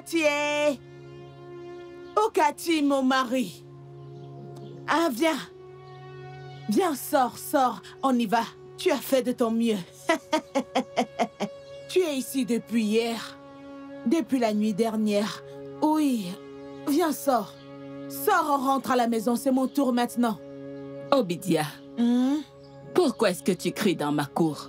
Okati! Okati, mon mari! Ah, viens! Viens, sors, on y va. Tu as fait de ton mieux. Tu es ici depuis hier. Depuis la nuit dernière. Oui. Viens, sors. Sors, on rentre à la maison. C'est mon tour maintenant. Obidia, pourquoi est-ce que tu cries dans ma cour?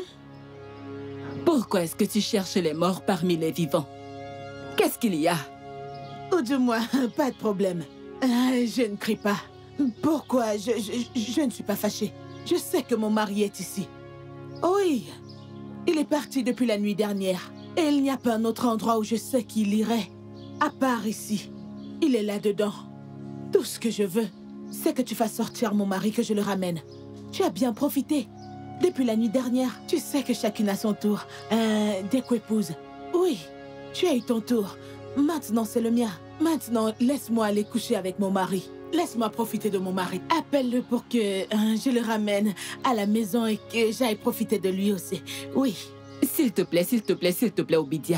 Pourquoi est-ce que tu cherches les morts parmi les vivants? Qu'est-ce qu'il y a? Ou du moins, pas de problème. Je ne crie pas. Pourquoi? Je ne suis pas fâchée. Je sais que mon mari est ici. Oui, il est parti depuis la nuit dernière. Et il n'y a pas un autre endroit où je sais qu'il irait. À part ici. Il est là-dedans. Tout ce que je veux, c'est que tu fasses sortir mon mari, que je le ramène. Tu as bien profité. Depuis la nuit dernière, tu sais que chacune a son tour. Des co-épouses. Oui, tu as eu ton tour. Maintenant, c'est le mien. Maintenant, laisse-moi aller coucher avec mon mari. Laisse-moi profiter de mon mari. Appelle-le pour que je le ramène à la maison et que j'aille profiter de lui aussi. Oui. S'il te plaît, Obidia.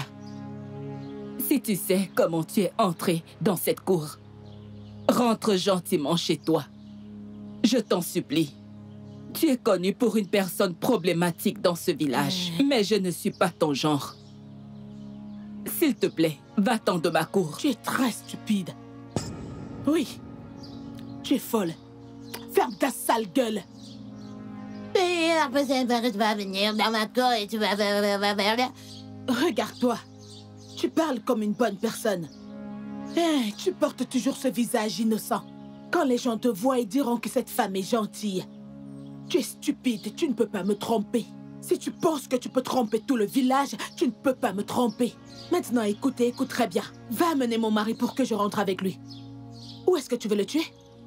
Si tu sais comment tu es entré dans cette cour, rentre gentiment chez toi. Je t'en supplie. Tu es connu pour une personne problématique dans ce village, mais je ne suis pas ton genre. S'il te plaît, va-t'en de ma cour. Tu es très stupide. Oui. Tu es folle. Ferme ta sale gueule. Et après, tu vas venir dans ma cour et tu vas... Regarde-toi. Tu parles comme une bonne personne. Tu portes toujours ce visage innocent. Quand les gens te voient, ils diront que cette femme est gentille. Tu es stupide, tu ne peux pas me tromper. Si tu penses que tu peux tromper tout le village, tu ne peux pas me tromper. Maintenant, écoute très bien. Va amener mon mari pour que je rentre avec lui. Où est-ce que tu veux le tuer?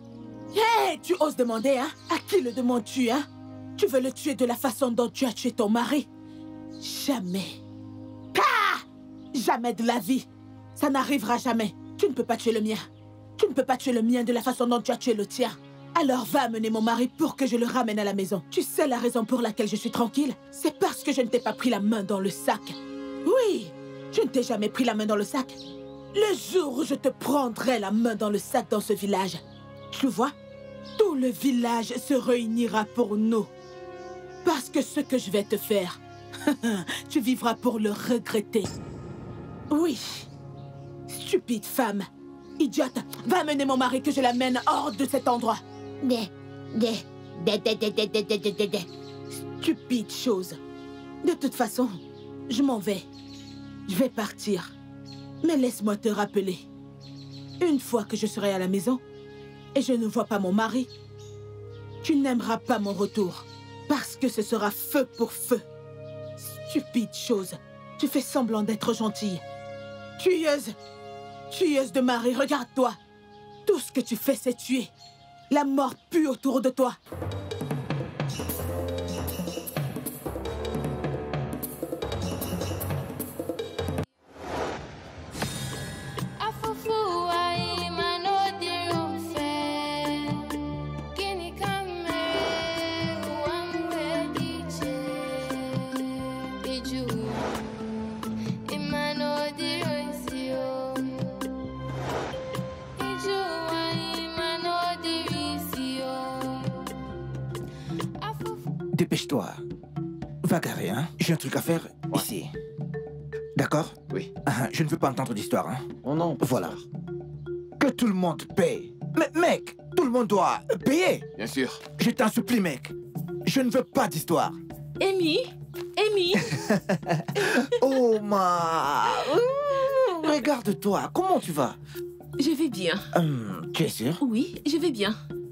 Tu oses demander, hein? À qui le demandes-tu, hein? Tu veux le tuer de la façon dont tu as tué ton mari? Jamais. Jamais de la vie. Ça n'arrivera jamais. Tu ne peux pas tuer le mien. Tu ne peux pas tuer le mien de la façon dont tu as tué le tien. Alors va amener mon mari pour que je le ramène à la maison. Tu sais la raison pour laquelle je suis tranquille? C'est parce que je ne t'ai pas pris la main dans le sac. Oui, je ne t'ai jamais pris la main dans le sac. Le jour où je te prendrai la main dans le sac dans ce village, tu vois, tout le village se réunira pour nous. Parce que ce que je vais te faire, tu vivras pour le regretter. Oui. Stupide femme. Idiote. Va amener mon mari que je l'amène hors de cet endroit. Stupide chose. De toute façon, je m'en vais. Je vais partir. Mais laisse-moi te rappeler. Une fois que je serai à la maison et je ne vois pas mon mari, tu n'aimeras pas mon retour. Parce que ce sera feu pour feu. Stupide chose. Tu fais semblant d'être gentille. Tueuse. Tueuse de mari, regarde-toi. Tout ce que tu fais, c'est tuer. La mort pue autour de toi. Dépêche-toi. Va garer, hein. J'ai un truc à faire ici. D'accord? Oui. Je ne veux pas entendre d'histoire, hein. Oh non. Voilà. Que tout le monde paye. Mais mec, tout le monde doit payer. Bien sûr. Je t'en supplie, mec. Je ne veux pas d'histoire. Amy. Oh, regarde-toi. Comment tu vas? Je vais bien. Tu es sûre? Oui, je vais bien.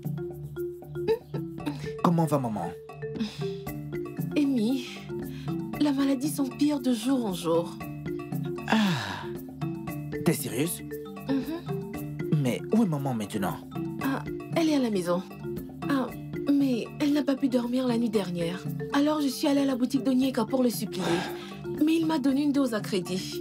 Comment va maman? Amy, la maladie s'empire de jour en jour. T'es sérieuse? Mais où est maman maintenant? Elle est à la maison. Mais elle n'a pas pu dormir la nuit dernière. Alors je suis allée à la boutique d'Onyeka pour le supplier. Mais il m'a donné une dose à crédit.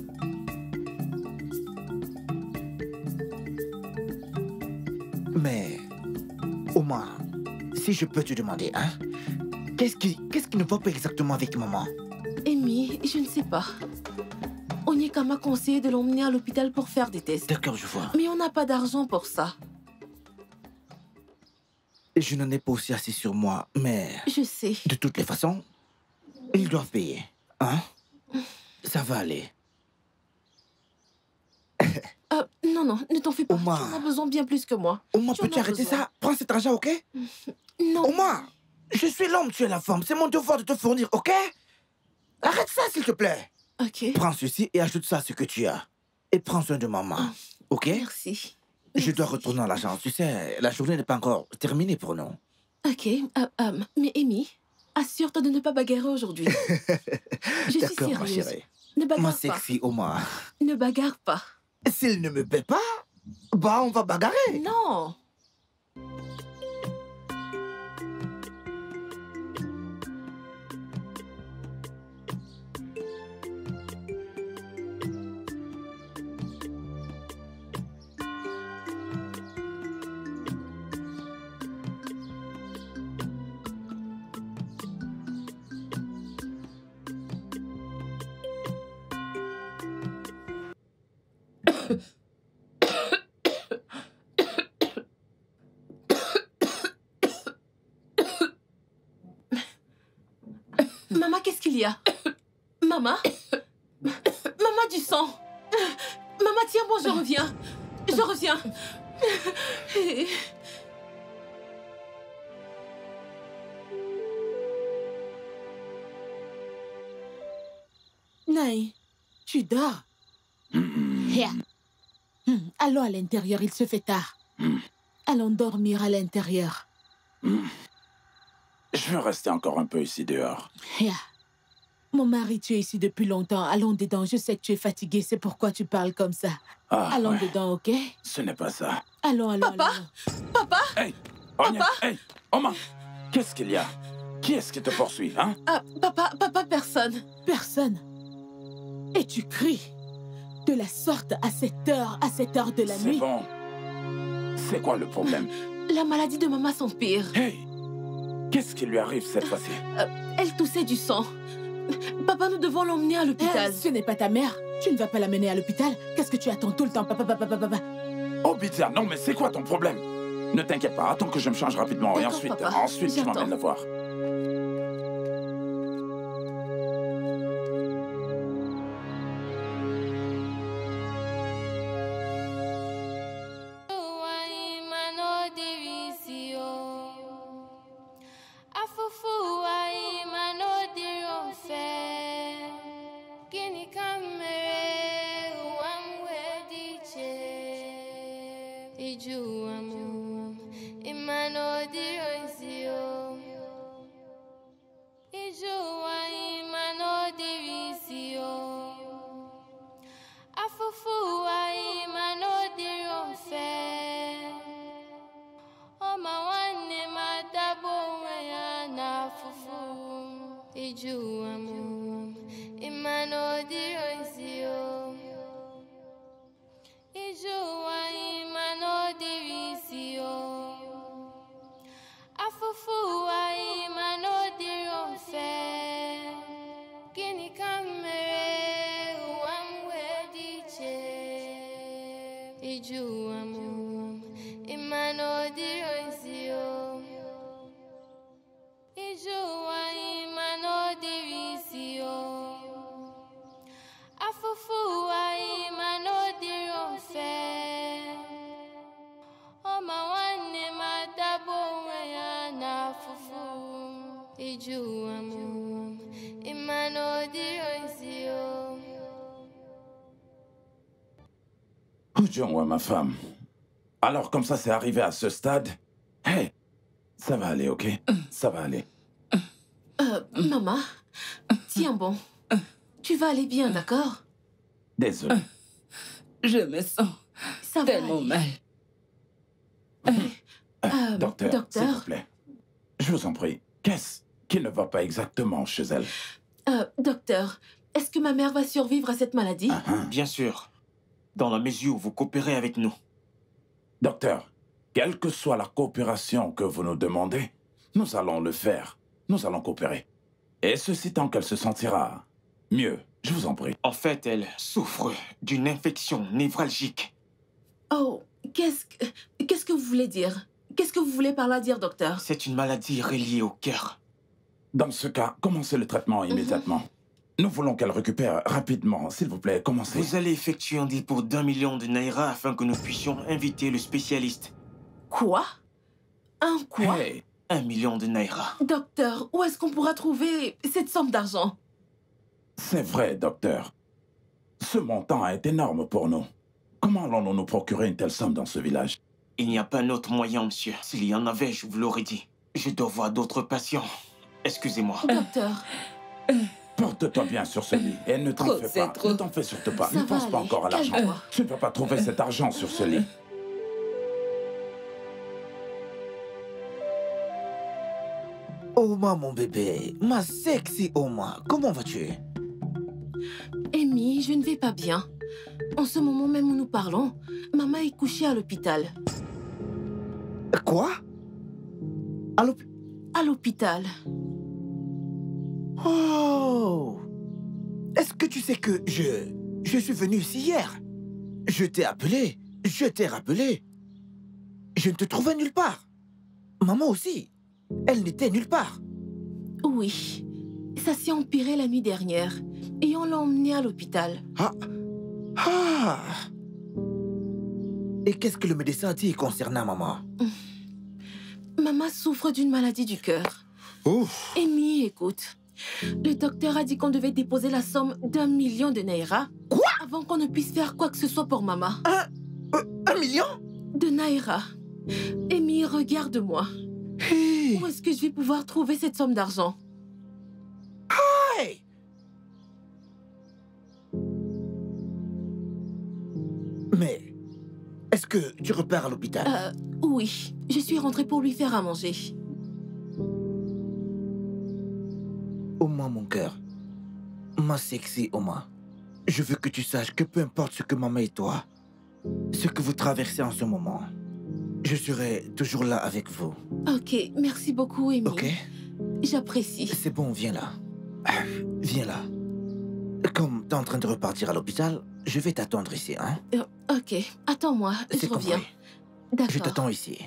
Mais, Omar, si je peux te demander, hein? Qu'est-ce qui ne va pas exactement avec maman? Amy, je ne sais pas. Onyeka clinique m'a conseillé de l'emmener à l'hôpital pour faire des tests. D'accord, je vois. Mais on n'a pas d'argent pour ça. Et je n'en ai pas aussi assez sur moi, mais Je sais. de toutes les façons, ils doivent payer. Hein? Ça va aller. Non, non, ne t'en fais pas. Omar. Tu en as besoin bien plus que moi. Omar, Tu en peux-tu as arrêter besoin. ça? Prends cet argent, ok? Non. Omar, je suis l'homme, tu es la femme. C'est mon devoir de te fournir, ok? Arrête ça, s'il te plaît. Ok. Prends ceci et ajoute ça à ce que tu as. Et prends soin de maman, ok? Merci. Je dois retourner à l'agence. Tu sais, la journée n'est pas encore terminée pour nous. Ok. Mais Amy, assure-toi de ne pas bagarrer aujourd'hui. Je suis D'accord, ma sérieuse. chérie. Ne Ma bagarre pas. sexy Omar. Ne bagarre pas. S'il ne me paie pas, bah on va bagarrer. Non. Maman, qu'est-ce qu'il y a? Maman? Maman, du sang. Maman, tiens bon, je reviens. Je reviens. Naï, tu dors? Yeah. Allons à l'intérieur, il se fait tard. Allons dormir à l'intérieur. Je veux rester encore un peu ici dehors. Yeah. Mon mari, tu es ici depuis longtemps. Allons dedans. Je sais que tu es fatigué, c'est pourquoi tu parles comme ça. Ah, Allons ouais. dedans, ok? Ce n'est pas ça. Allons. Papa? allons. Papa? Hey, Anya, hey, Oma, qu'est-ce qu'il y a? Qui est-ce qui te poursuit, hein? Papa, personne. Personne. Et tu cries de la sorte à cette heure de la C'est nuit. bon. C'est quoi le problème? La maladie de maman s'empire. Hey, qu'est-ce qui lui arrive cette fois-ci? Elle toussait du sang. Papa, nous devons l'emmener à l'hôpital. Ce n'est pas ta mère. Tu ne vas pas la mener à l'hôpital. Qu'est-ce que tu attends tout le temps, papa? Oh, Bidja, non, mais c'est quoi ton problème? Ne t'inquiète pas, attends que je me change rapidement et D'accord, ensuite, papa. tu J'attends. m'emmènes la voir. Ouais, ma femme. Alors, comme ça, c'est arrivé à ce stade. Hey, ça va aller, ok? Ça va aller. Maman, tiens bon. Tu vas aller bien, d'accord? Désolé. Je me sens Ça va tellement aller. mal. Docteur, s'il docteur. vous plaît. Je vous en prie, qu'est-ce qui ne va pas exactement chez elle? Docteur, est-ce que ma mère va survivre à cette maladie? Bien sûr. Dans la mesure où vous coopérez avec nous. Docteur, quelle que soit la coopération que vous nous demandez, nous allons le faire. Nous allons coopérer. Et ceci tant qu'elle se sentira mieux Je vous en prie. En fait, elle souffre d'une infection névralgique. Oh, qu'est-ce que vous voulez dire? Qu'est-ce que vous voulez par là dire, docteur? C'est une maladie reliée au cœur. Dans ce cas, commencez le traitement immédiatement. Nous voulons qu'elle récupère rapidement. S'il vous plaît, commencez. Vous allez effectuer un dépôt d'1 million de naira afin que nous puissions inviter le spécialiste. Quoi? Un quoi? Hey, 1 million de naira. Docteur, où est-ce qu'on pourra trouver cette somme d'argent? c'est vrai, docteur. Ce montant est énorme pour nous. Comment allons-nous nous procurer une telle somme dans ce village? Il n'y a pas d'autre moyen, monsieur. S'il y en avait, je vous l'aurais dit. Je dois voir d'autres patients. Excusez-moi. Docteur, Porte-toi bien sur ce lit et ne t'en Trop, fais c'est pas. trop. Ne t'en fais surtout pas. Ça Ne va pense pas aller. encore à l'argent. Calme-toi. Tu ne vas pas trouver cet argent sur ce lit. Oma, mon bébé. Ma sexy Oma. Comment vas-tu? Amy, je ne vais pas bien. En ce moment même où nous parlons, maman est couchée à l'hôpital. Quoi? Allô? À l'hôpital. Oh! Est-ce que tu sais que je suis venu ici hier? Je t'ai appelé. Je t'ai rappelé. Je ne te trouvais nulle part. Maman aussi. Elle n'était nulle part. Oui. Ça s'est empiré la nuit dernière. Et on l'a emmenée à l'hôpital. Ah! Ah! Et qu'est-ce que le médecin a dit concernant maman? Maman souffre d'une maladie du cœur. Ouf! Amy, écoute. Le docteur a dit qu'on devait déposer la somme d'1 million de naira. Quoi? Avant qu'on ne puisse faire quoi que ce soit pour maman. 1 million? De naira. Amy, regarde-moi. Hey! Où est-ce que je vais pouvoir trouver cette somme d'argent? Hey! Mais, est-ce que tu repars à l'hôpital? Oui. Je suis rentrée pour lui faire à manger. Oma, mon cœur. Ma sexy Oma. Je veux que tu saches que peu importe ce que maman et toi, ce que vous traversez en ce moment, je serai toujours là avec vous. Ok, merci beaucoup, Amy. Ok? J'apprécie. C'est bon, viens là. Viens là. Comme t'es en train de repartir à l'hôpital, je vais t'attendre ici, hein? Ok, attends-moi, je C'est reviens. compris. D'accord. Je t'attends ici.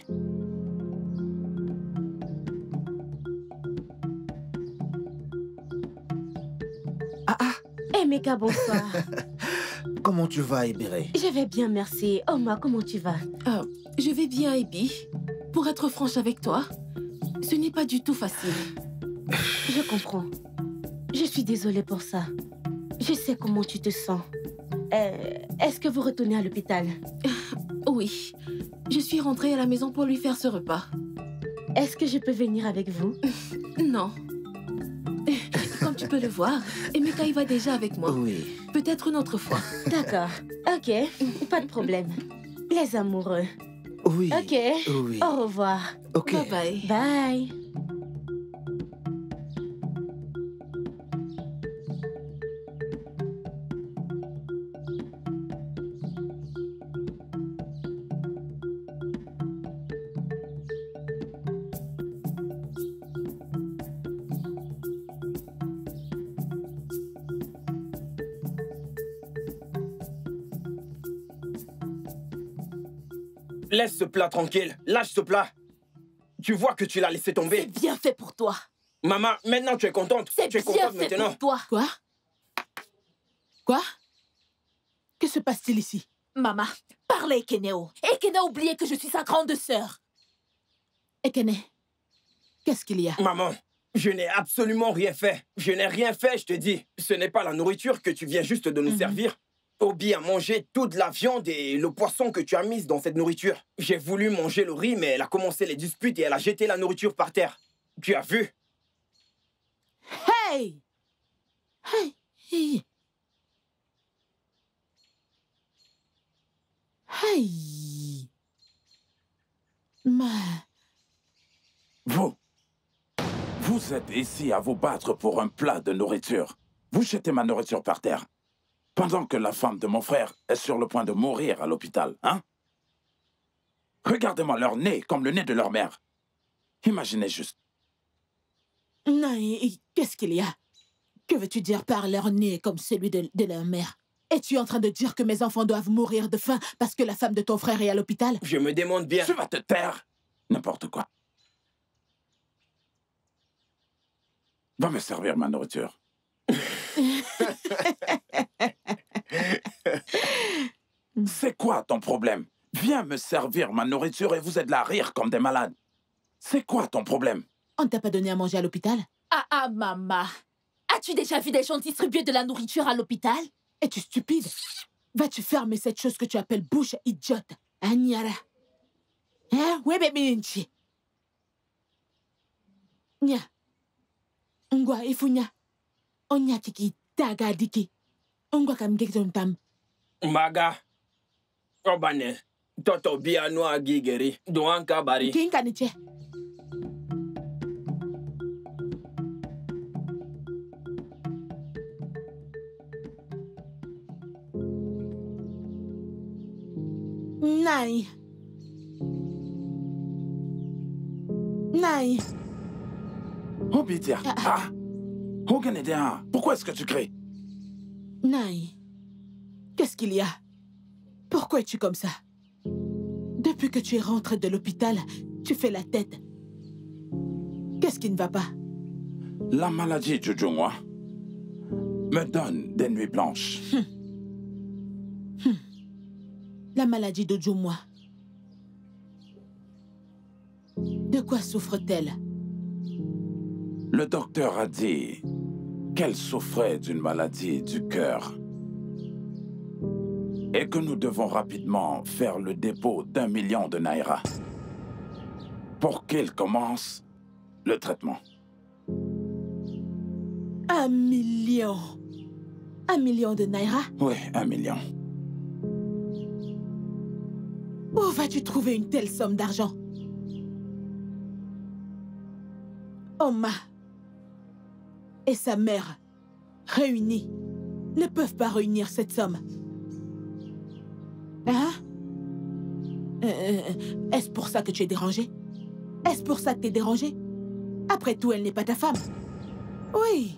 Eh, Meka, bonsoir. Comment tu vas, Ibéré? Je vais bien, merci. Oma, comment tu vas? Je vais bien, Abby. Pour être franche avec toi, ce n'est pas du tout facile. Je comprends. Je suis désolée pour ça. Je sais comment tu te sens. Est-ce que vous retournez à l'hôpital? Oui, je suis rentrée à la maison pour lui faire ce repas. Est-ce que je peux venir avec vous? Non. Comme tu peux le voir, Emeka y va déjà avec moi. Oui. Peut-être une autre fois. D'accord. Ok, pas de problème. Les amoureux. Oui. Ok. Oui. Au revoir. Ok. Bye bye. Bye. Laisse ce plat tranquille. Lâche ce plat. Tu vois que tu l'as laissé tomber. C'est bien fait pour toi. Maman, maintenant tu es contente. C'est Tu es bien contente fait maintenant. pour toi. Quoi? Quoi? Que se passe-t-il ici? Maman, parle à Ekeneo. Ekene a oublié que je suis sa grande sœur. Ekene, qu'est-ce qu'il y a? Maman, je n'ai absolument rien fait. Je n'ai rien fait, je te dis. Ce n'est pas la nourriture que tu viens juste de nous servir. Obi a mangé toute la viande et le poisson que tu as mis dans cette nourriture. J'ai voulu manger le riz, mais elle a commencé les disputes et elle a jeté la nourriture par terre. Tu as vu? Hey! Hey! Hey! Hey! Vous êtes ici à vous battre pour un plat de nourriture. Vous jetez ma nourriture par terre. Pendant que la femme de mon frère est sur le point de mourir à l'hôpital, hein? Regardez-moi leur nez comme le nez de leur mère. Imaginez juste. Non, qu'est-ce qu'il y a? Que veux-tu dire par leur nez comme celui de leur mère? Es-tu en train de dire que mes enfants doivent mourir de faim parce que la femme de ton frère est à l'hôpital? Je me demande bien. Tu vas te taire. N'importe quoi. Va me servir ma nourriture. C'est quoi ton problème? Viens me servir ma nourriture et vous êtes là à rire comme des malades. C'est quoi ton problème? On ne t'a pas donné à manger à l'hôpital? Ah, maman. As-tu déjà vu des gens distribuer de la nourriture à l'hôpital? Es-tu stupide? Vas-tu fermer cette chose que tu appelles bouche idiote? Agnara. Hein? Oui, bébé Nchi. Nya. Ngwa, ifunya. Onya tiki, taga diki. Ngwa kam gekton tam. Maga. Obane. Toto biano agigeri. Doan kabari. Kinka niche. Nai. Nai. Obidia. Ah. Oganedea. Pourquoi est-ce que tu cries? Nai. Qu'est-ce qu'il y a? Pourquoi es-tu comme ça? Depuis que tu es rentré de l'hôpital, tu fais la tête. Qu'est-ce qui ne va pas? La maladie de Jujungwa me donne des nuits blanches. La maladie de Jumwa. De quoi souffre-t-elle? Le docteur a dit qu'elle souffrait d'une maladie du cœur et que nous devons rapidement faire le dépôt d'1 million de naira pour qu'il commence le traitement. 1 million. 1 million de naira? Oui, 1 million. Où vas-tu trouver une telle somme d'argent? Oma et sa mère, réunis, ne peuvent pas réunir cette somme. Hein? Est-ce pour ça que tu es dérangé? Est-ce pour ça que tu es dérangé? Après tout, elle n'est pas ta femme. Oui.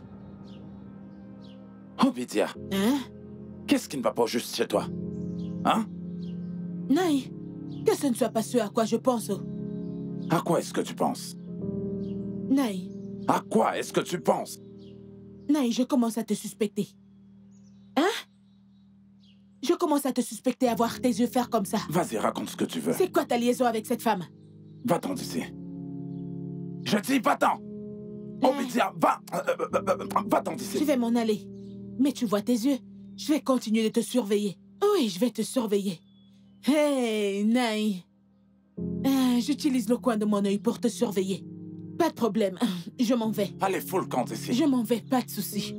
Obidia, Hein? qu'est-ce qui ne va pas juste chez toi? Hein? Naï, que ce ne soit pas ce à quoi je pense. À quoi est-ce que tu penses? Naï, À quoi est-ce que tu penses? Naï, je commence à te suspecter. Hein? Je commence à te suspecter à voir tes yeux faire comme ça. Vas-y, raconte ce que tu veux. C'est quoi ta liaison avec cette femme? Va-t'en d'ici. Je dis va-t'en. Obidia, va-t'en d'ici. Je vais m'en aller. Mais tu vois tes yeux. Je vais continuer de te surveiller. Oui, je vais te surveiller. Hey, Naï. J'utilise le coin de mon œil pour te surveiller. Pas de problème. Je m'en vais. Allez, fous le camp d'ici. Je m'en vais, pas de souci.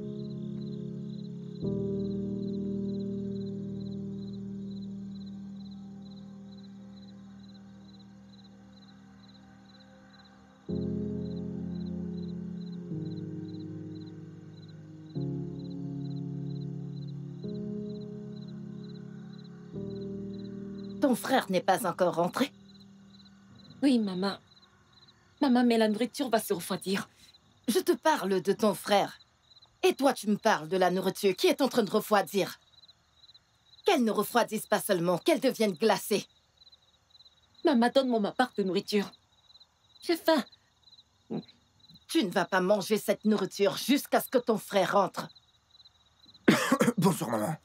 Ton frère n'est pas encore rentré? Oui, maman. Maman, mais la nourriture va se refroidir. Je te parle de ton frère. Et toi, tu me parles de la nourriture qui est en train de refroidir. Qu'elle ne refroidisse pas seulement, qu'elle devienne glacée. Maman, donne-moi ma part de nourriture. J'ai faim. Tu ne vas pas manger cette nourriture jusqu'à ce que ton frère rentre. Bonsoir, maman.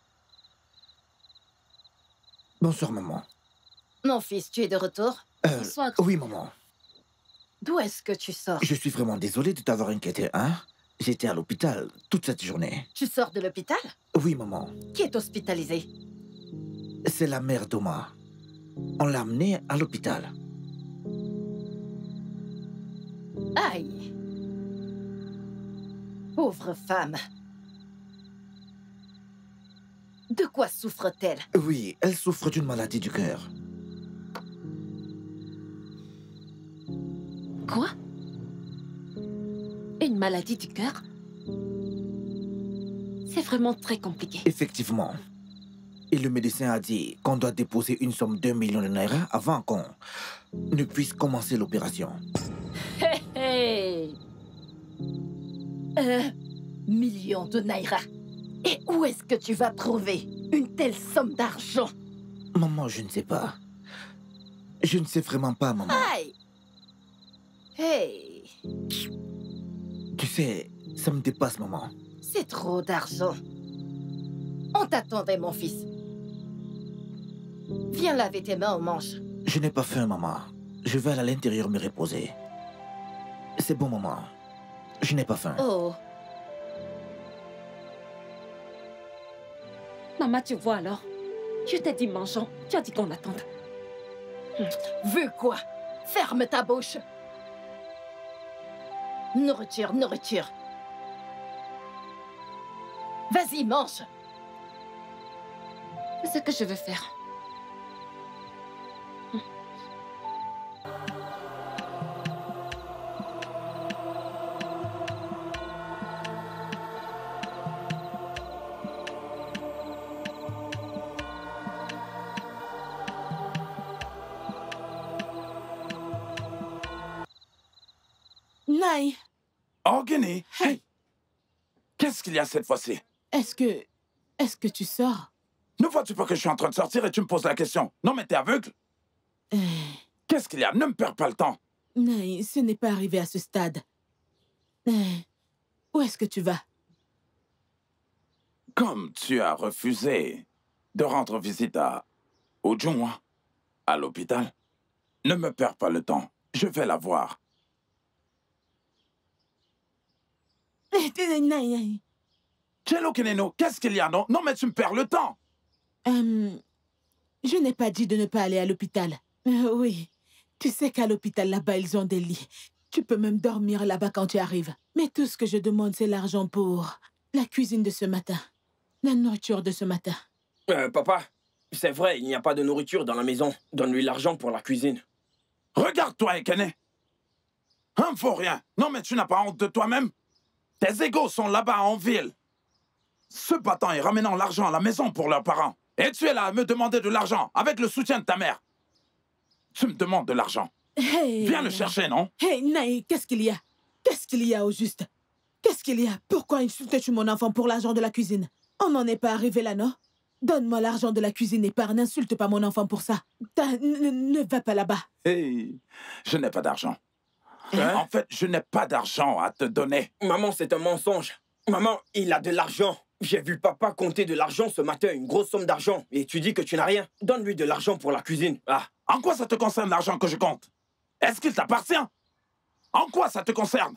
Bonsoir, maman. Mon fils, tu es de retour? Bonsoir. Oui, maman. D'où est-ce que tu sors? Je suis vraiment désolé de t'avoir inquiété, hein? J'étais à l'hôpital toute cette journée. Tu sors de l'hôpital? Oui, maman. Qui est hospitalisé? C'est la mère d'Oma. On l'a amenée à l'hôpital. Aïe! Pauvre femme. De quoi souffre-t-elle? Oui, elle souffre d'une maladie du cœur. Quoi? Une maladie du cœur? C'est vraiment très compliqué. Effectivement. Et le médecin a dit qu'on doit déposer une somme d'1 million de naira avant qu'on ne puisse commencer l'opération. Hey! millions de naira. Et où est-ce que tu vas trouver une telle somme d'argent? Maman, je ne sais pas. Je ne sais vraiment pas, maman. Aïe! Hey! Tu sais, ça me dépasse, maman. C'est trop d'argent. On t'attendait, mon fils. Viens laver tes mains, on mange. Je n'ai pas faim, maman. Je vais aller à l'intérieur me reposer. C'est bon, maman. Je n'ai pas faim. Oh! Maman, tu vois alors? Je t'ai dit mangeons. Tu as dit qu'on attende. Veux quoi? Ferme ta bouche. Nourriture, nourriture. Vas-y, mange. C'est ce que je veux faire. Naï, Oh, Guinée. Hey! Qu'est-ce qu'il y a cette fois-ci? est-ce que tu sors? Ne vois-tu pas que je suis en train de sortir et tu me poses la question? Non, mais t'es aveugle? Qu'est-ce qu'il y a? Ne me perds pas le temps. Naï, ce n'est pas arrivé à ce stade. Où est-ce que tu vas? Comme tu as refusé de rendre visite à Ujungwa, à l'hôpital, ne me perds pas le temps. Je vais la voir. Naï, Jello Keneno, qu'est-ce qu'il y a? Non, non, mais tu me perds le temps. je n'ai pas dit de ne pas aller à l'hôpital. Oui, tu sais qu'à l'hôpital, là-bas, ils ont des lits. Tu peux même dormir là-bas quand tu arrives. Mais tout ce que je demande, c'est l'argent pour la cuisine de ce matin. La nourriture de ce matin. Papa, c'est vrai, il n'y a pas de nourriture dans la maison. Donne-lui l'argent pour la cuisine. Regarde-toi, Ekene. Un faut rien. Non, mais tu n'as pas honte de toi-même? Tes égaux sont là-bas en ville. Se battant et ramenant l'argent à la maison pour leurs parents. Et tu es là à me demander de l'argent avec le soutien de ta mère. Tu me demandes de l'argent. Hey, Viens le chercher, non? Hey, Naï, qu'est-ce qu'il y a? Qu'est-ce qu'il y a au juste? Qu'est-ce qu'il y a? Pourquoi insultes-tu mon enfant pour l'argent de la cuisine? On n'en est pas arrivé là, non? Donne-moi l'argent de la cuisine et pars. N'insulte pas mon enfant pour ça. Ne va pas là-bas. Hey, je n'ai pas d'argent. Hein? En fait, je n'ai pas d'argent à te donner. Maman, c'est un mensonge. Maman, il a de l'argent. J'ai vu papa compter de l'argent ce matin, une grosse somme d'argent. Et tu dis que tu n'as rien. Donne-lui de l'argent pour la cuisine. Ah, En quoi ça te concerne l'argent que je compte? Est-ce qu'il t'appartient? En quoi ça te concerne?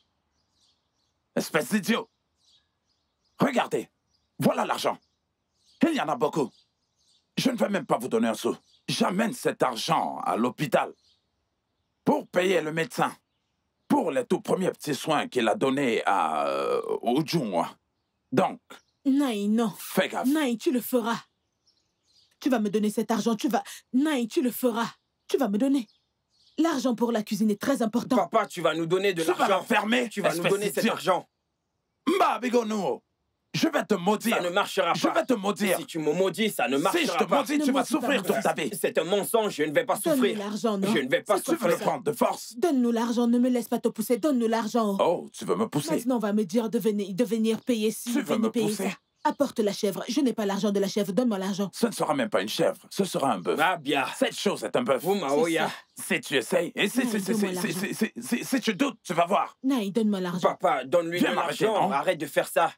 Espèce d'idiot. Regardez, voilà l'argent. Il y en a beaucoup. Je ne vais même pas vous donner un sou. J'amène cet argent à l'hôpital pour payer le médecin, pour les tout premiers petits soins qu'il a donnés à Ujungwa. Donc, Naï, non. fais gaffe. Naï, tu le feras. Tu vas me donner cet argent, Naï, tu le feras. Tu vas me donner. L'argent pour la cuisine est très important. papa, tu vas nous donner de Tu vas l'argent. l'enfermer, Tu vas nous espèce donner cet d'idiot. argent. Mba Bigonuo, je vais te maudire. Ça ne marchera Je pas. vais te maudire. Si tu me maudis, ça ne marchera Si je te pas. maudis, Ne tu vas maudis pas souffrir mon toute fils. ta vie. C'est un mensonge, je ne vais pas Donne-nous souffrir. l'argent, non? Je ne vais pas Si Tu veux souffrir. le prendre de force? Donne-nous l'argent, ne me laisse pas te pousser. Donne-nous l'argent. Oh, tu veux me pousser? Maintenant, on va me dire de venir payer ci, Tu veux venir me payer pousser? ça. Apporte la chèvre. Je n'ai pas l'argent de la chèvre. Donne-moi l'argent. Ce ne sera même pas une chèvre, ce sera un bœuf. Ah bien. Cette chose est un bœuf. Vous, Maoya. C'est Si tu essayes, et Non, donne-moi l'argent. si tu doutes, tu vas voir. Naï, donne-moi l'argent. Papa, donne-lui de Viens m'arrêter, l'argent. non? Arrête de faire ça.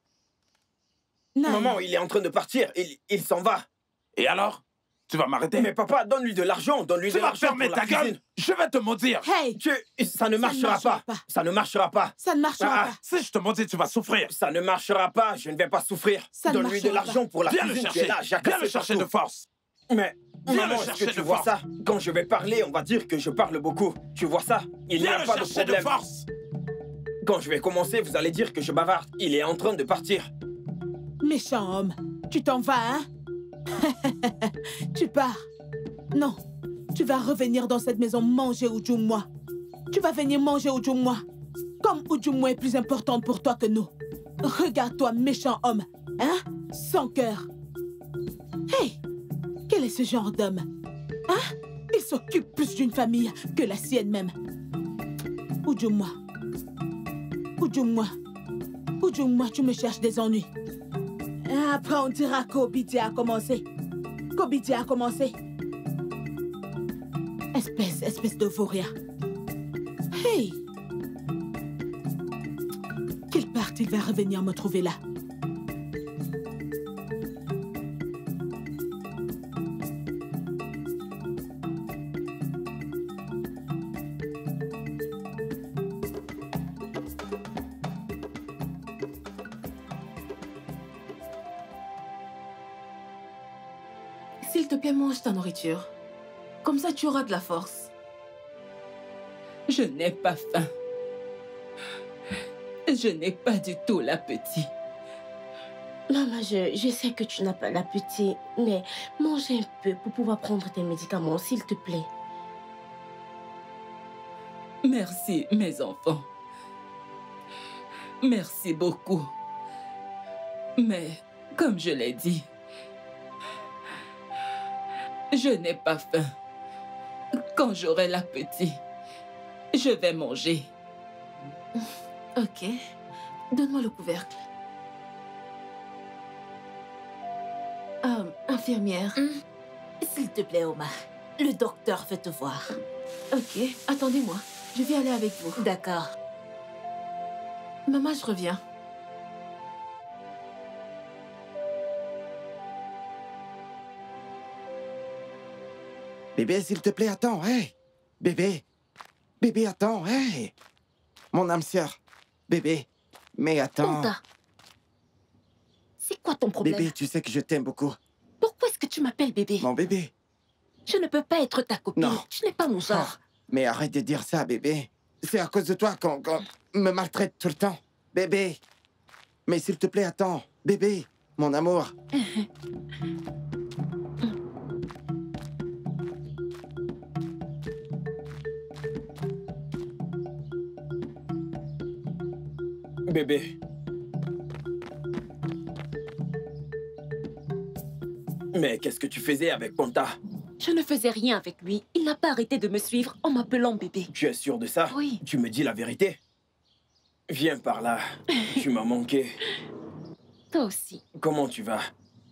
Naï. Maman, il est en train de partir. Il s'en va. Et alors? Tu vas m'arrêter? Mais papa, donne-lui de l'argent. Donne-lui Tu de vas l'argent pour fermer la ta gueule? cuisine. Je vais te maudire. Hey, Ça ne marchera marchera pas. pas. Ça ne marchera pas. ça ne marchera Ah, pas. Si je te maudis, tu vas souffrir. Ça ne marchera pas. Je ne vais pas souffrir. Ça ne Donne-lui de marchera l'argent pour la Viens le cuisine. Tu es chercher. là, j'ai Viens le cassé chercher de partout. force. Mais Viens maman, le est-ce chercher que tu de vois force. ça? Quand je vais parler, on va dire que je parle beaucoup. Tu vois ça? Il n'y Viens a le pas de chercher de problème. force. Quand je vais commencer, vous allez dire que je bavarde. Il est en train de partir. Méchant homme. Tu t'en vas, hein? Tu pars. Non. Tu vas revenir dans cette maison manger Ujungwa. Tu vas venir manger Ujungwa. Comme Ujungwa est plus importante pour toi que nous. Regarde-toi, méchant homme. Hein? Sans cœur. Hey! Quel est ce genre d'homme? Hein? Il s'occupe plus d'une famille que la sienne même. Ujungwa. Ujungwa. Ou du moins, tu me cherches des ennuis. Après, on dira qu'Obidia a commencé. Qu'Obidia a commencé. Espèce de vaurien. Hey! Qu'il parte, il va revenir me trouver là. S'il te plaît, mange ta nourriture. Comme ça, tu auras de la force. Je n'ai pas faim. Je n'ai pas du tout l'appétit. Maman, je sais que tu n'as pas l'appétit, mais mange un peu pour pouvoir prendre tes médicaments, s'il te plaît. Merci, mes enfants. Merci beaucoup. Mais, comme je l'ai dit, je n'ai pas faim. Quand j'aurai l'appétit, je vais manger. Ok. Donne-moi le couvercle. Infirmière. S'il te plaît, Omar. Le docteur veut te voir. Ok, attendez-moi. Je vais aller avec vous. D'accord. Maman, je reviens. Bébé, s'il te plaît, attends, hey! Bébé! Bébé, attends, hey! Mon âme sœur! Bébé! Mais attends! Ponta. C'est quoi ton problème? Bébé, tu sais que je t'aime beaucoup. Pourquoi est-ce que tu m'appelles bébé? Mon bébé! Je ne peux pas être ta copine. Non. Tu n'es pas mon genre. Ah, mais arrête de dire ça, bébé. C'est à cause de toi qu'on me maltraite tout le temps. Bébé! Mais s'il te plaît, attends! Bébé! Mon amour! Bébé. Mais qu'est-ce que tu faisais avec Ponta? Je ne faisais rien avec lui. Il n'a pas arrêté de me suivre en m'appelant bébé. Tu es sûr de ça? Oui. Tu me dis la vérité? Viens par là. Tu m'as manqué. Toi aussi. Comment tu vas?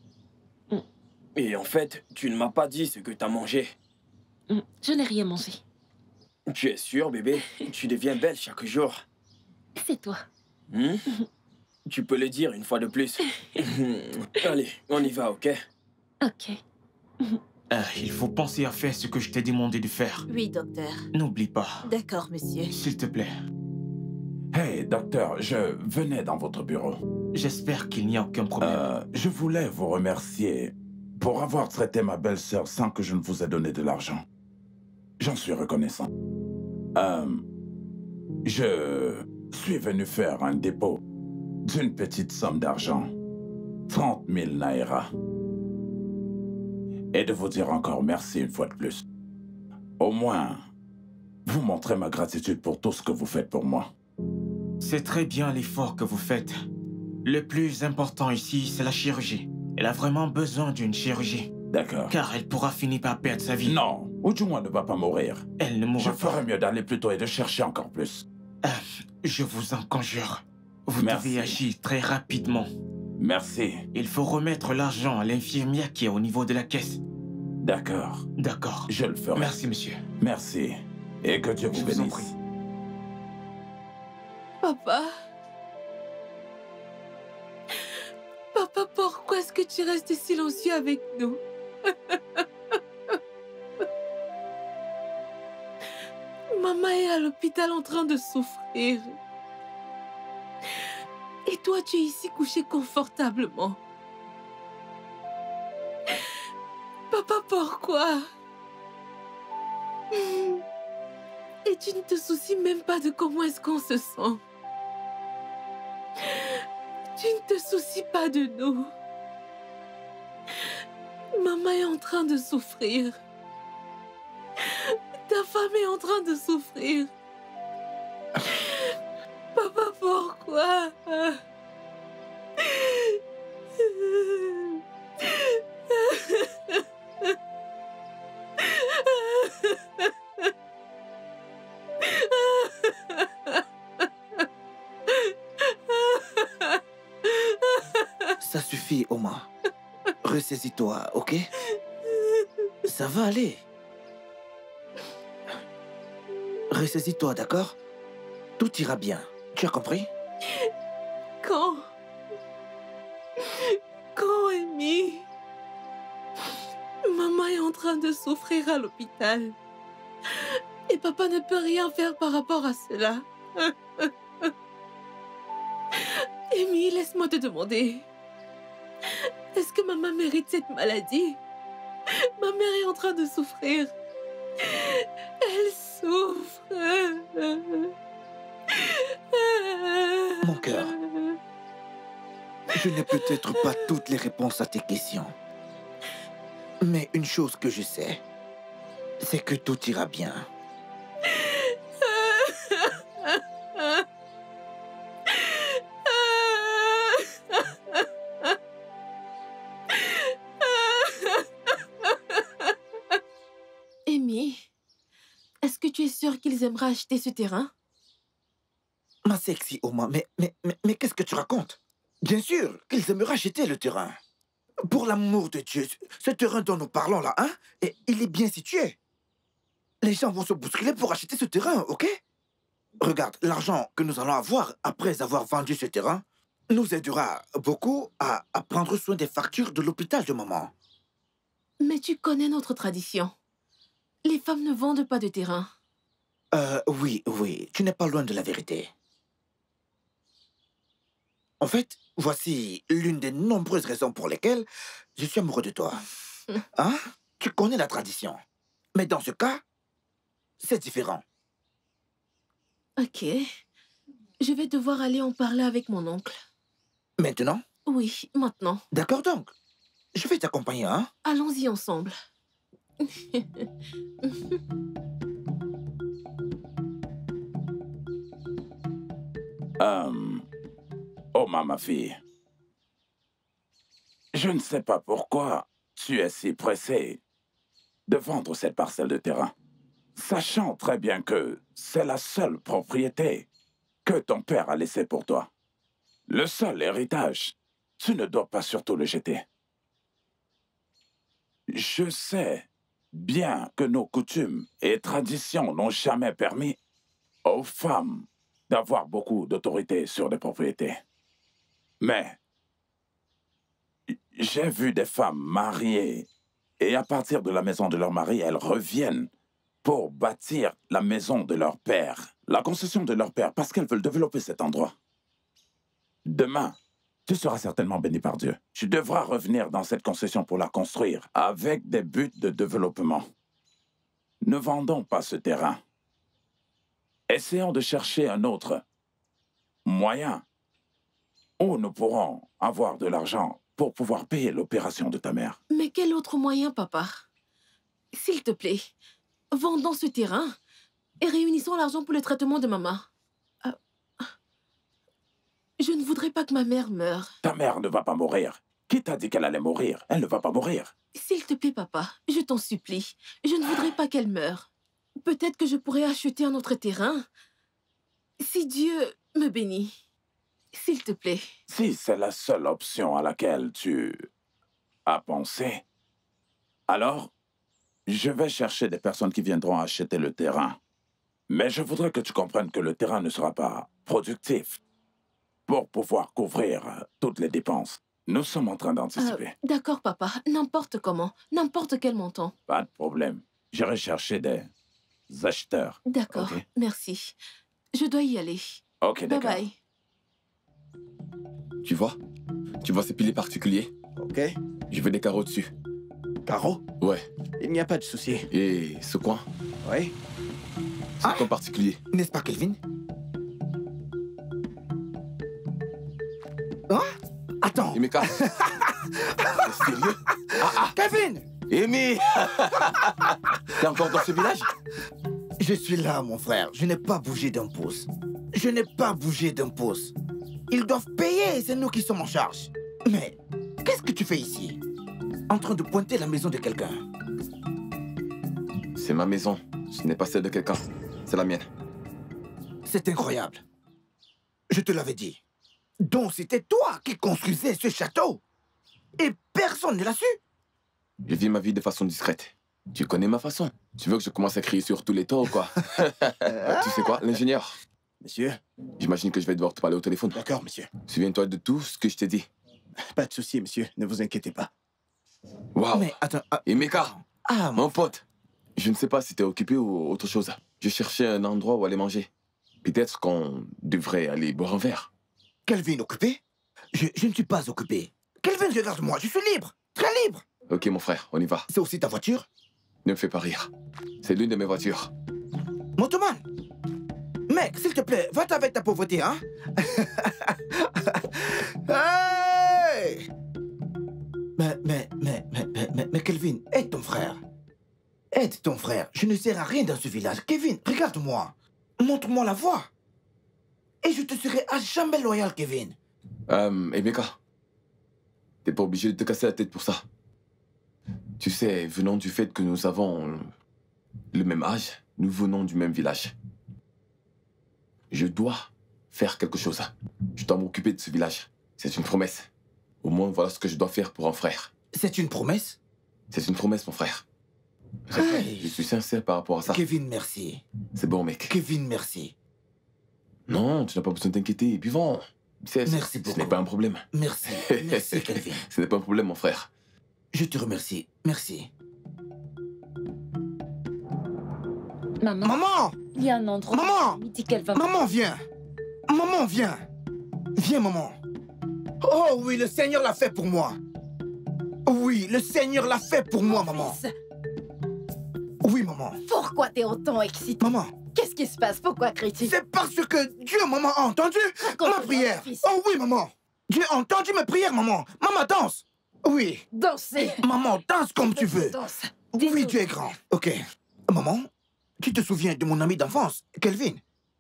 Et en fait, tu ne m'as pas dit ce que tu as mangé. Je n'ai rien mangé. Tu es sûr, bébé? Tu deviens belle chaque jour. C'est toi. Tu peux le dire une fois de plus. Allez, on y va, ok? Ok. Il faut penser à faire ce que je t'ai demandé de faire. Oui, docteur. N'oublie pas. D'accord, monsieur. S'il te plaît. Hey, docteur, je venais dans votre bureau. J'espère qu'il n'y a aucun problème. Je voulais vous remercier pour avoir traité ma belle-sœur sans que je ne vous ai donné de l'argent. J'en suis reconnaissant. Je suis venu faire un dépôt d'une petite somme d'argent. 30 000 naira. Et de vous dire encore merci une fois de plus. Au moins, vous montrez ma gratitude pour tout ce que vous faites pour moi. C'est très bien l'effort que vous faites. Le plus important ici, c'est la chirurgie. Elle a vraiment besoin d'une chirurgie. D'accord. Car elle pourra finir par perdre sa vie. Non, ou du moins ne va pas mourir. Elle ne mourra Je pas. ferais mieux d'aller plus tôt et de chercher encore plus. Je vous en conjure. Vous Merci. devez agir très rapidement. Merci. Il faut remettre l'argent à l'infirmière qui est au niveau de la caisse. D'accord. D'accord. Je le ferai. Merci, monsieur. Merci. Et que Dieu vous Je vous en bénisse. prie. Papa? Papa, pourquoi est-ce que tu restes silencieux avec nous? Maman est à l'hôpital en train de souffrir. Et toi, tu es ici couché confortablement. Papa, pourquoi? Et tu ne te soucies même pas de comment est-ce qu'on se sent. Tu ne te soucies pas de nous. Maman est en train de souffrir. Ta femme est en train de souffrir. Papa, pourquoi? Ça suffit, Oma. Ressaisis-toi, ok? Ça va aller. Ressaisis-toi, d'accord? Tout ira bien. Tu as compris? Quand? Quand, Amy? Maman est en train de souffrir à l'hôpital. Et papa ne peut rien faire par rapport à cela. Amy, laisse-moi te demander. Est-ce que maman mérite cette maladie? Ma mère est en train de souffrir. Elle souffre. Mon cœur, je n'ai peut-être pas toutes les réponses à tes questions. Mais une chose que je sais, c'est que tout ira bien. Amy, est-ce que tu es sûre qu'ils aimeraient acheter ce terrain? Ma sexy Oma, mais qu'est-ce que tu racontes? Bien sûr qu'ils aimeraient acheter le terrain. Pour l'amour de Dieu, ce terrain dont nous parlons là, hein, et il est bien situé. Les gens vont se bousculer pour acheter ce terrain, ok? Regarde, l'argent que nous allons avoir après avoir vendu ce terrain nous aidera beaucoup à prendre soin des factures de l'hôpital de maman. Mais tu connais notre tradition. Les femmes ne vendent pas de terrain. Oui, tu n'es pas loin de la vérité. En fait, voici l'une des nombreuses raisons pour lesquelles je suis amoureux de toi. Hein? Tu connais la tradition. Mais dans ce cas, c'est différent. Ok. Je vais devoir aller en parler avec mon oncle. Maintenant? Oui, maintenant. D'accord donc. Je vais t'accompagner, hein? Allons-y ensemble. Oh, ma fille. Je ne sais pas pourquoi tu es si pressée de vendre cette parcelle de terrain, sachant très bien que c'est la seule propriété que ton père a laissée pour toi. Le seul héritage, tu ne dois pas surtout le jeter. Je sais bien que nos coutumes et traditions n'ont jamais permis aux femmes d'avoir beaucoup d'autorité sur les propriétés. Mais j'ai vu des femmes mariées et à partir de la maison de leur mari, elles reviennent pour bâtir la maison de leur père, la concession de leur père, parce qu'elles veulent développer cet endroit. Demain, tu seras certainement béni par Dieu. Tu devras revenir dans cette concession pour la construire avec des buts de développement. Ne vendons pas ce terrain. Essayons de chercher un autre moyen où nous pourrons avoir de l'argent pour pouvoir payer l'opération de ta mère. Mais quel autre moyen, papa? S'il te plaît, vendons ce terrain et réunissons l'argent pour le traitement de maman. Je ne voudrais pas que ma mère meure. Ta mère ne va pas mourir. Qui t'a dit qu'elle allait mourir? Elle ne va pas mourir. S'il te plaît, papa, je t'en supplie. Je ne voudrais pas qu'elle meure. Peut-être que je pourrais acheter un autre terrain. Si Dieu me bénit. S'il te plaît. Si c'est la seule option à laquelle tu as pensé, alors je vais chercher des personnes qui viendront acheter le terrain. Mais je voudrais que tu comprennes que le terrain ne sera pas productif pour pouvoir couvrir toutes les dépenses. Nous sommes en train d'anticiper. D'accord, papa. N'importe comment. N'importe quel montant. Pas de problème. J'irai chercher des acheteurs. D'accord. Okay? Merci. Je dois y aller. Ok, d'accord. Bye bye. Tu vois ces piliers particuliers? Ok. Je veux des carreaux dessus. Carreaux? Ouais. Il n'y a pas de souci. Et ce coin? Oui. C'est un coin particulier. N'est-ce pas, Kelvin? Hein? Attends. Il me casse. T'es sérieux? Kevin! Amy! T'es encore dans ce village? Je suis là, mon frère. Je n'ai pas bougé d'un pouce. Je n'ai pas bougé d'un pouce. Ils doivent payer, c'est nous qui sommes en charge. Mais qu'est-ce que tu fais ici? En train de pointer la maison de quelqu'un. C'est ma maison. Ce n'est pas celle de quelqu'un. C'est la mienne. C'est incroyable. Je te l'avais dit. Donc c'était toi qui construisais ce château? Et personne ne l'a su. Je vis ma vie de façon discrète. Tu connais ma façon. Tu veux que je commence à crier sur tous les toits ou quoi? Tu sais quoi, l'ingénieur? Monsieur? J'imagine que je vais devoir te parler au téléphone. D'accord, monsieur. Souviens-toi de tout ce que je t'ai dit. Pas de souci, monsieur. Ne vous inquiétez pas. Waouh! Mais attends... Et Meka, Ah, mon pote, je ne sais pas si t'es occupé ou autre chose. Je cherchais un endroit où aller manger. Peut-être qu'on devrait aller boire un verre. Kelvin, occupé? Je ne suis pas occupé. Kelvin, regarde-moi, je suis libre. Très libre. Ok, mon frère, on y va. C'est aussi ta voiture? Ne me fais pas rire. C'est l'une de mes voitures. Motoman! Mec, s'il te plaît, va-t'en avec ta pauvreté, hein? Hey! Mais Kelvin, aide ton frère. Aide ton frère. Je ne sers à rien dans ce village. Kevin, regarde-moi. Montre-moi la voie. Et je te serai à jamais loyal, Kevin. Et Meka, t'es pas obligé de te casser la tête pour ça. Tu sais, venant du fait que nous avons le même âge, nous venons du même village. Je dois faire quelque chose. Je dois m'occuper de ce village. C'est une promesse. Au moins, voilà ce que je dois faire pour un frère. C'est une promesse? C'est une promesse, mon frère. Je suis sincère par rapport à ça. Kevin, merci. C'est bon, mec. Kevin, merci. Non, tu n'as pas besoin de t'inquiéter. Buvons. Merci beaucoup. Ce n'est pas un problème. Merci. Merci, Kelvin. Ce n'est pas un problème, mon frère. Je te remercie. Merci. Maman. Maman! Il y a un endroit. Maman! Il dit qu'elle va. Maman, viens! Maman, viens! Viens, maman! Oh oui, le Seigneur l'a fait pour moi! Oui, le Seigneur l'a fait pour moi, maman! Fils, Oui, maman! pourquoi t'es autant excité? Maman! Qu'est-ce qui se passe? Pourquoi crie-tu? C'est parce que Dieu, maman, a entendu ma prière! fils. Oh oui, maman! Dieu a entendu mes prières, maman! Maman, danse! Oui! Danser! Maman, danse comme tu veux! Danse. Oui, Dieu est grand. Ok. Maman, tu te souviens de mon ami d'enfance, Kelvin?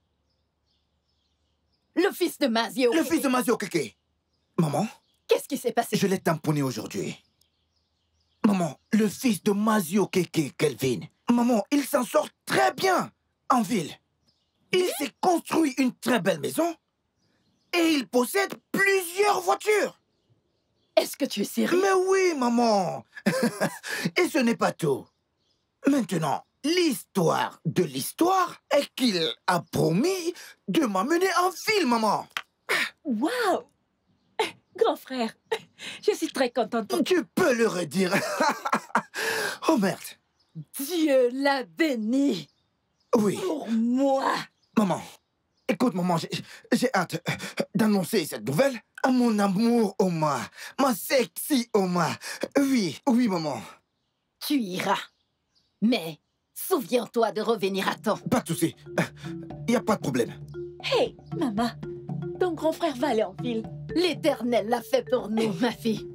Le fils de Mazio. Le fils de Mazio Keke. Maman, Qu'est-ce qui s'est passé? je l'ai tamponné aujourd'hui. Maman, le fils de Mazio Keke, Kelvin. Maman, il s'en sort très bien en ville. Il s'est construit une très belle maison et il possède plusieurs voitures. Est-ce que tu es sérieux? Mais oui, maman. Et ce n'est pas tout. Maintenant, l'histoire de l'histoire est qu'il a promis de m'amener en ville, maman. Waouh! Grand frère, je suis très contente pour toi. Tu peux le redire. Oh merde. Dieu l'a béni Oui. pour moi. Maman, écoute, maman, j'ai hâte d'annoncer cette nouvelle à mon amour Oma, ma sexy Oma. Oui, oui, maman. Tu iras. Mais souviens-toi de revenir à temps. Pas de souci. Il n'y a pas de problème. Hey, maman, ton grand frère va aller en ville. L'Éternel l'a fait pour nous, ma fille.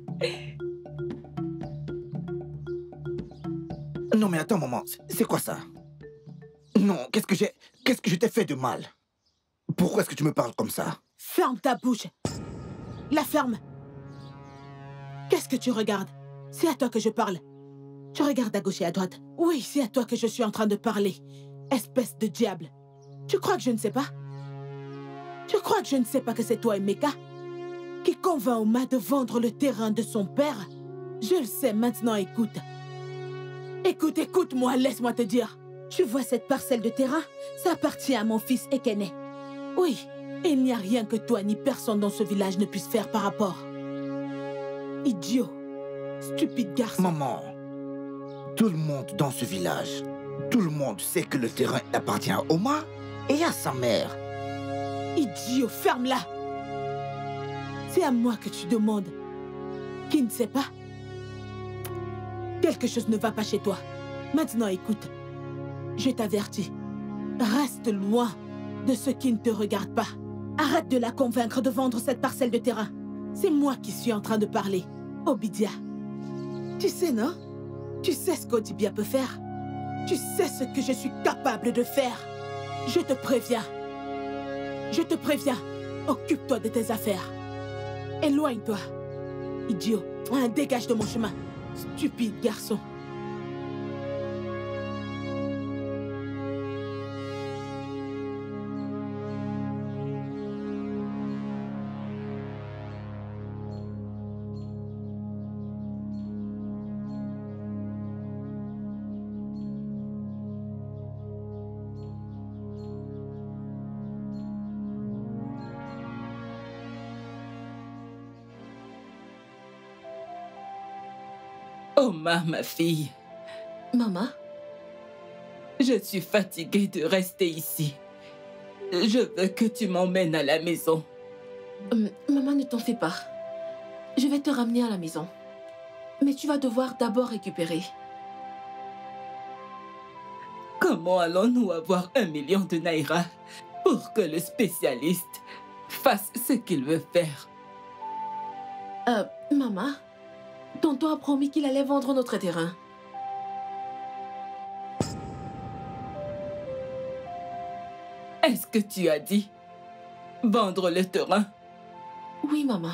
Non, mais attends, maman, c'est quoi ça? Non, qu'est-ce que je t'ai fait de mal? Pourquoi est-ce que tu me parles comme ça? Ferme ta bouche. La ferme. Qu'est-ce que tu regardes? C'est à toi que je parle. Tu regardes à gauche et à droite. Oui, c'est à toi que je suis en train de parler. Espèce de diable. Tu crois que je ne sais pas? Tu crois que je ne sais pas que c'est toi et Meka qui convainc Oma de vendre le terrain de son père? Je le sais maintenant, écoute. Écoute-moi, laisse-moi te dire. Tu vois cette parcelle de terrain? Ça appartient à mon fils Ekene. Oui, il n'y a rien que toi ni personne dans ce village ne puisse faire par rapport. Idiot. Stupide garçon. Maman, tout le monde dans ce village, tout le monde sait que le terrain appartient à Oma et à sa mère. Idiot, ferme-la. C'est à moi que tu demandes. Qui ne sait pas? Quelque chose ne va pas chez toi. Maintenant, écoute. Je t'avertis. Reste loin de ceux qui ne te regardent pas. Arrête de la convaincre de vendre cette parcelle de terrain. C'est moi qui suis en train de parler. Obidia. Tu sais, non? Tu sais ce qu'Odibia peut faire. Tu sais ce que je suis capable de faire. Je te préviens. Je te préviens. Occupe-toi de tes affaires. Éloigne-toi. Idiot. Dégage de mon chemin. Stupide garçon. Oma, ma fille. Maman? Je suis fatiguée de rester ici. Je veux que tu m'emmènes à la maison. Maman, ne t'en fais pas. Je vais te ramener à la maison. Mais tu vas devoir d'abord récupérer. Comment allons-nous avoir 1 million de naira pour que le spécialiste fasse ce qu'il veut faire? Maman, tonton a promis qu'il allait vendre notre terrain. Est-ce que tu as dit vendre le terrain? Oui, maman.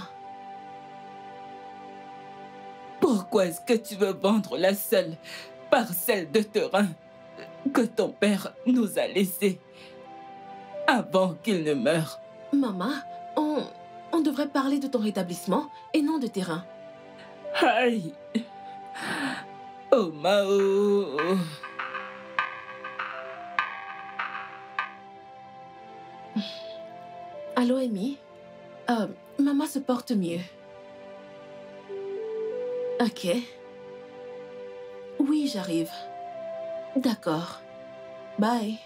Pourquoi est-ce que tu veux vendre la seule parcelle de terrain que ton père nous a laissée avant qu'il ne meure? Maman, on devrait parler de ton rétablissement et non de terrain. Aïe! Oh Mao! Allô, Amy? Maman se porte mieux. Ok. Oui, j'arrive. D'accord. Bye.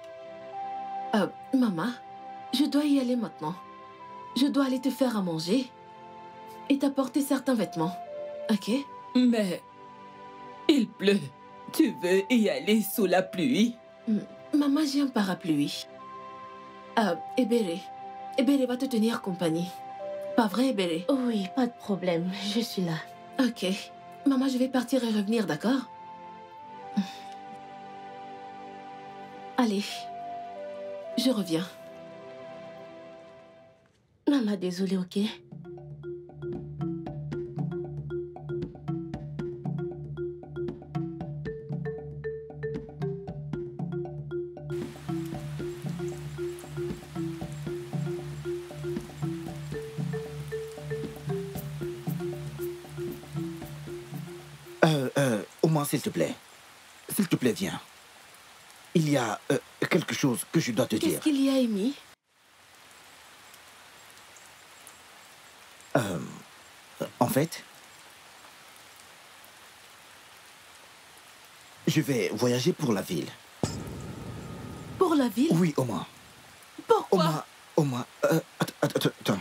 Maman, je dois y aller maintenant. Je dois aller te faire à manger et t'apporter certains vêtements. Ok? Mais il pleut. Tu veux y aller sous la pluie? Maman, j'ai un parapluie. Ebere. Ebere va te tenir compagnie. Pas vrai, Ebere? Oui, pas de problème. Je suis là. Ok. Maman, je vais partir et revenir, d'accord? Allez. Je reviens. Maman, désolée, ok? Oman, s'il te plaît. S'il te plaît, viens. Il y a quelque chose que je dois te dire. Qu'est-ce qu'il y a, Amy? En fait, je vais voyager pour la ville. Pour la ville? Oui, Oman. Pourquoi? Oman, attends.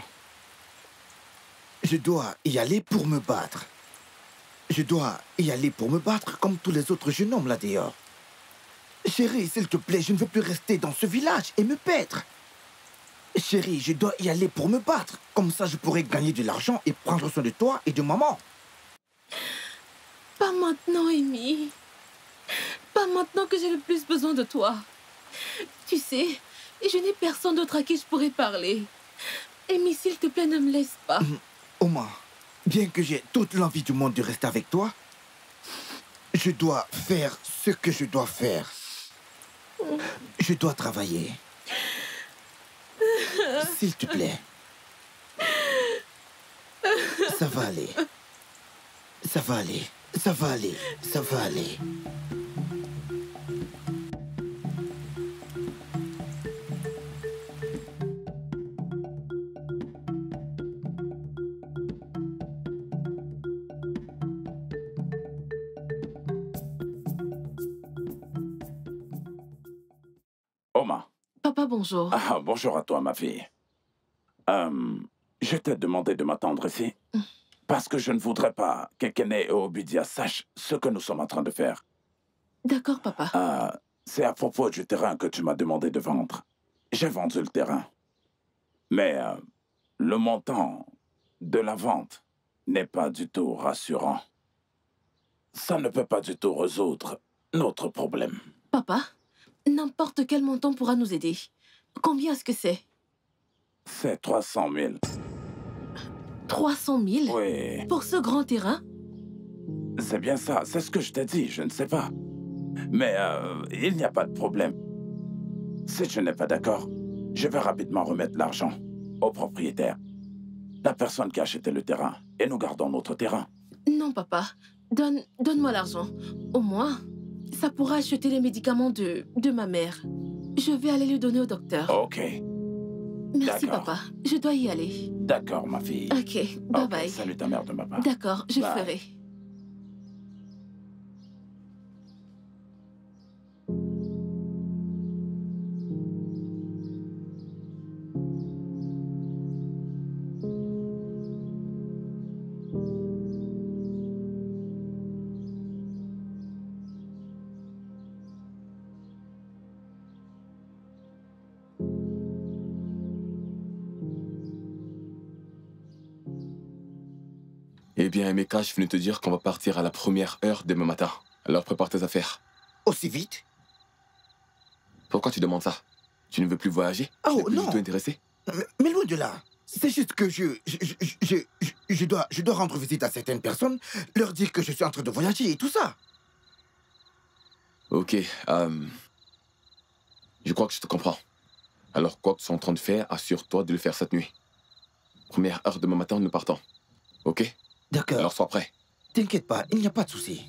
Je dois y aller pour me battre. Je dois y aller pour me battre comme tous les autres jeunes hommes là dehors. Chérie, s'il te plaît, je ne veux plus rester dans ce village et me paître. Chérie, je dois y aller pour me battre. Comme ça, je pourrai gagner de l'argent et prendre soin de toi et de maman. Pas maintenant, Amy. Pas maintenant que j'ai le plus besoin de toi. Tu sais, je n'ai personne d'autre à qui je pourrais parler. Amy, s'il te plaît, ne me laisse pas. Oman, bien que j'ai toute l'envie du monde de rester avec toi, je dois faire ce que je dois faire. Je dois travailler. S'il te plaît. Ça va aller. Ça va aller. Ça va aller. Ça va aller. Oma. Papa, bonjour. Ah, bonjour à toi, ma fille. Je t'ai demandé de m'attendre ici parce que je ne voudrais pas qu'Ekene et Obidia sachent ce que nous sommes en train de faire. D'accord, papa. C'est à propos du terrain que tu m'as demandé de vendre. J'ai vendu le terrain. Mais le montant de la vente n'est pas du tout rassurant. Ça ne peut pas du tout résoudre notre problème. Papa, n'importe quel montant pourra nous aider. Combien est-ce que c'est? C'est 300 000. 300 000? Oui. Pour ce grand terrain? C'est bien ça. C'est ce que je t'ai dit. Je ne sais pas. Mais il n'y a pas de problème. Si tu n'es pas d'accord, je vais rapidement remettre l'argent au propriétaire. La personne qui a acheté le terrain. Et nous gardons notre terrain. Non, papa. Donne-moi l'argent. Au moins, ça pourra acheter les médicaments de ma mère. Je vais aller le donner au docteur. Ok. Merci, papa. Je dois y aller. D'accord, ma fille. Ok, bye bye. Salut ta mère de ma part. D'accord, je Bye. ferai. Eh bien, Emeka, je venais te dire qu'on va partir à la première heure demain matin. Alors prépare tes affaires. Aussi vite? Pourquoi tu demandes ça? Tu ne veux plus voyager? Oh, Tu n'es plus non. du tout intéressé? Mais loin de là. C'est juste que je dois rendre visite à certaines personnes, leur dire que je suis en train de voyager et tout ça. Ok, je crois que je te comprends. Alors, quoi que tu sois en train de faire, assure-toi de le faire cette nuit. Première heure demain matin, nous partons. Ok? D'accord. Alors, sois prêt. T'inquiète pas, il n'y a pas de souci.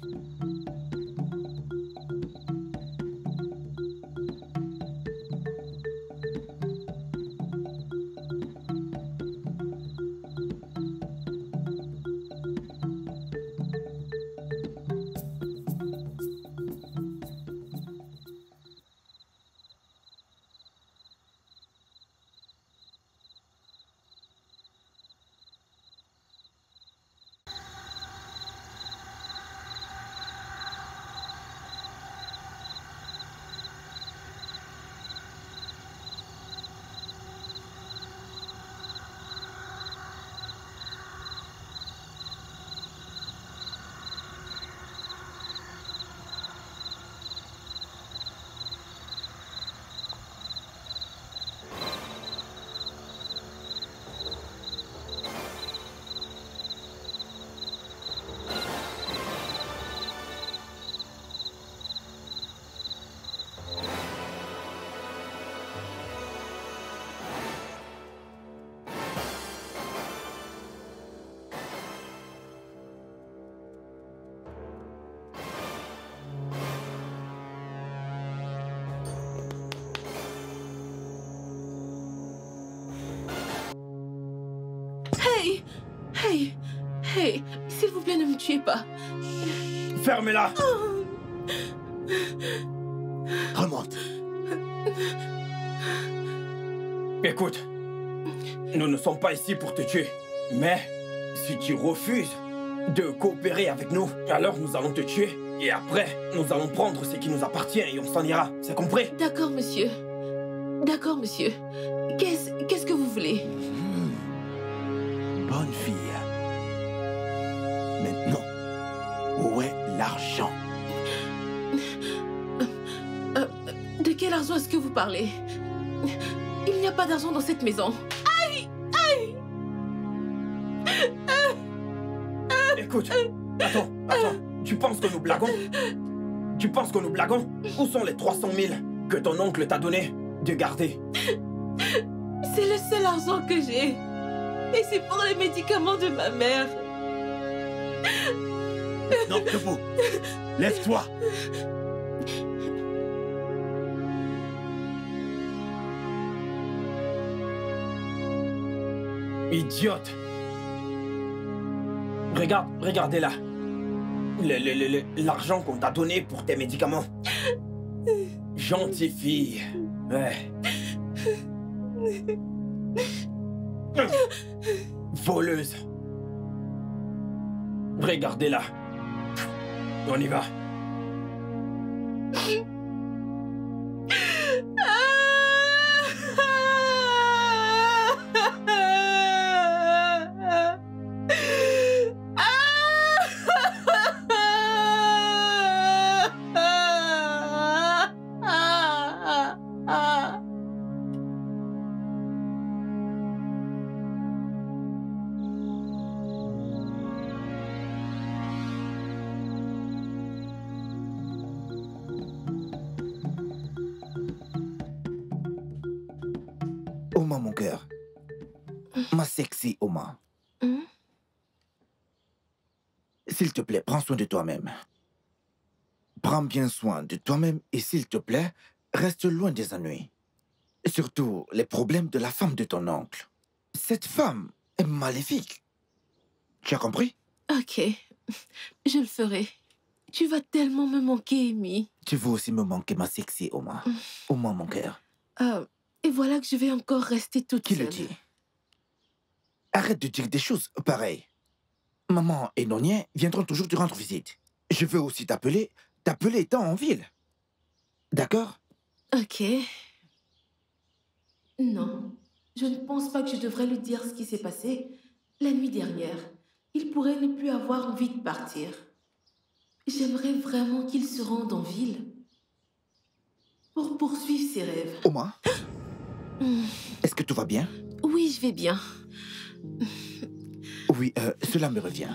Hey, s'il vous plaît, ne me tuez pas. Fermez-la. Remonte. Écoute, nous ne sommes pas ici pour te tuer. Mais si tu refuses de coopérer avec nous, alors nous allons te tuer. Et après, nous allons prendre ce qui nous appartient et on s'en ira. C'est compris? D'accord, monsieur. D'accord, monsieur. Qu'est-ce que vous voulez? Bonne fille. Maintenant, où est l'argent? De quel argent est-ce que vous parlez? Il n'y a pas d'argent dans cette maison. Aïe! Aïe! Écoute, attends. Tu penses que nous blaguons? Tu penses que nous blaguons? Où sont les 300 000 que ton oncle t'a donné de garder? C'est le seul argent que j'ai. Et c'est pour les médicaments de ma mère. Non, debout. Lève-toi. Idiote. Regardez là. L'argent qu'on t'a donné pour tes médicaments. Gentille fille. Ouais. Voleuse. Regardez-la. On y va. Oma, mon cœur. Ma sexy Oma. S'il te plaît, prends soin de toi-même. Prends bien soin de toi-même et s'il te plaît, reste loin des ennuis. Surtout les problèmes de la femme de ton oncle. Cette femme est maléfique. Tu as compris? Ok, je le ferai. Tu vas tellement me manquer, Amy. Tu veux aussi me manquer, ma sexy Oma. Oma, mon cœur. Et voilà que je vais encore rester toute seule. Qui le dit? Arrête de dire des choses pareilles. Maman et Nonien viendront toujours te rendre visite. Je veux aussi t'appeler étant en ville. D'accord? Ok. Non, je ne pense pas que je devrais lui dire ce qui s'est passé la nuit dernière. il pourrait ne plus avoir envie de partir. J'aimerais vraiment qu'il se rende en ville pour poursuivre ses rêves. Oma, est-ce que tout va bien? Oui, je vais bien. Oui, cela me revient.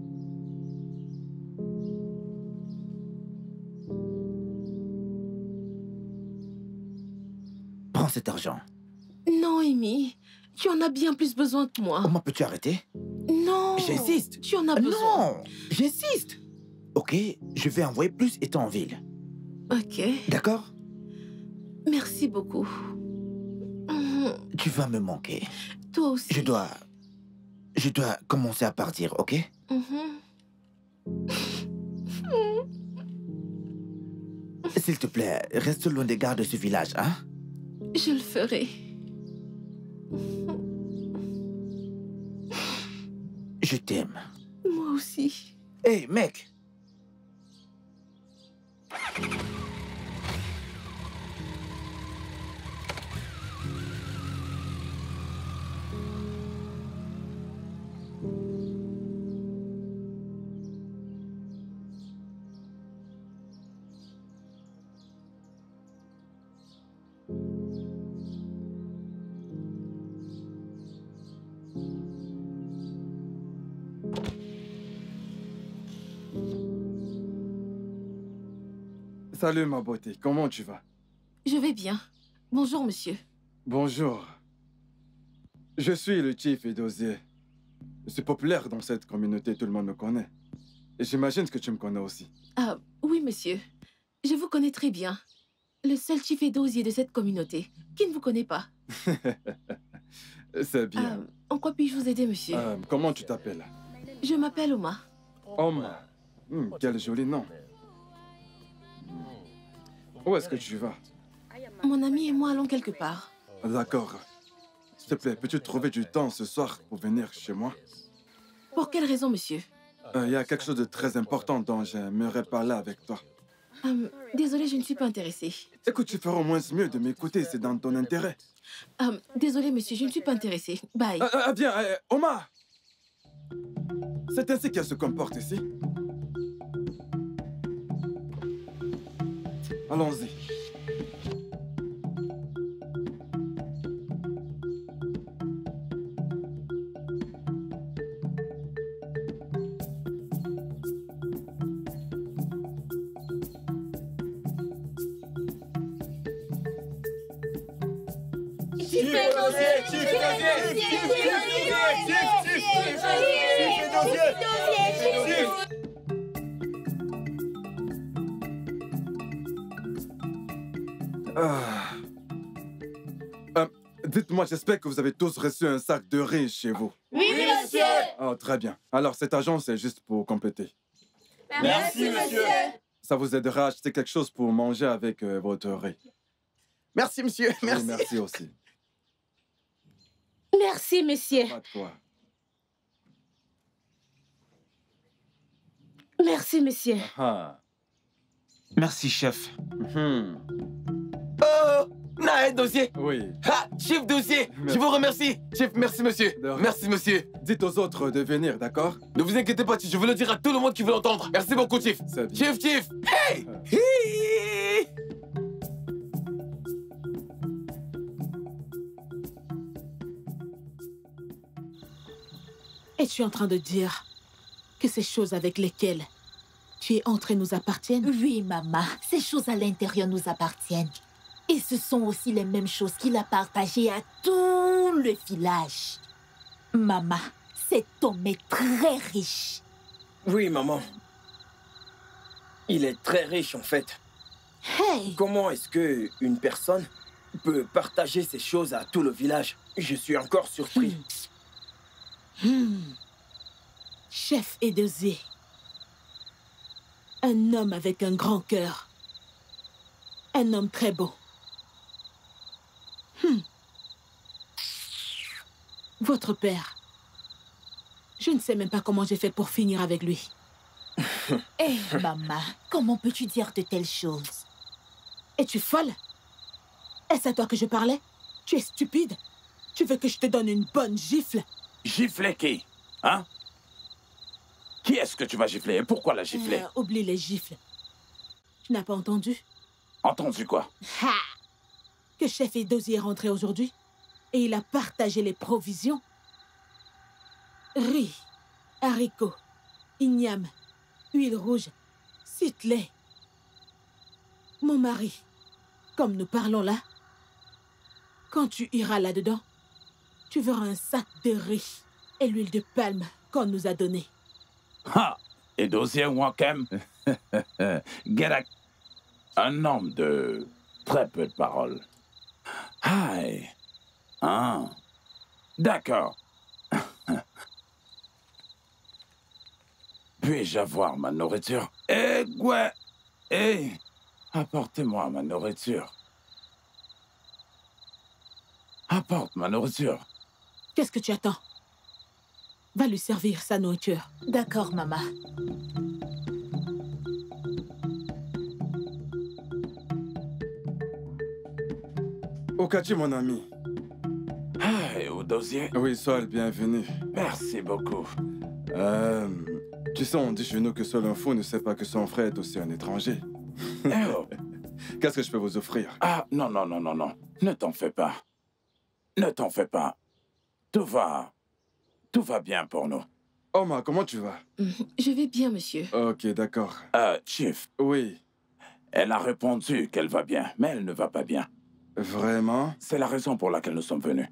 Prends cet argent. Non, Amy, tu en as bien plus besoin que moi. Oma, peux-tu arrêter? Non. J'insiste. Tu en as besoin. Non, j'insiste. Ok, je vais envoyer plus étant en ville. Ok. D'accord? Merci beaucoup. Tu vas me manquer. Toi aussi. Je dois commencer à partir, ok? S'il te plaît, reste loin des gars de ce village, hein? Je le ferai. Je t'aime. Moi aussi. Hé, mec! Salut ma beauté, comment tu vas? Je vais bien. Bonjour, monsieur. Bonjour. Je suis le chief Edozie. Je suis populaire dans cette communauté, tout le monde me connaît. Et j'imagine que tu me connais aussi. Ah, oui, monsieur. Je vous connais très bien. Le seul chief Edozie de cette communauté, qui ne vous connaît pas. C'est bien. En quoi puis-je vous aider, monsieur? Comment tu t'appelles? Je m'appelle Oma. Oma. Quel joli nom. Où est-ce que tu vas? Mon ami et moi allons quelque part. D'accord. S'il te plaît, peux-tu trouver du temps ce soir pour venir chez moi? Pour quelle raison, monsieur? Il y a quelque chose de très important dont j'aimerais parler avec toi. Désolée, je ne suis pas intéressée. Écoute, tu feras au moins mieux de m'écouter, c'est dans ton intérêt. Désolée, monsieur, je ne suis pas intéressée. Bye. Viens, Oma! C'est ainsi qu'elle se comporte ici. Allons-y. Dites-moi, j'espère que vous avez tous reçu un sac de riz chez vous. Oui, monsieur! Oh, très bien. Alors, cet argent, c'est juste pour compléter. Merci, monsieur! Ça vous aidera à acheter quelque chose pour manger avec votre riz. Merci, monsieur. Merci. Oui, merci aussi. Merci, monsieur. Pas de quoi. Merci, monsieur. Merci, chef. Oh, Naël Dossier. Oui. Ha, chef Dossier, je vous remercie. Chef, merci, monsieur. Merci, monsieur. Dites aux autres de venir, d'accord? Ne vous inquiétez pas, je veux le dire à tout le monde qui veut l'entendre. Merci beaucoup, Chief. Chief. Hey! Hi! Es-tu en train de dire que ces choses avec lesquelles tu es entré nous appartiennent? Oui, maman. Ces choses à l'intérieur nous appartiennent. Et ce sont aussi les mêmes choses qu'il a partagées à tout le village. Maman, cet homme est très riche. Oui, maman. Il est très riche, en fait. Hey! Comment est-ce qu'une personne peut partager ces choses à tout le village? Je suis encore surpris. Chef Edozie. Un homme avec un grand cœur. Un homme très beau. Votre père. Je ne sais même pas comment j'ai fait pour finir avec lui. Hé, maman, comment peux-tu dire de telles choses? Es-tu folle? Est-ce à toi que je parlais? Tu es stupide? Tu veux que je te donne une bonne gifle? Gifler qui? Hein? Qui est-ce que tu vas gifler et pourquoi la gifler? Oublie les gifles. Tu n'as pas entendu? Entendu quoi? Ha! Que chef Edozie est rentré aujourd'hui et il a partagé les provisions. Riz, haricots, igname, huile rouge, lait. Mon mari, comme nous parlons là, quand tu iras là-dedans, tu verras un sac de riz et l'huile de palme qu'on nous a donné. Ha! Edozie Nwakem. Gerak. Un homme de très peu de paroles. Aïe. Ah. D'accord. Puis-je avoir ma nourriture? Eh, ouais. Eh, apportez-moi ma nourriture. Apporte ma nourriture. Qu'est-ce que tu attends? Va lui servir sa nourriture. D'accord, maman. Okachi, mon ami. Ah, Edozie. Oui, sois le bienvenu. Merci beaucoup. Tu sais, on dit chez nous que seul un fou ne sait pas que son frère est aussi un étranger. Oh. Qu'est-ce que je peux vous offrir? Ah, non, non, non, non, non. Ne t'en fais pas. Ne t'en fais pas. Tout va bien pour nous. Oma, comment tu vas? Je vais bien, monsieur. Ok, d'accord. Chief. Oui. Elle a répondu qu'elle va bien, mais elle ne va pas bien. Vraiment? C'est la raison pour laquelle nous sommes venus.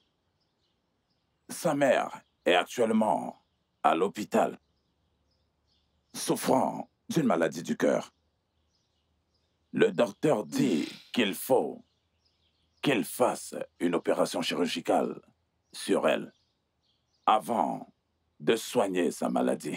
Sa mère est actuellement à l'hôpital, souffrant d'une maladie du cœur. Le docteur dit qu'il faut qu'il fasse une opération chirurgicale sur elle avant de soigner sa maladie.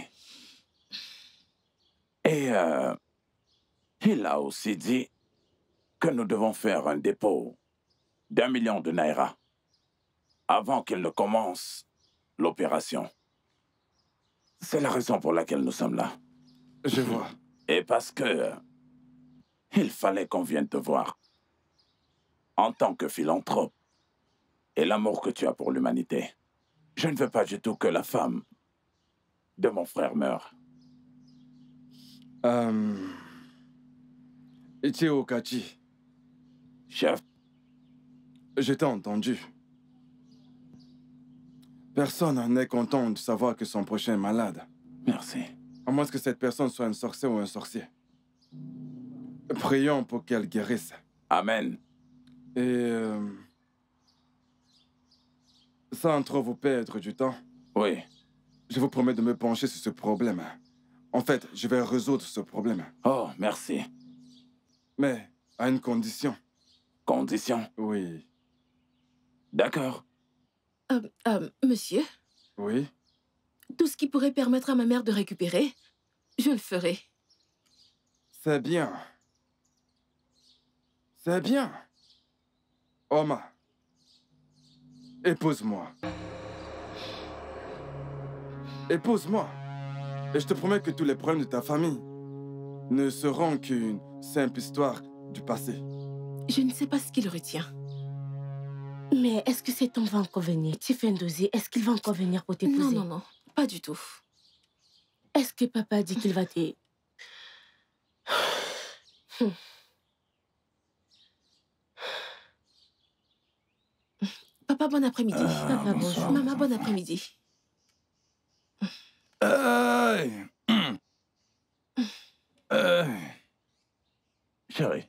Et il a aussi dit que nous devons faire un dépôt d'1 million de naira avant qu'il ne commence l'opération. C'est la raison pour laquelle nous sommes là. Je vois. Et parce que il fallait qu'on vienne te voir en tant que philanthrope et l'amour que tu as pour l'humanité. Je ne veux pas du tout que la femme de mon frère meure. Ichie Okachi. Chef. Je t'ai entendu. Personne n'est content de savoir que son prochain est malade. Merci. À moins que cette personne soit une sorcière ou un sorcier. Prions pour qu'elle guérisse. Amen. Et sans trop vous perdre du temps. Oui. Je vous promets de me pencher sur ce problème. En fait, je vais résoudre ce problème. Oh, merci. Mais à une condition. Condition? Oui. D'accord. Monsieur? Oui? Tout ce qui pourrait permettre à ma mère de récupérer, je le ferai. C'est bien. C'est bien. Oma, épouse-moi. Épouse-moi. Et je te promets que tous les problèmes de ta famille ne seront qu'une simple histoire du passé. Je ne sais pas ce qui le retient. Mais est-ce que cet homme va encore venir? Chief Ndozie, est-ce qu'il va encore venir pour t'épouser? Non, non, non. Pas du tout. Est-ce que papa a dit qu'il va te... Papa, bon après-midi. Papa, bonjour. Maman, bon après-midi. Chérie.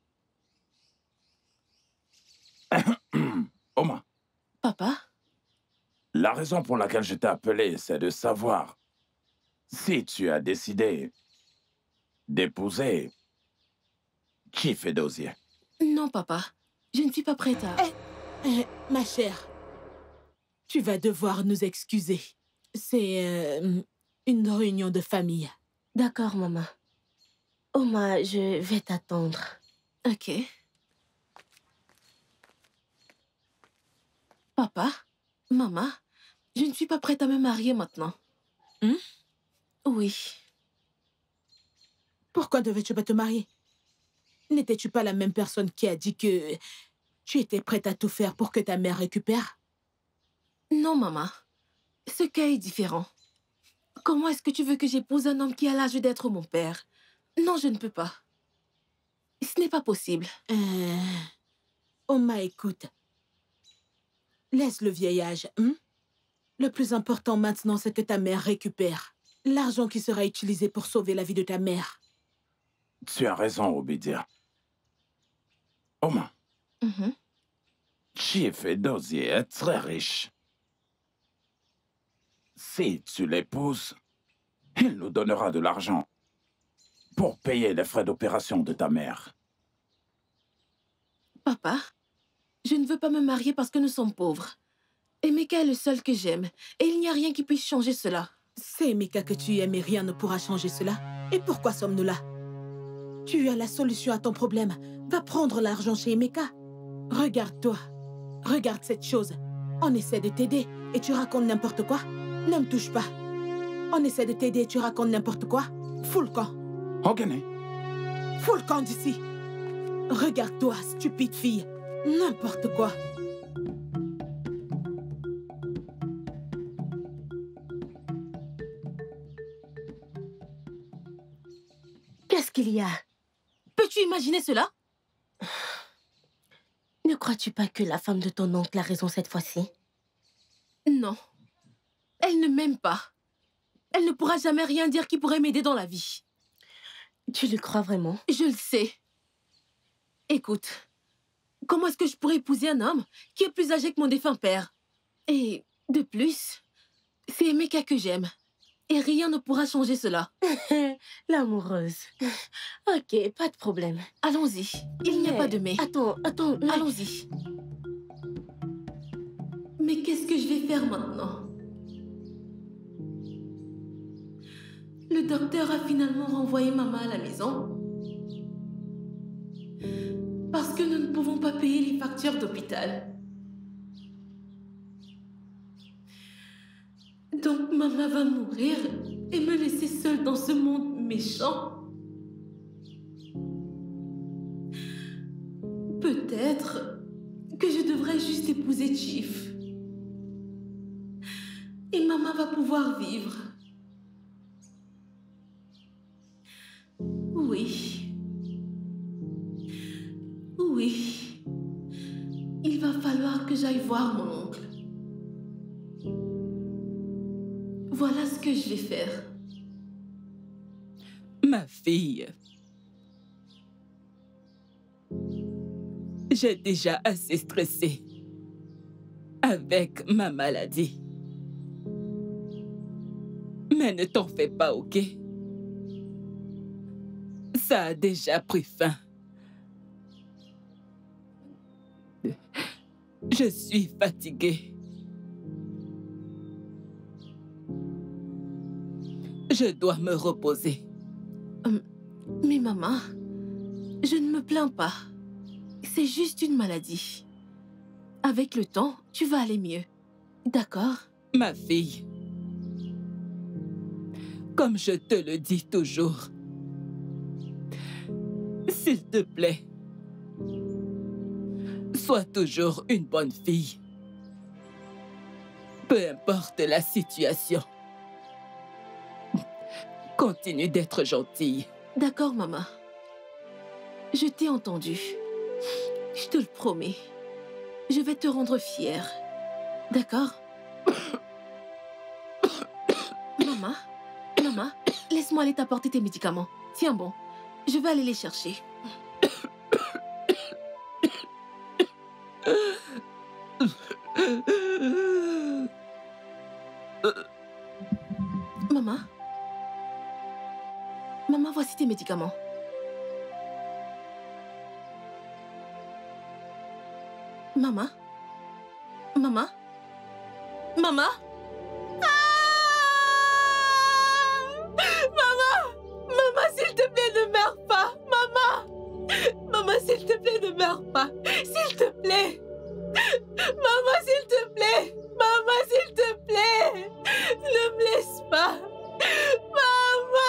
Oma. Papa? La raison pour laquelle je t'ai appelé, c'est de savoir si tu as décidé d'épouser Chief Edozie. Non, papa. Je ne suis pas prête à... Ma chère, tu vas devoir nous excuser. C'est une réunion de famille. D'accord, maman. Oma, je vais t'attendre. Ok. Papa, maman, je ne suis pas prête à me marier maintenant. Oui. Pourquoi devais-tu pas te marier? N'étais-tu pas la même personne qui a dit que tu étais prête à tout faire pour que ta mère récupère? Non, maman. Ce cas est différent. Comment est-ce que tu veux que j'épouse un homme qui a l'âge d'être mon père? Non, je ne peux pas. Ce n'est pas possible. Oma, écoute. Laisse le vieillage, hein? Le plus important maintenant, c'est que ta mère récupère l'argent qui sera utilisé pour sauver la vie de ta mère. Tu as raison, Obidia. Oma, Chief Edozie est très riche. Si tu l'épouses, il nous donnera de l'argent pour payer les frais d'opération de ta mère. Papa, je ne veux pas me marier parce que nous sommes pauvres. Emeka est le seul que j'aime, et il n'y a rien qui puisse changer cela. C'est Emeka que tu aimes et rien ne pourra changer cela. Et pourquoi sommes-nous là? Tu as la solution à ton problème. Va prendre l'argent chez Emeka. Regarde-toi. Regarde cette chose. On essaie de t'aider et tu racontes n'importe quoi. Ne me touche pas. On essaie de t'aider et tu racontes n'importe quoi. Fous le camp. Ogene. Fous le camp d'ici. Regarde-toi, stupide fille. N'importe quoi. Qu'est-ce qu'il y a? Peux-tu imaginer cela? Ne crois-tu pas que la femme de ton oncle a raison cette fois-ci? Non. Elle ne m'aime pas. Elle ne pourra jamais rien dire qui pourrait m'aider dans la vie. Tu le crois vraiment? Je le sais. Écoute, comment est-ce que je pourrais épouser un homme qui est plus âgé que mon défunt père? Et de plus, c'est Emeka que j'aime. Et rien ne pourra changer cela. L'amoureuse. Ok, pas de problème. Allons-y. Il n'y a pas de mais. Attends. Allons-y. Mais qu'est-ce que je vais faire maintenant? Le docteur a finalement renvoyé maman à la maison. Parce que nous ne pouvons pas payer les factures d'hôpital. Donc maman va mourir et me laisser seule dans ce monde méchant. Peut-être que je devrais juste épouser Chief. Et maman va pouvoir vivre. Oui. Il va falloir que j'aille voir mon oncle. Voilà ce que je vais faire. Ma fille, j'ai déjà assez stressé avec ma maladie. Mais ne t'en fais pas, ok? Ça a déjà pris fin. Je suis fatiguée. Je dois me reposer. Mais maman, je ne me plains pas. C'est juste une maladie. Avec le temps, tu vas aller mieux. D'accord? Ma fille, comme je te le dis toujours, s'il te plaît, sois toujours une bonne fille. Peu importe la situation. Continue d'être gentille. D'accord, maman. Je t'ai entendu. Je te le promets. Je vais te rendre fière. D'accord? Maman, laisse-moi aller t'apporter tes médicaments. Tiens bon, je vais aller les chercher. Maman, voici tes médicaments. Maman? Maman, s'il te plaît, ne meurs pas. Maman, s'il te plaît, ne meurs pas. S'il te plaît. Maman, s'il te plaît. Maman, s'il te plaît. Ne me laisse pas. Maman.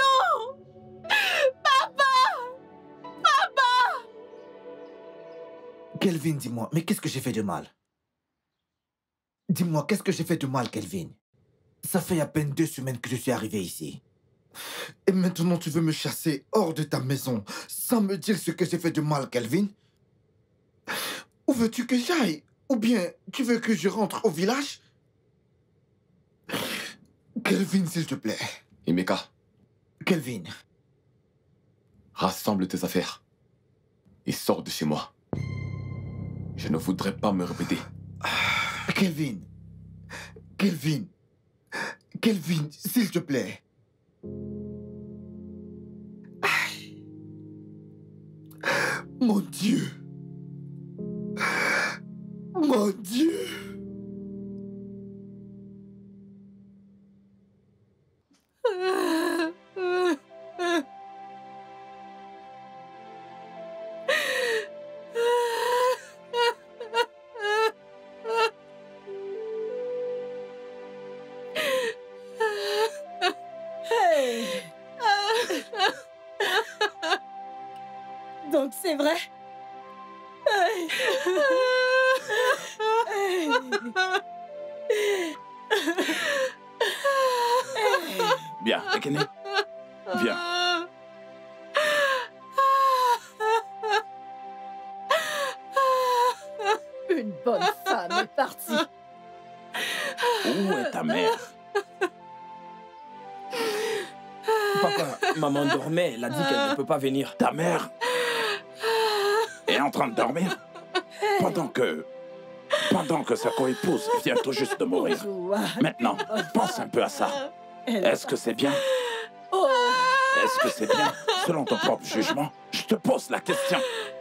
Tonton. Papa. Kelvin, dis-moi, mais qu'est-ce que j'ai fait de mal? Dis-moi, qu'est-ce que j'ai fait de mal, Kelvin? Ça fait à peine 2 semaines que je suis arrivé ici. Et maintenant, tu veux me chasser hors de ta maison sans me dire ce que j'ai fait de mal, Kelvin? Où veux-tu que j'aille? Ou bien, tu veux que je rentre au village? Kelvin, s'il te plaît. Emeka. Kelvin. Rassemble tes affaires et sors de chez moi. Je ne voudrais pas me répéter. Kelvin. Kelvin. Kelvin, s'il te plaît. Mon Dieu. Mon Dieu. Donc c'est vrai? Bien, Ekene. Viens. Une bonne femme est partie. Où est ta mère? Papa, maman dormait. Elle a dit qu'elle ne peut pas venir. Ta mère est en train de dormir pendant que sa coépouse vient tout juste de mourir. Maintenant, pense un peu à ça. Est-ce que c'est bien? Est-ce que c'est bien? Selon ton propre jugement, je te pose la question.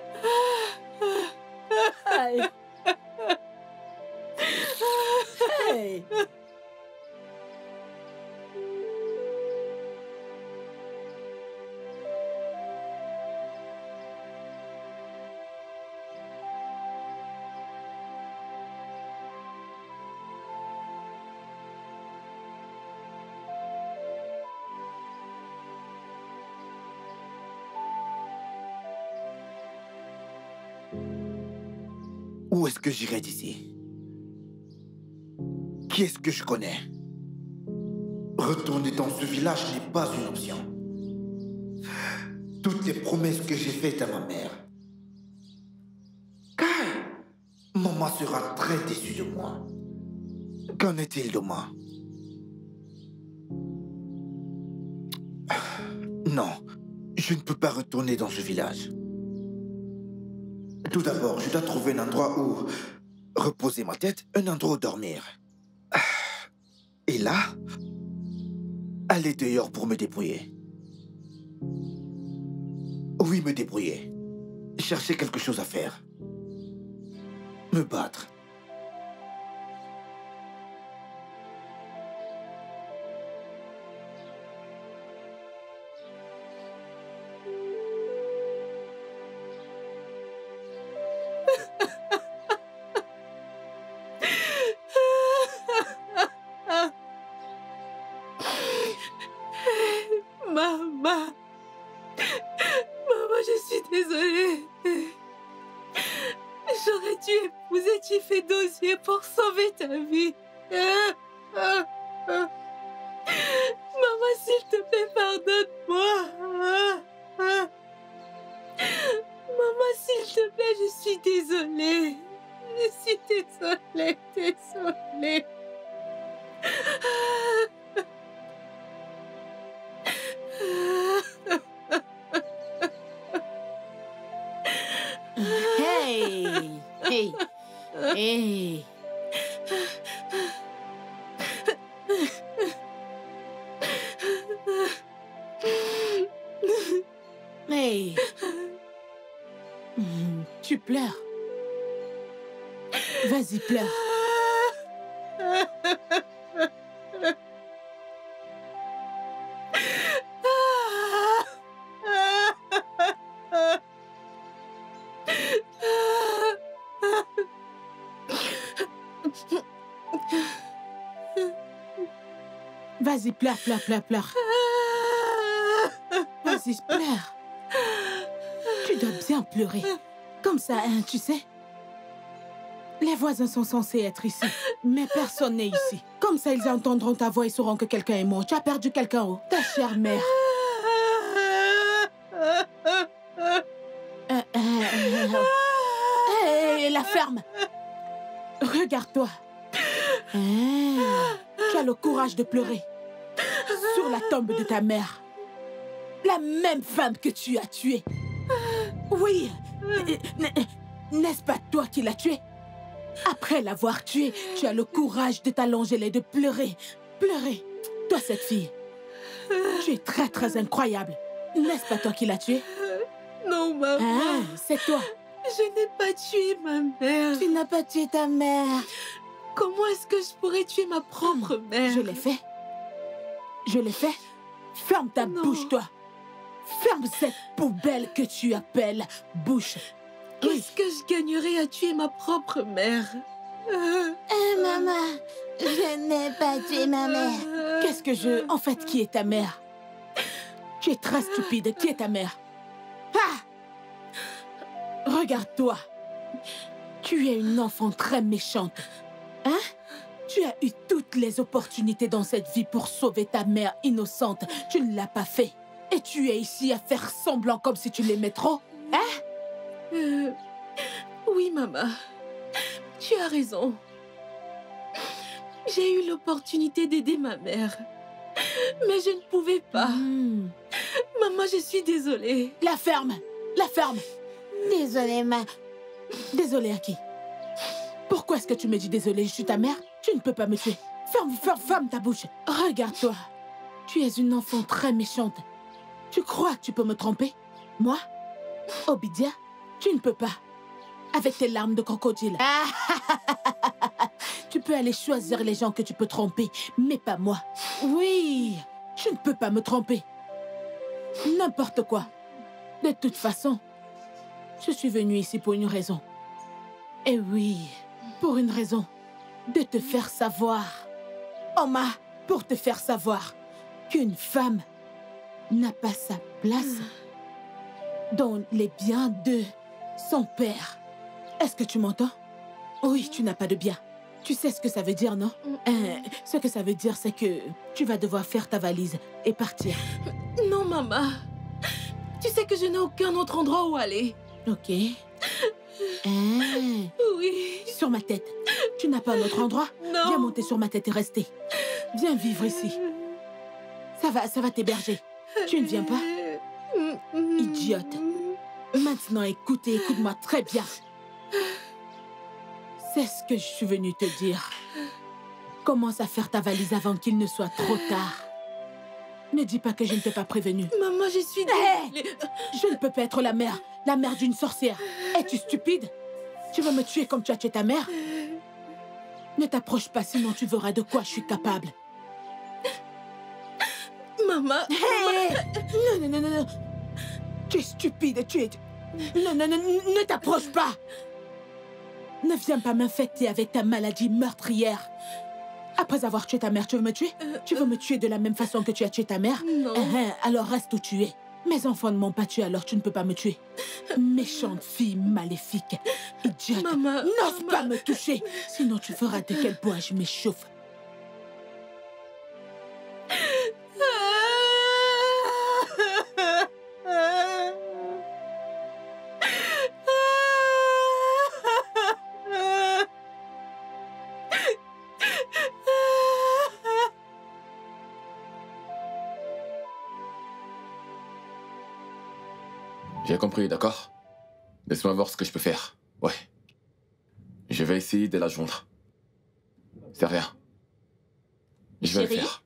Hey. Hey. Où est-ce que j'irai d'ici? Qui est-ce que je connais? Retourner dans ce village n'est pas une option. Toutes les promesses que j'ai faites à ma mère. Kai, maman sera très déçue de moi. Qu'en est-il de moi? Non, je ne peux pas retourner dans ce village. Tout d'abord, je dois trouver un endroit où reposer ma tête, un endroit où dormir. Et là, aller dehors pour me débrouiller. Oui, me débrouiller. Chercher quelque chose à faire. Me battre. Maman, je suis désolée. J'aurais dû épouser Chief et Dosier pour sauver ta vie. Maman, s'il te plaît, pardonne-moi. Maman, s'il te plaît, je suis désolée. Je suis désolée. Hey. Hey. Tu pleures. Vas-y, pleure. Vas-y, pleure. Vas-y, pleure. Tu dois bien pleurer. Comme ça, hein, tu sais. Les voisins sont censés être ici, mais personne n'est ici. Comme ça, ils entendront ta voix et sauront que quelqu'un est mort. Tu as perdu quelqu'un, oh, ta chère mère. Hey, la ferme. Regarde-toi. Tu as le courage de pleurer sur la tombe de ta mère. La même femme que tu as tuée. Oui. N'est-ce pas toi qui l'as tuée? Après l'avoir tuée, tu as le courage de t'allonger et de pleurer. Pleurer. Toi, cette fille. Tu es très, très incroyable. N'est-ce pas toi qui l'as tuée? Non, maman. Ah, c'est toi. Je n'ai pas tué ma mère. Tu n'as pas tué ta mère. Comment est-ce que je pourrais tuer ma propre mère? Je l'ai fait. Je l'ai fait. Ferme ta bouche, toi. Ferme cette poubelle que tu appelles bouche. Qu'est-ce que je gagnerais à tuer ma propre mère? Maman, je n'ai pas tué ma mère. Qu'est-ce que je... En fait, qui est ta mère? Tu es très stupide. Qui est ta mère? Ah! Regarde-toi. Tu es une enfant très méchante. Hein? Tu as eu toutes les opportunités dans cette vie pour sauver ta mère innocente. Tu ne l'as pas fait. Et tu es ici à faire semblant comme si tu l'aimais trop. Hein? Oui, maman. Tu as raison. J'ai eu l'opportunité d'aider ma mère. Mais je ne pouvais pas. Maman, je suis désolée. La ferme. La ferme. Désolée, ma... Désolée à qui? Pourquoi est-ce que tu me dis désolée? Je suis ta mère? Tu ne peux pas me tuer. Ferme ta bouche. Regarde-toi. Tu es une enfant très méchante. Tu crois que tu peux me tromper? Moi? Obidia? Tu ne peux pas. Avec tes larmes de crocodile. Tu peux aller choisir les gens que tu peux tromper, mais pas moi. Oui, tu ne peux pas me tromper. N'importe quoi. De toute façon, je suis venue ici pour une raison. Et oui, pour une raison. De te faire savoir. Oma, pour te faire savoir qu'une femme n'a pas sa place dans les biens de son père. Est-ce que tu m'entends? Oui, tu n'as pas de bien. Tu sais ce que ça veut dire, non? Ce que ça veut dire, c'est que tu vas devoir faire ta valise et partir. Non, maman. Tu sais que je n'ai aucun autre endroit où aller. Ok. Oui. Sur ma tête. Tu n'as pas un autre endroit? Non. Viens monter sur ma tête et rester. Viens vivre ici. Ça va t'héberger. Tu ne viens pas? Idiote. Maintenant, écoute-moi très bien. C'est ce que je suis venue te dire. Commence à faire ta valise avant qu'il ne soit trop tard. Ne dis pas que je ne t'ai pas prévenue. Maman, je suis désolée. Je ne peux pas être la mère d'une sorcière. Es-tu stupide? Tu veux me tuer comme tu as tué ta mère? Ne t'approche pas, sinon tu verras de quoi je suis capable. Maman. Non. Tu es stupide, tu es... Non, ne t'approche pas. Ne viens pas m'infecter avec ta maladie meurtrière. Après avoir tué ta mère, tu veux me tuer? Tu veux me tuer de la même façon que tu as tué ta mère? Non. Alors reste où tu es. Mes enfants ne m'ont pas tué, alors tu ne peux pas me tuer. Méchante fille maléfique. Idiote. Maman. N'ose pas me toucher, sinon tu feras de quel bois je m'échauffe. J'ai compris, d'accord? Laisse-moi voir ce que je peux faire. Ouais. Je vais essayer de la joindre. C'est rien. Je vais le faire.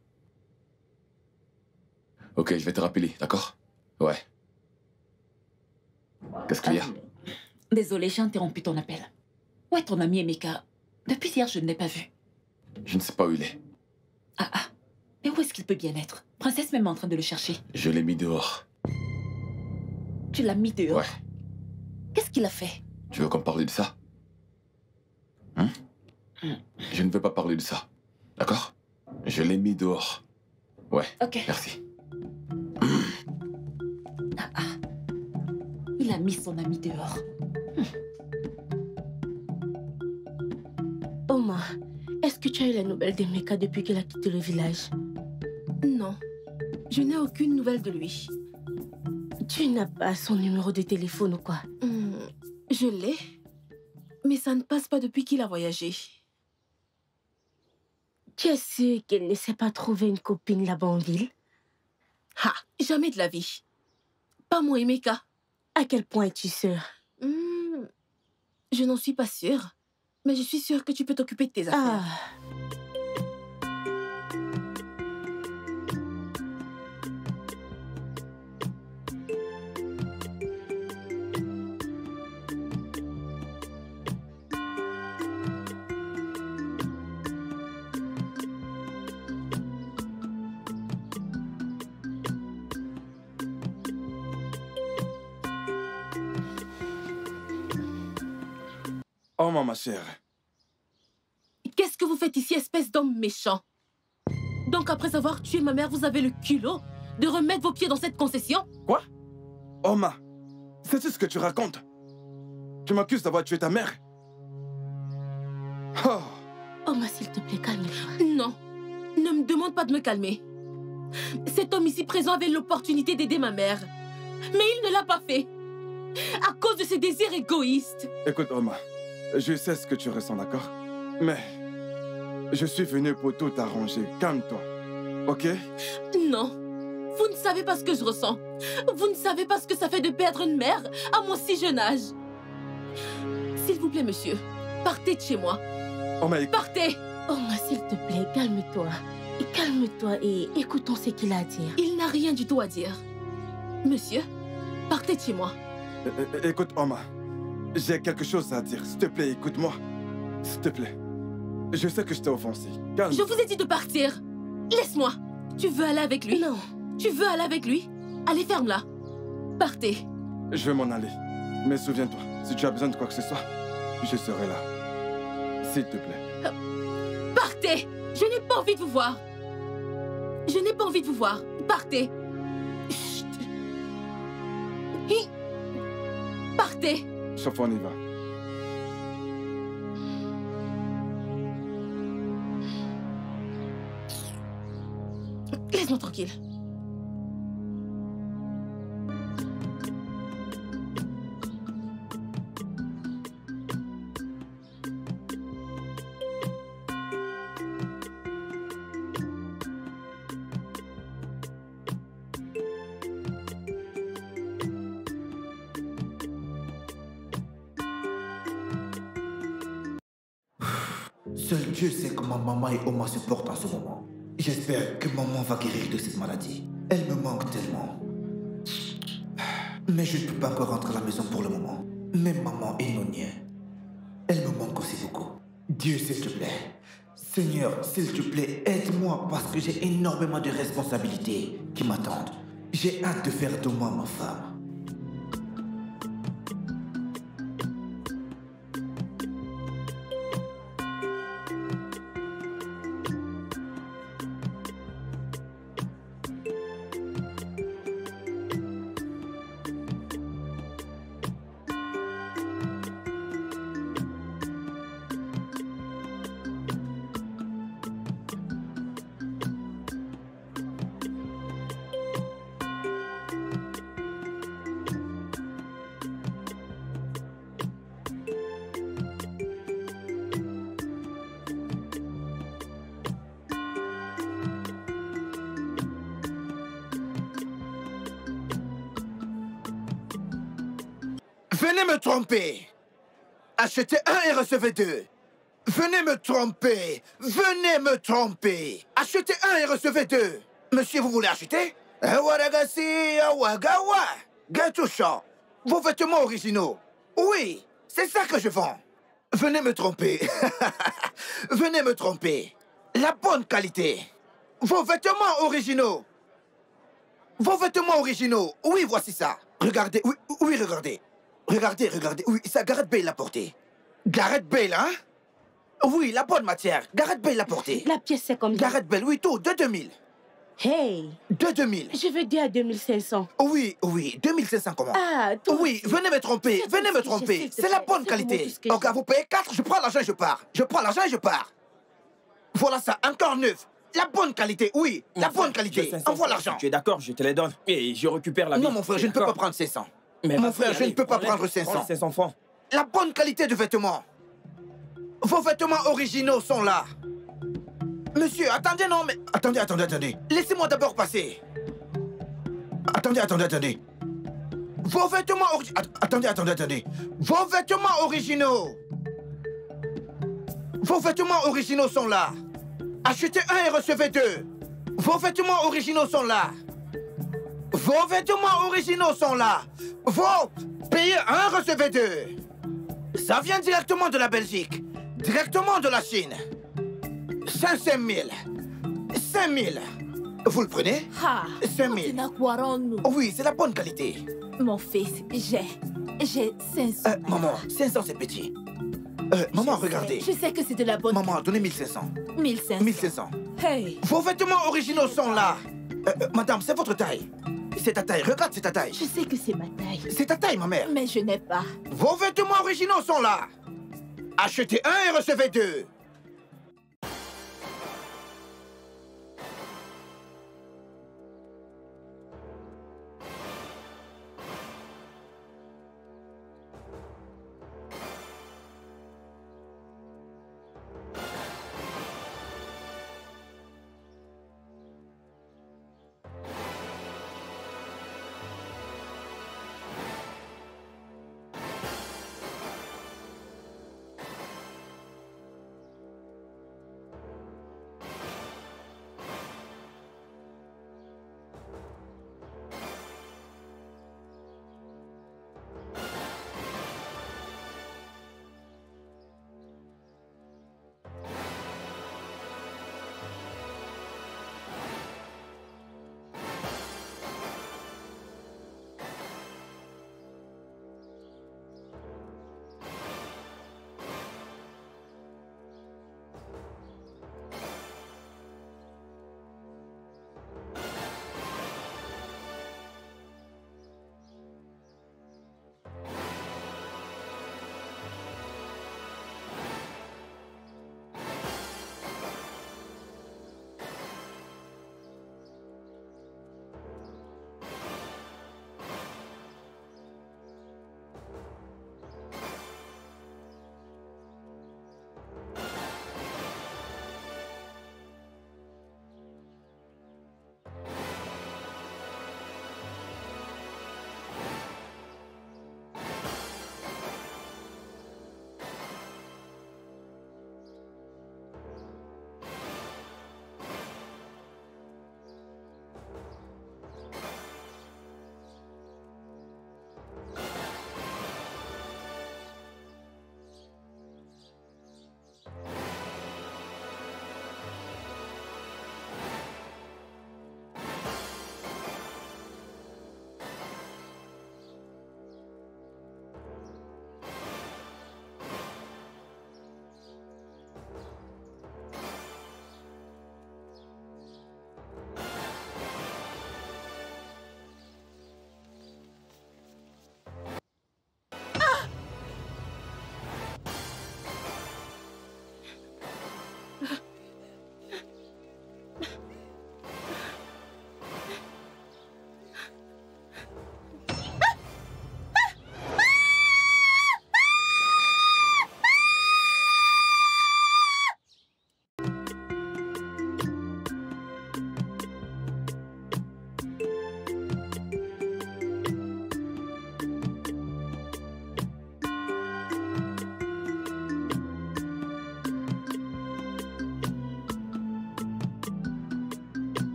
Ok, je vais te rappeler, d'accord? Ouais. Qu'est-ce qu'il y a? Désolée, j'ai interrompu ton appel. Où est ton ami Emeka? Depuis hier, je ne l'ai pas vu. Je ne sais pas où il est. Mais où est-ce qu'il peut bien être? Princesse même est en train de le chercher. Je l'ai mis dehors. Tu l'as mis dehors? Ouais. Qu'est-ce qu'il a fait? Tu veux qu'on parle de ça? Je ne veux pas parler de ça. D'accord? Je l'ai mis dehors. Ouais. Ok. Merci. Il a mis son ami dehors. Oma, est-ce que tu as eu la nouvelle d'Emeka depuis qu'elle a quitté le village? Non, je n'ai aucune nouvelle de lui. Tu n'as pas son numéro de téléphone ou quoi? Je l'ai, mais ça ne passe pas depuis qu'il a voyagé. Tu es sûre qu'elle ne s'est pas trouvé une copine là-bas en ville? Ah, jamais de la vie. Pas moi, Emeka. À quel point es-tu sûre? Je n'en suis pas sûre, mais je suis sûre que tu peux t'occuper de tes affaires. Oh, ma chère. Qu'est-ce que vous faites ici, espèce d'homme méchant? Donc, après avoir tué ma mère, vous avez le culot de remettre vos pieds dans cette concession? Quoi? Oma, c'est-tu ce que tu racontes? Tu m'accuses d'avoir tué ta mère? Oh. Oma, s'il te plaît, calme-toi. Non, ne me demande pas de me calmer. Cet homme ici présent avait l'opportunité d'aider ma mère. Mais il ne l'a pas fait. À cause de ses désirs égoïstes. Écoute, Oma, je sais ce que tu ressens, d'accord? Mais je suis venu pour tout arranger. Calme-toi, ok? Non, vous ne savez pas ce que je ressens. Vous ne savez pas ce que ça fait de perdre une mère à mon si jeune âge. S'il vous plaît, monsieur, partez de chez moi. Oh, mais... Partez! Oma, s'il te plaît, calme-toi. Calme-toi et écoutons ce qu'il a à dire. Il n'a rien du tout à dire. Monsieur, partez de chez moi. Écoute, Oma, j'ai quelque chose à dire. S'il te plaît, écoute-moi. S'il te plaît. Je sais que je t'ai offensé. Calme. Je vous ai dit de partir. Laisse-moi. Tu veux aller avec lui? Non. Tu veux aller avec lui? Allez, ferme-la. Partez. Je vais m'en aller. Mais souviens-toi, si tu as besoin de quoi que ce soit, je serai là. S'il te plaît. Partez! Je n'ai pas envie de vous voir. Je n'ai pas envie de vous voir. Partez. Chut. Partez. Sauf on y va. Laisse-moi tranquille. Seul Dieu sait comment maman et Oma se portent en ce moment. J'espère que maman va guérir de cette maladie. Elle me manque tellement. Mais je ne peux pas encore rentrer à la maison pour le moment. Même maman est non. Elle me manque aussi beaucoup. Dieu, s'il te plaît. Seigneur, s'il te plaît, aide-moi parce que j'ai énormément de responsabilités qui m'attendent. J'ai hâte de faire de moi ma femme. Venez me tromper. Achetez un et recevez deux. Venez me tromper. Venez me tromper. Achetez un et recevez deux. Monsieur, vous voulez acheter? Gatoucha. Vos vêtements originaux. Oui, c'est ça que je vends. Venez me tromper. Venez me tromper. La bonne qualité. Vos vêtements originaux. Vos vêtements originaux. Oui, voici ça. Regardez, oui, oui, regardez. Regardez, regardez. Oui, ça, Gareth Bale l'a porté. Gareth Bale, hein? Oui, la bonne matière. Gareth Bale l'a porté. La pièce, c'est combien? Gareth Bale, oui, tout, de 2000. Hey! De 2000. Je veux dire à 2500. Oui, oui, 2500 comment? Ah, toi Oui, aussi. venez me tromper, Fais venez tout me ce que j'ai, tromper. s'il te C'est la plaît. bonne Fais vraiment qualité. tout ce que Ok, j'ai. vous payez 4, je prends l'argent et je pars. Je prends l'argent et je pars. Voilà ça, encore neuf. La bonne qualité, oui, la bonne qualité. Envoie l'argent. Tu es d'accord, je te les donne. Et je récupère la vie. Non, mon frère, je ne peux pas prendre 500. Mais Mon vas-y, frère, je allez, ne peux pas prends-les. prendre 500. Prends les 500 francs. La bonne qualité de vêtements. Vos vêtements originaux sont là. Monsieur, attendez, non, mais... Attendez. Laissez-moi d'abord passer. Attendez. Vos vêtements originaux... Attendez. Vos vêtements originaux. Vos vêtements originaux sont là. Achetez un et recevez deux. Vos vêtements originaux sont là. Vos vêtements originaux sont là. Vos... Payez un, recevez deux. Ça vient directement de la Belgique. Directement de la Chine. 5 000. 5 000. Vous le prenez? Ah, 5 000. Oui, c'est la bonne qualité. Mon fils, j'ai 500. Maman, 500 c'est petit. Maman, regardez. Je sais que c'est de la bonne. Maman, donnez 1500. 1500. 1500. Hey. Vos vêtements originaux sont là. Madame, c'est votre taille. C'est ta taille. Regarde, c'est ta taille. Je sais que c'est ma taille. C'est ta taille, ma mère. Mais je n'ai pas. Vos vêtements originaux sont là. Achetez un et recevez deux.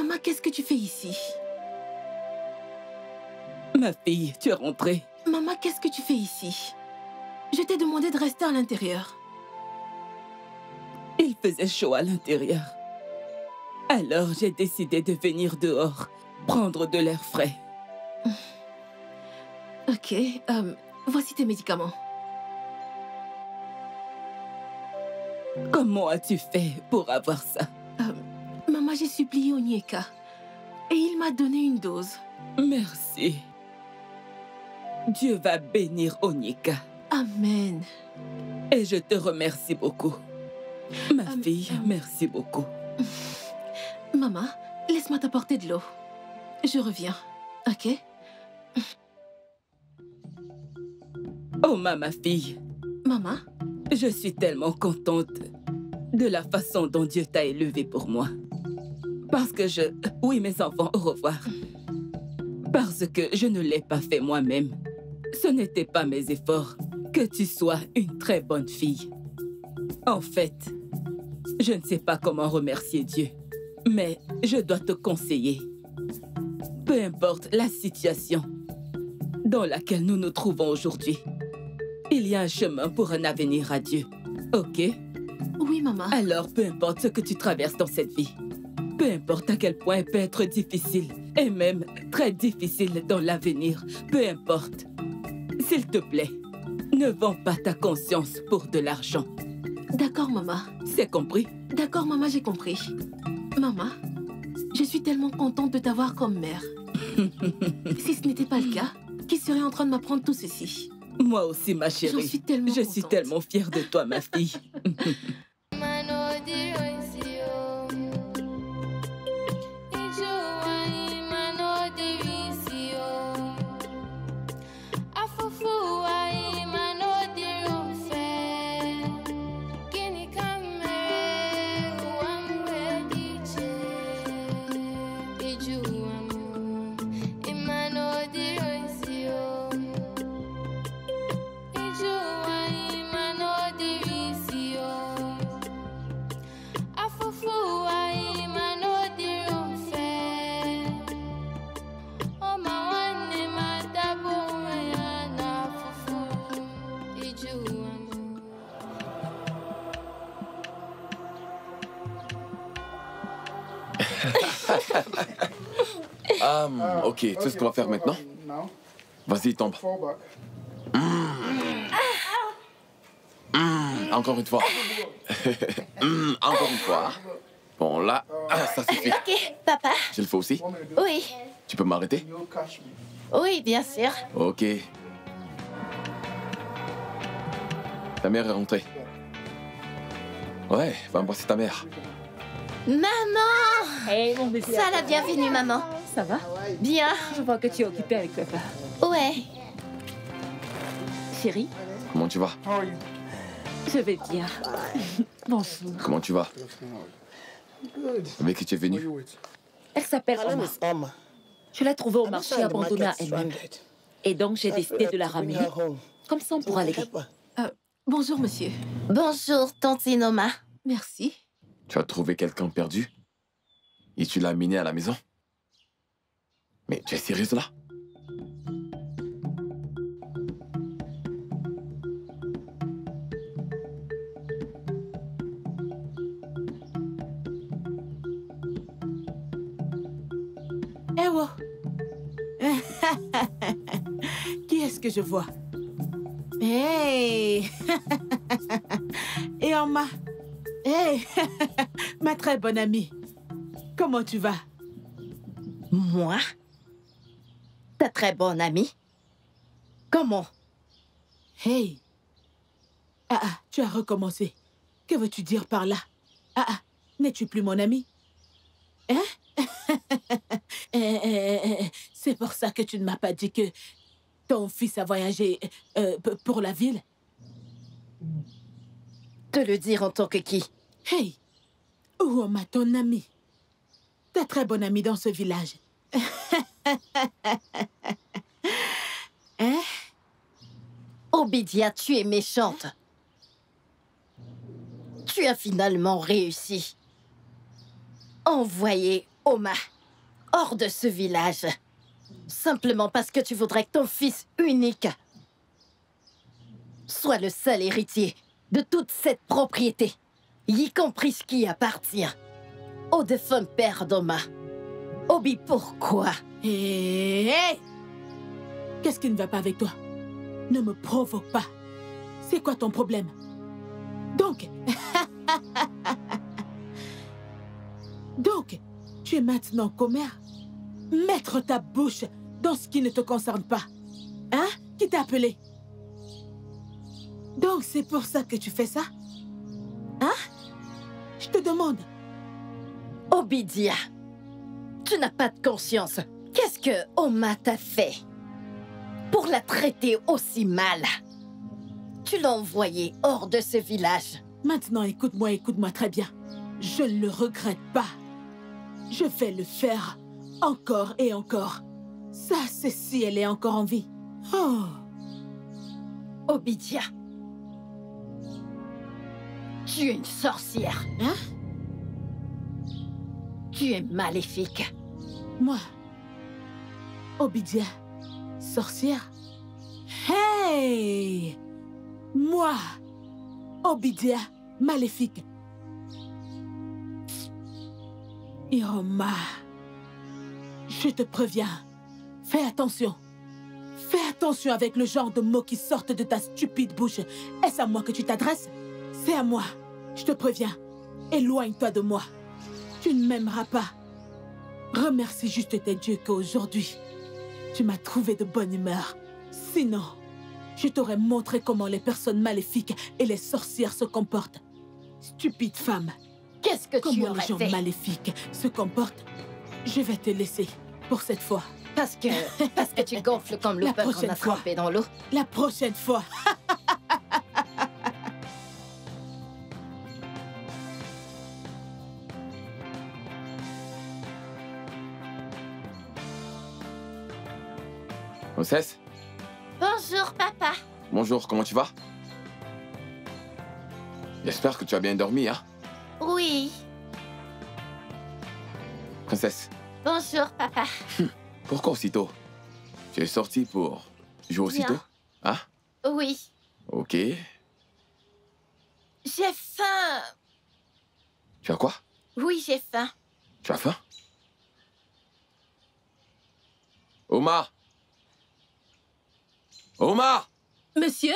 Maman, qu'est-ce que tu fais ici? Ma fille, tu es rentrée. Maman, qu'est-ce que tu fais ici? Je t'ai demandé de rester à l'intérieur. Il faisait chaud à l'intérieur. Alors j'ai décidé de venir dehors, prendre de l'air frais. Ok, voici tes médicaments. Comment as-tu fait pour avoir ça? Maman, j'ai supplié Onyeka et il m'a donné une dose. Merci. Dieu va bénir Onyeka. Amen. Et je te remercie beaucoup. Ma fille, merci beaucoup. Maman, laisse-moi t'apporter de l'eau. Je reviens, ok? Oh, ma fille. Maman? Je suis tellement contente de la façon dont Dieu t'a élevée pour moi. Parce que Oui, mes enfants, au revoir. Parce que je ne l'ai pas fait moi-même. Ce n'était pas mes efforts. Que tu sois une très bonne fille. En fait, je ne sais pas comment remercier Dieu. Mais je dois te conseiller. Peu importe la situation dans laquelle nous nous trouvons aujourd'hui, il y a un chemin pour un avenir à Dieu. Ok? Oui, maman. Alors, peu importe ce que tu traverses dans cette vie, peu importe à quel point elle peut être difficile, et même très difficile dans l'avenir, peu importe, s'il te plaît, ne vends pas ta conscience pour de l'argent. D'accord, maman. C'est compris? D'accord, maman, j'ai compris. Maman, je suis tellement contente de t'avoir comme mère. Si ce n'était pas le cas, qui serait en train de m'apprendre tout ceci? Moi aussi, ma chérie. J'en suis tellement Je suis tellement fière de toi, ma fille. Ok, tu sais ce qu'on va faire maintenant? Vas-y, tombe. Encore une fois. Encore une fois. Bon, là, ça suffit. Ok, papa. Je le fais aussi? Oui. Tu peux m'arrêter? Oui, bien sûr. Ok. Ta mère est rentrée. Ouais, va embrasser ta mère. Maman! Hey, mon bébé. Ça la bienvenue, maman. Ça va? Bien. Je vois que tu es occupée avec papa. Ouais. Chérie? Comment tu vas? Je vais bien. Bonjour. Comment tu vas? Avec qui tu es venu? Elle s'appelle Oma. Je l'ai trouvée au marché abandonnée à elle-même. Et donc, j'ai décidé de la ramener. Comme ça, on pourra l'aider. Bonjour, monsieur. Bonjour, tante Inoma. Merci. Tu as trouvé quelqu'un perdu? Et tu l'as amené à la maison? Mais tu es sérieuse là? Ewo. Qui est-ce que je vois? Hey! Et Oma. Hey! Ma très bonne amie. Comment tu vas? Moi? Ta très bonne amie? Comment? Hey! Tu as recommencé. Que veux-tu dire par là? N'es-tu plus mon ami? Hein? C'est pour ça que tu ne m'as pas dit que ton fils a voyagé pour la ville? Te le dire en tant que qui? Hey! Oma, ton ami. Ta très bonne amie dans ce village. Hein? Obidia, tu es méchante. Tu as finalement réussi. Envoyer Oma hors de ce village. Simplement parce que tu voudrais que ton fils unique soit le seul héritier de toute cette propriété, y compris ce qui appartient au défunt père d'Oma. Obi, pourquoi? Hé! Qu'est-ce qui ne va pas avec toi? Ne me provoque pas. C'est quoi ton problème? Donc... Donc, tu es maintenant commère? Mettre ta bouche dans ce qui ne te concerne pas. Hein? Qui t'a appelé? Donc, c'est pour ça que tu fais ça? Hein? Je te demande. Obidia, tu n'as pas de conscience. Qu'est-ce que Oma t'a fait pour la traiter aussi mal? Tu l'as envoyée hors de ce village. Maintenant, écoute-moi très bien. Je ne le regrette pas. Je vais le faire encore et encore. Ça, c'est si elle est encore en vie. Oh. Obidia, tu es une sorcière. Hein? Tu es maléfique. Moi? Obidia, sorcière? Hey! Moi, Obidia, maléfique. Iroma, je te préviens, fais attention. Fais attention avec le genre de mots qui sortent de ta stupide bouche. Est-ce à moi que tu t'adresses? C'est à moi. Je te préviens, éloigne-toi de moi. Tu ne m'aimeras pas. Remercie juste tes dieux qu'aujourd'hui, tu m'as trouvé de bonne humeur. Sinon, je t'aurais montré comment les personnes maléfiques et les sorcières se comportent. Stupide femme. Qu'est-ce que tu comment aurais les gens fait? maléfiques se comportent? Je vais te laisser pour cette fois. Parce que tu gonfles comme le peuple qu'on a trempé dans l'eau. La prochaine fois. Princesse? Bonjour, papa. Bonjour, comment tu vas? J'espère que tu as bien dormi, hein? Oui. Princesse? Bonjour, papa. Pourquoi aussitôt? Tu es sortie pour jouer aussitôt? Hein? Oui. Ok. J'ai faim. Tu as quoi? Oui, j'ai faim. Tu as faim? Oma! Oma! Monsieur?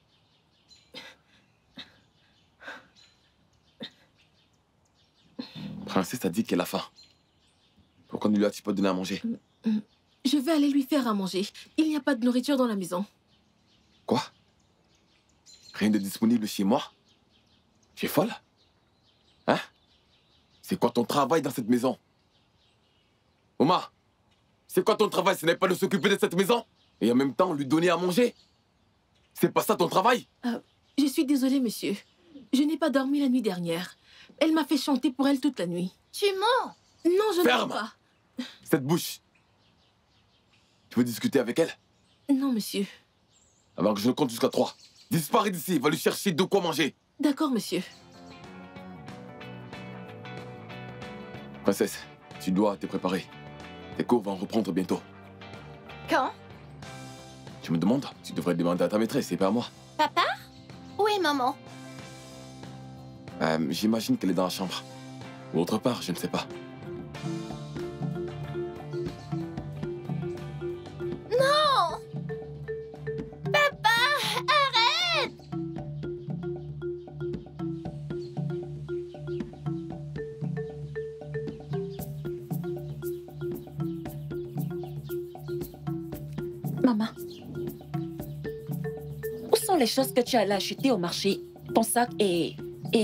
Princesse a dit qu'elle a faim. Pourquoi ne lui as-tu pas donné à manger? Je vais aller lui faire à manger. Il n'y a pas de nourriture dans la maison. Quoi? Rien de disponible chez moi? Tu es folle? Hein? C'est quoi ton travail dans cette maison? Oma, c'est quoi ton travail? Ce n'est pas de s'occuper de cette maison et en même temps lui donner à manger? C'est pas ça ton travail? Je suis désolée, monsieur. Je n'ai pas dormi la nuit dernière. Elle m'a fait chanter pour elle toute la nuit. Tu mens? Non, je ne Ferme mens pas. Cette bouche. Tu veux discuter avec elle? Non, monsieur. Alors que je ne compte jusqu'à 3. Disparais d'ici, va lui chercher de quoi manger. D'accord, monsieur. Princesse, tu dois te préparer. Tes cours vont reprendre bientôt. Quand? Tu me demandes? Tu devrais demander à ta maîtresse et pas à moi. Papa? Où est maman? J'imagine qu'elle est dans la chambre. Ou autre part, je ne sais pas. Non! Papa, arrête! Maman, où sont les choses que tu allais acheter au marché? Ton sac et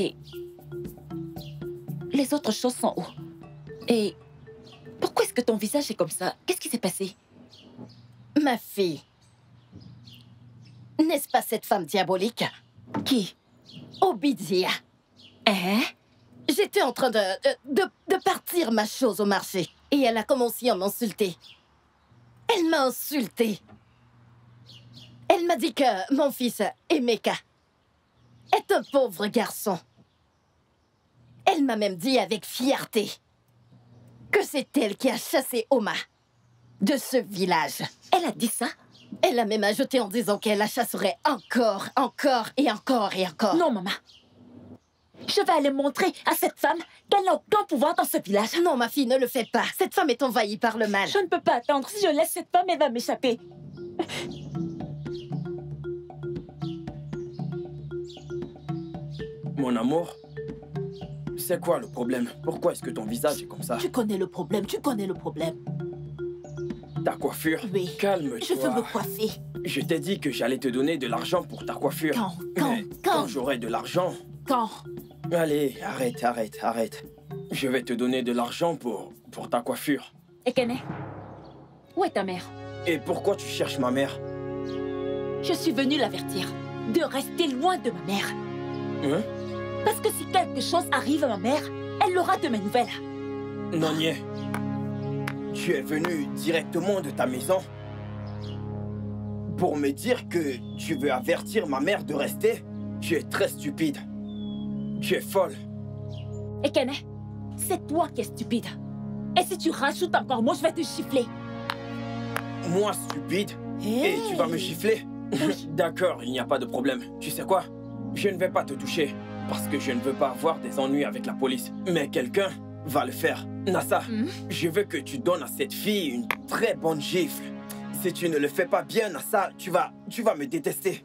les autres choses sont où? Et pourquoi est-ce que ton visage est comme ça? Qu'est-ce qui s'est passé? Ma fille, n'est-ce pas cette femme diabolique? Qui? Obidia. Hein? J'étais en train de partir ma chose au marché et elle a commencé à m'insulter. Elle m'a insultée. Elle m'a dit que mon fils, Emeka, est un pauvre garçon. Elle m'a même dit avec fierté que c'est elle qui a chassé Oma de ce village. Elle a dit ça? Elle a même ajouté en disant qu'elle la chasserait encore, encore et encore et encore. Non, maman. Je vais aller montrer à cette femme qu'elle n'a aucun pouvoir dans ce village. Non, ma fille, ne le fais pas. Cette femme est envahie par le mal. Je ne peux pas attendre. Si je laisse cette femme, elle va m'échapper. Mon amour, c'est quoi le problème? Pourquoi est-ce que ton visage est comme ça? Tu connais le problème, tu connais le problème. Ta coiffure? Oui. Calme-toi. Je veux me coiffer. Je t'ai dit que j'allais te donner de l'argent pour ta coiffure. Quand j'aurai de l'argent... Quand? Allez, arrête. Je vais te donner de l'argent pour ta coiffure. Ekene, où est ta mère? Et pourquoi tu cherches ma mère? Je suis venue l'avertir de rester loin de ma mère. Hein? Parce que si quelque chose arrive à ma mère, elle aura de mes nouvelles. Nonye, tu es venu directement de ta maison pour me dire que tu veux avertir ma mère de rester? Tu es très stupide. Tu es folle. Ekene, c'est toi qui es stupide. Et si tu rajoutes encore moi, je vais te gifler. Moi, stupide? Et tu vas me gifler? D'accord, il n'y a pas de problème. Tu sais quoi? Je ne vais pas te toucher parce que je ne veux pas avoir des ennuis avec la police. Mais quelqu'un va le faire. Nassa, je veux que tu donnes à cette fille une très bonne gifle. Si tu ne le fais pas bien, Nassa, tu vas me détester.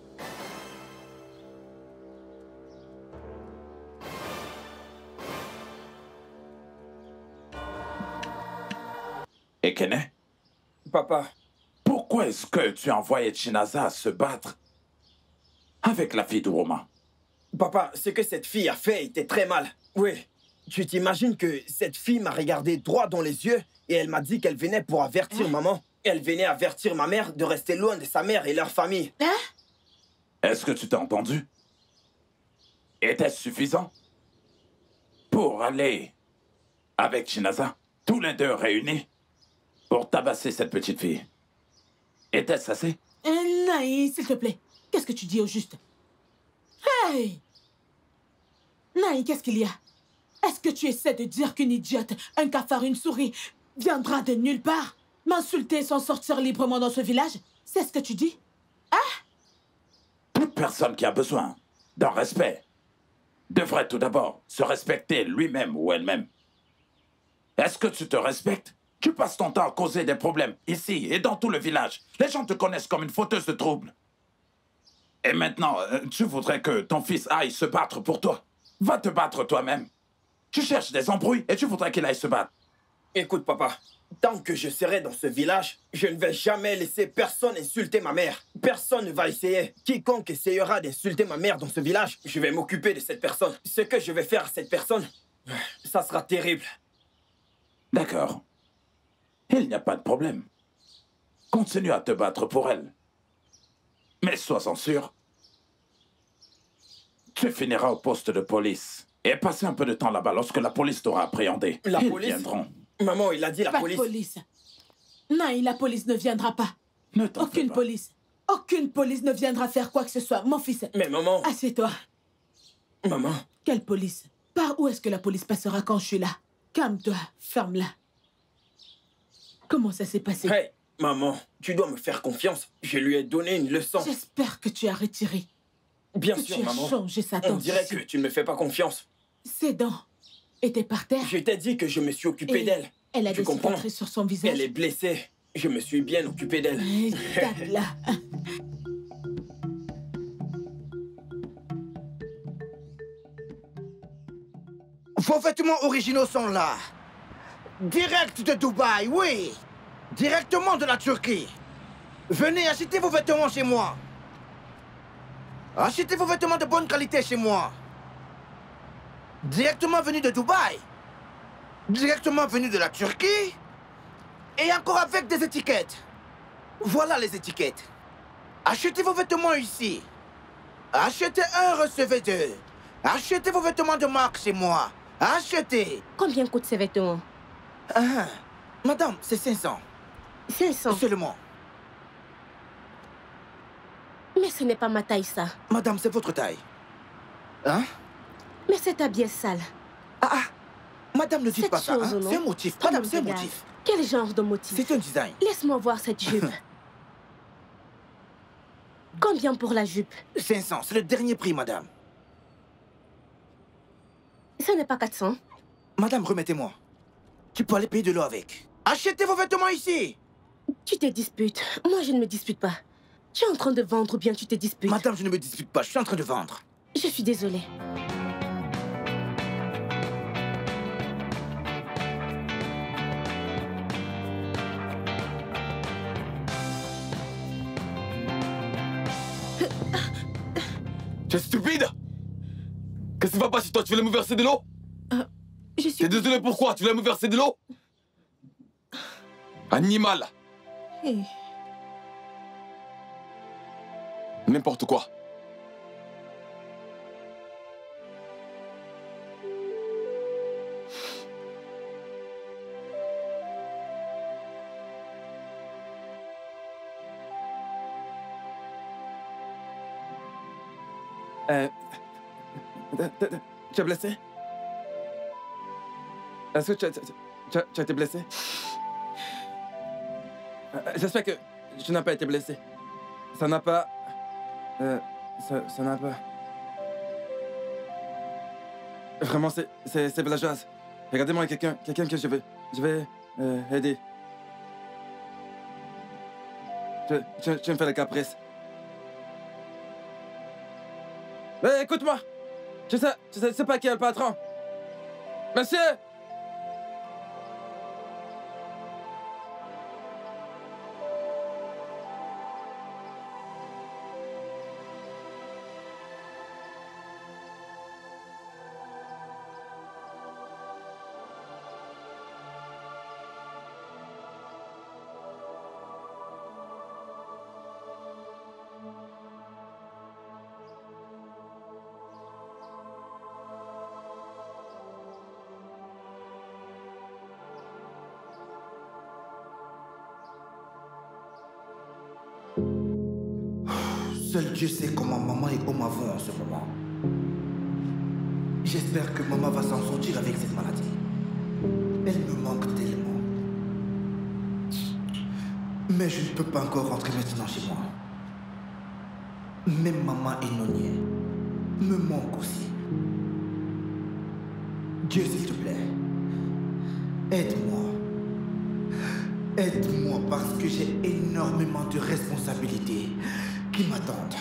Ekene? Papa. Pourquoi est-ce que tu as envoyé Chinaza se battre avec la fille de Roma? Papa, ce que cette fille a fait était très mal. Oui. Tu t'imagines que cette fille m'a regardé droit dans les yeux et elle m'a dit qu'elle venait pour avertir maman. Elle venait avertir ma mère de rester loin de sa mère et leur famille. Est-ce que tu t'as entendu? Était-ce suffisant pour aller avec Chinaza, tous les deux réunis, pour tabasser cette petite fille? Était-ce assez? Naï, s'il te plaît, qu'est-ce que tu dis au juste? Hey! Naï, qu'est-ce qu'il y a? Est-ce que tu essaies de dire qu'une idiote, un cafard, une souris, viendra de nulle part m'insulter sans sortir librement dans ce village? C'est ce que tu dis? Toute personne qui a besoin d'un respect devrait tout d'abord se respecter lui-même ou elle-même. Est-ce que tu te respectes? Tu passes ton temps à causer des problèmes ici et dans tout le village. Les gens te connaissent comme une fauteuse de troubles. Et maintenant, tu voudrais que ton fils aille se battre pour toi. Va te battre toi-même. Tu cherches des embrouilles et tu voudrais qu'il aille se battre. Écoute, papa, tant que je serai dans ce village, je ne vais jamais laisser personne insulter ma mère. Personne ne va essayer. Quiconque essayera d'insulter ma mère dans ce village, je vais m'occuper de cette personne. Ce que je vais faire à cette personne, ça sera terrible. D'accord. Il n'y a pas de problème. Continue à te battre pour elle. Mais sois-en sûr, tu finiras au poste de police. Et passer un peu de temps là-bas lorsque la police t'aura appréhendé. La Ils police? viendront. Maman, il a dit la police. Pas de police. Naï, la police ne viendra pas. Ne t'en fais Aucune pas. police. Aucune police ne viendra faire quoi que ce soit. Mon fils. Mais maman... Assieds-toi. Maman... Quelle police? Par où est-ce que la police passera quand je suis là? Calme-toi. Ferme-la. Comment ça s'est passé? Hey, maman, tu dois me faire confiance. Je lui ai donné une leçon. J'espère que tu as retiré. Bien que sûr, tu as maman. changé sa On dirait dentition. que tu ne me fais pas confiance. Ses dents étaient par terre. Je t'ai dit que je me suis occupé Et d'elle. elle a Tu des comprends? cicatrices sur son visage. Elle est blessée. Je me suis bien occupé d'elle. Tape-la. Vos vêtements originaux sont là. Direct de Dubaï, oui. Directement de la Turquie. Venez acheter vos vêtements chez moi. Achetez vos vêtements de bonne qualité chez moi. Directement venus de Dubaï. Directement venus de la Turquie. Et encore avec des étiquettes. Voilà les étiquettes. Achetez vos vêtements ici. Achetez un, recevez deux. Achetez vos vêtements de marque chez moi. Achetez. Combien coûtent ces vêtements? Madame, c'est 500. 500 seulement. Mais ce n'est pas ma taille, ça. Madame, c'est votre taille. Hein? Mais cet habit est sale. Madame, ne dites pas ça. Hein? C'est un motif. Madame, c'est un motif. Quel genre de motif? C'est un design. Laisse-moi voir cette jupe. Combien pour la jupe? 500, c'est le dernier prix, madame. Ce n'est pas 400. Madame, remettez-moi. Tu peux aller payer de l'eau avec. Achetez vos vêtements ici. Tu te disputes. Moi, je ne me dispute pas. Tu es en train de vendre ou bien tu te disputes? Madame, je ne me dispute pas. Je suis en train de vendre. Je suis désolée. Tu es stupide? Qu'est-ce qui va passer toi? Tu voulais me verser de l'eau? Je suis... T'es désolé pourquoi? Tu voulais me verser de l'eau? Animal! Hey. N'importe quoi. Tu es blessé? Est-ce que tu as été blessé? J'espère que tu n'as pas été blessé. Ça n'a pas... ça n'a pas... Vraiment, c'est villageoise. Regardez-moi quelqu'un que je vais aider. Tu me fais le caprice. Hey, écoute-moi! Tu sais pas qui est le patron? Monsieur! Seul Dieu sait comment maman et Oma vont en ce moment. J'espère que maman va s'en sortir avec cette maladie. Elle me manque tellement. Mais je ne peux pas encore rentrer maintenant chez moi. Même maman et Nonier me manquent aussi. Dieu, s'il te plaît, aide-moi. Aide-moi parce que j'ai énormément de responsabilités qui m'attendent.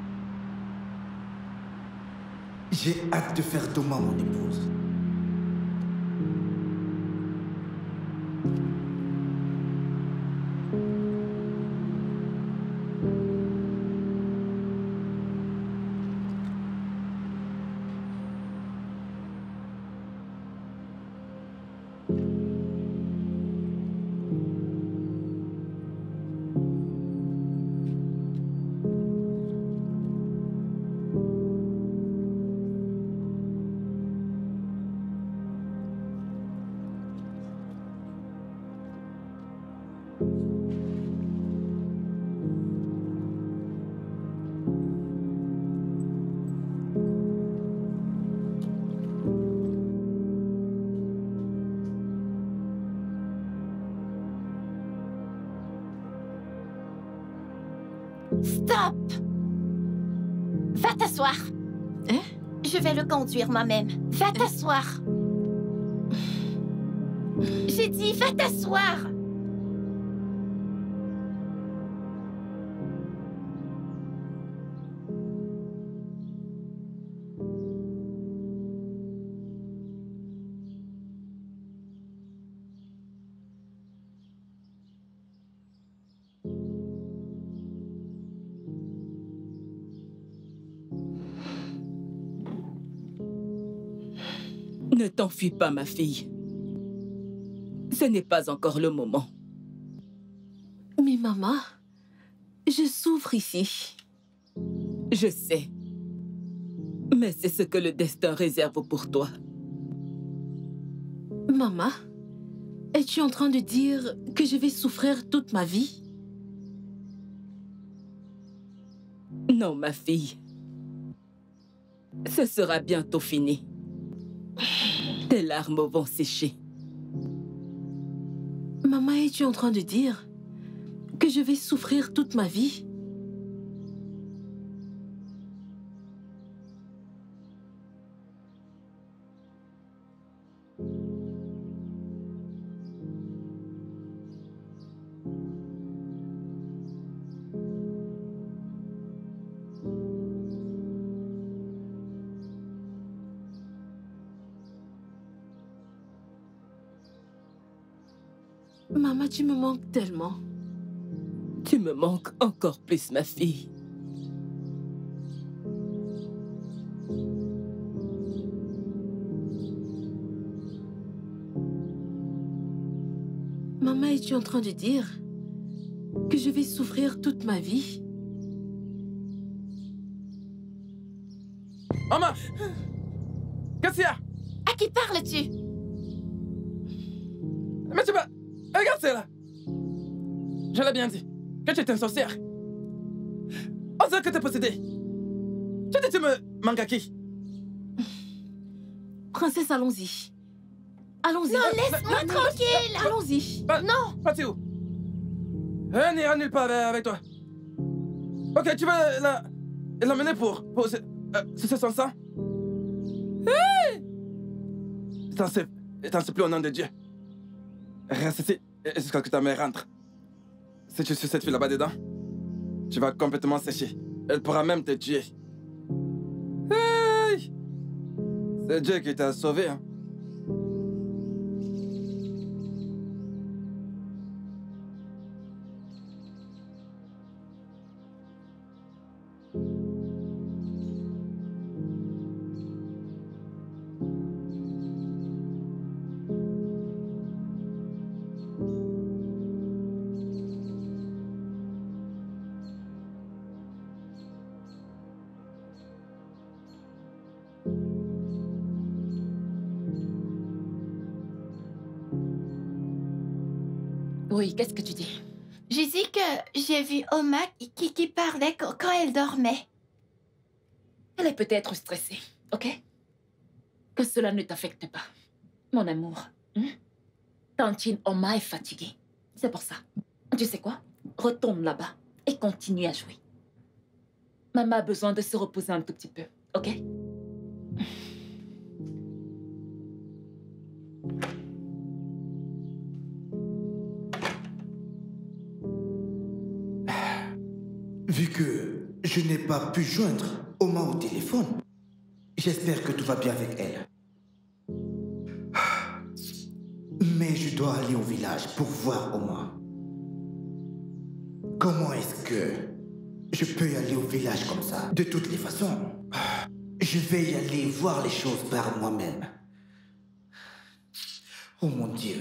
J'ai hâte de faire Thomas mon épouse. Stop! Va t'asseoir. Hein? Je vais le conduire moi-même. Va t'asseoir. J'ai dit, va t'asseoir. Ne t'enfuis pas, ma fille. Ce n'est pas encore le moment. Mais maman, je souffre ici. Je sais. Mais c'est ce que le destin réserve pour toi. Maman, es-tu en train de dire que je vais souffrir toute ma vie? Non, ma fille. Ce sera bientôt fini. Tes larmes vont sécher. Maman, es-tu en train de dire que je vais souffrir toute ma vie? Maman, tu me manques tellement. Tu me manques encore plus, ma fille. Maman, es-tu en train de dire que je vais souffrir toute ma vie? Maman! Qu'est-ce qu'il y a? À qui parles-tu? Mais tu vas... Regarde c'est là. Je l'ai bien dit. Que tu es une sorcière. On dirait que tu es possédée. Tu me manques à qui? Princesse, allons-y. Allons-y. Non, laisse-moi tranquille. Allons-y. Non. Parti où? Elle n'ira nulle part avec toi. Ok, tu vas l'emmener pour sucer son sang? Hey! T'en sais plus au nom de Dieu. Reste ici jusqu'à ce que ta mère rentre. Si tu suis cette fille là-bas dedans, tu vas complètement sécher. Elle pourra même te tuer. Hey! C'est Dieu qui t'a sauvé, hein. Oui, qu'est-ce que tu dis? Je dis que j'ai vu Oma qui parlait quand elle dormait. Elle est peut-être stressée, ok? Que cela ne t'affecte pas, mon amour. Tantine Oma est fatiguée. C'est pour ça. Tu sais quoi? Retourne là-bas et continue à jouer. Maman a besoin de se reposer un tout petit peu, ok? Vu que je n'ai pas pu joindre Oma au téléphone, j'espère que tout va bien avec elle. Mais je dois aller au village pour voir Oma. Comment est-ce que je peux y aller au village comme ça? De toutes les façons, je vais y aller voir les choses par moi-même. Oh mon Dieu.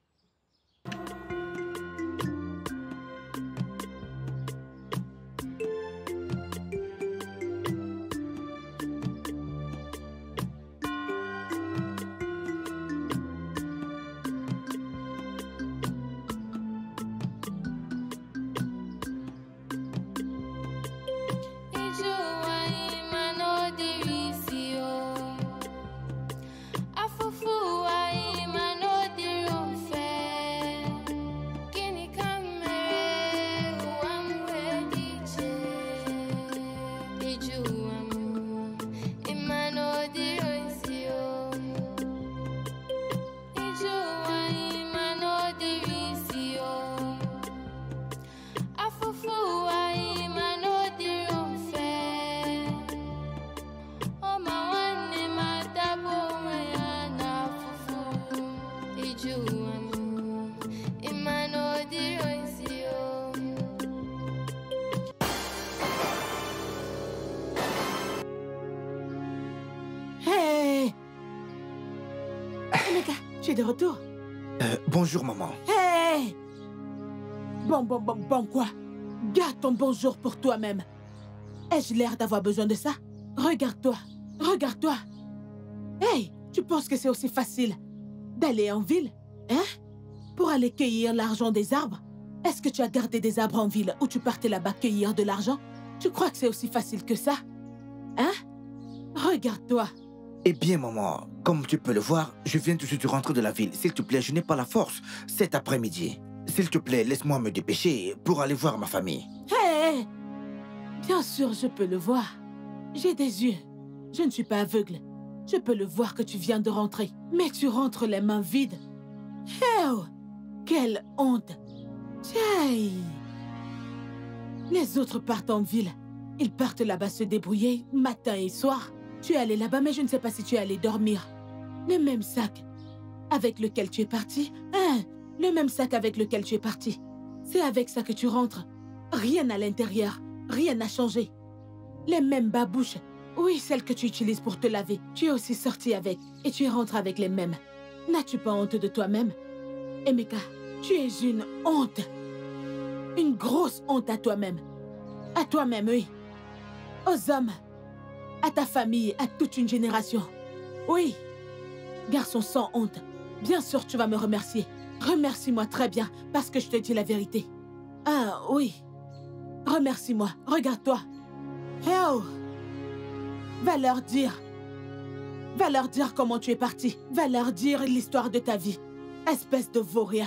De retour. Bonjour, maman. Hey! Bon, quoi? Garde ton bonjour pour toi-même. Ai-je l'air d'avoir besoin de ça? Regarde-toi. Regarde-toi. Hey! Tu penses que c'est aussi facile d'aller en ville? Hein? Pour aller cueillir l'argent des arbres? Est-ce que tu as gardé des arbres en ville où tu partais là-bas cueillir de l'argent? Tu crois que c'est aussi facile que ça? Hein? Regarde-toi. Eh bien, maman, comme tu peux le voir, je viens tout juste de rentrer de la ville. S'il te plaît, je n'ai pas la force cet après-midi. S'il te plaît, laisse-moi me dépêcher pour aller voir ma famille. Hé! Bien sûr, je peux le voir. J'ai des yeux. Je ne suis pas aveugle. Je peux le voir que tu viens de rentrer. Mais tu rentres les mains vides. Oh! Quelle honte! Tchaï! Les autres partent en ville. Ils partent là-bas se débrouiller, matin et soir. Tu es allé là-bas, mais je ne sais pas si tu es allé dormir. Le même sac avec lequel tu es parti. Hein? Le même sac avec lequel tu es parti. C'est avec ça que tu rentres. Rien à l'intérieur. Rien n'a changé. Les mêmes babouches. Oui, celles que tu utilises pour te laver. Tu es aussi sorti avec. Et tu es rentré avec les mêmes. N'as-tu pas honte de toi-même? Emeka, tu es une honte. Une grosse honte à toi-même. À toi-même, oui. Aux hommes. À ta famille, à toute une génération. Oui. Garçon sans honte. Bien sûr, tu vas me remercier. Remercie-moi très bien, parce que je te dis la vérité. Ah, oui. Remercie-moi. Regarde-toi. Oh! Va leur dire. Va leur dire comment tu es parti. Va leur dire l'histoire de ta vie. Espèce de vaurien.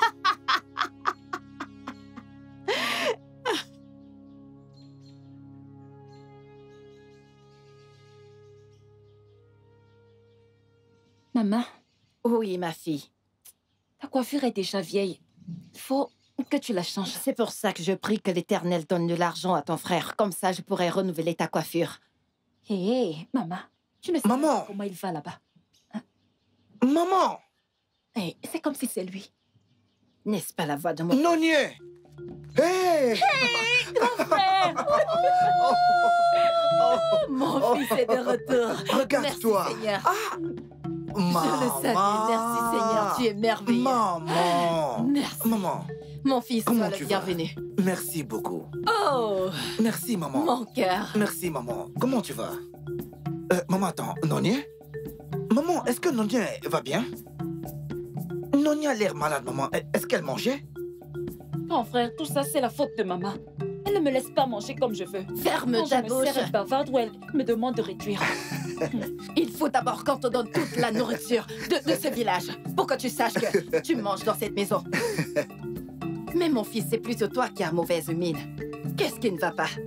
Maman? Oui, ma fille. Ta coiffure est déjà vieille. Il faut que tu la changes. C'est pour ça que je prie que l'Éternel donne de l'argent à ton frère. Comme ça, je pourrai renouveler ta coiffure. Hé, maman, tu ne sais pas comment il va là-bas. Hein? Maman! Hey, c'est comme si c'est lui. N'est-ce pas la voix de mon... Nonier! Hey! Hey, grand frère! Mon fils est de retour. Regarde-toi. Merci, Seigneur. Maman. Je le savais. Merci, Seigneur. Tu es merveilleux. Maman. Merci. Maman. Mon fils, Comment sois tu le vas? bienvenu. Merci beaucoup. Oh! Merci, maman. Mon cœur. Merci, maman. Comment tu vas? Maman, attends. Nonier? Maman, est-ce que Nonier va bien? Nonier a l'air malade, maman. Est-ce qu'elle mangeait? Grand frère, tout ça, c'est la faute de maman. Elle ne me laisse pas manger comme je veux. Ferme Quand ta je me bouche. sers, elle bavarde ou elle me demande de réduire. Il faut d'abord qu'on te donne toute la nourriture de ce village pour que tu saches que tu manges dans cette maison. Mais mon fils, c'est plutôt toi qui as mauvaise mine. Qu'est-ce qui ne va pas?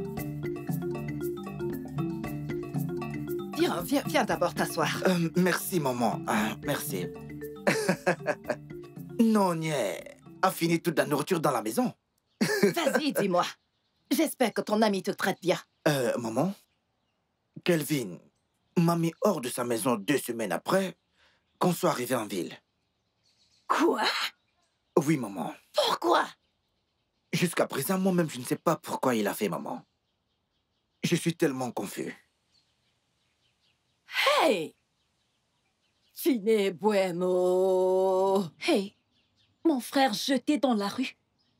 Viens d'abord t'asseoir. Merci, maman. Merci. Nonier a fini toute la nourriture dans la maison. Vas-y, dis-moi. J'espère que ton ami te traite bien. Maman, Kelvin m'a mis hors de sa maison 2 semaines après qu'on soit arrivé en ville. Quoi? Oui, maman. Pourquoi? Jusqu'à présent, moi-même, je ne sais pas pourquoi il a fait, maman. Je suis tellement confus. Hey! Chine bueno. Hey, mon frère jeté dans la rue.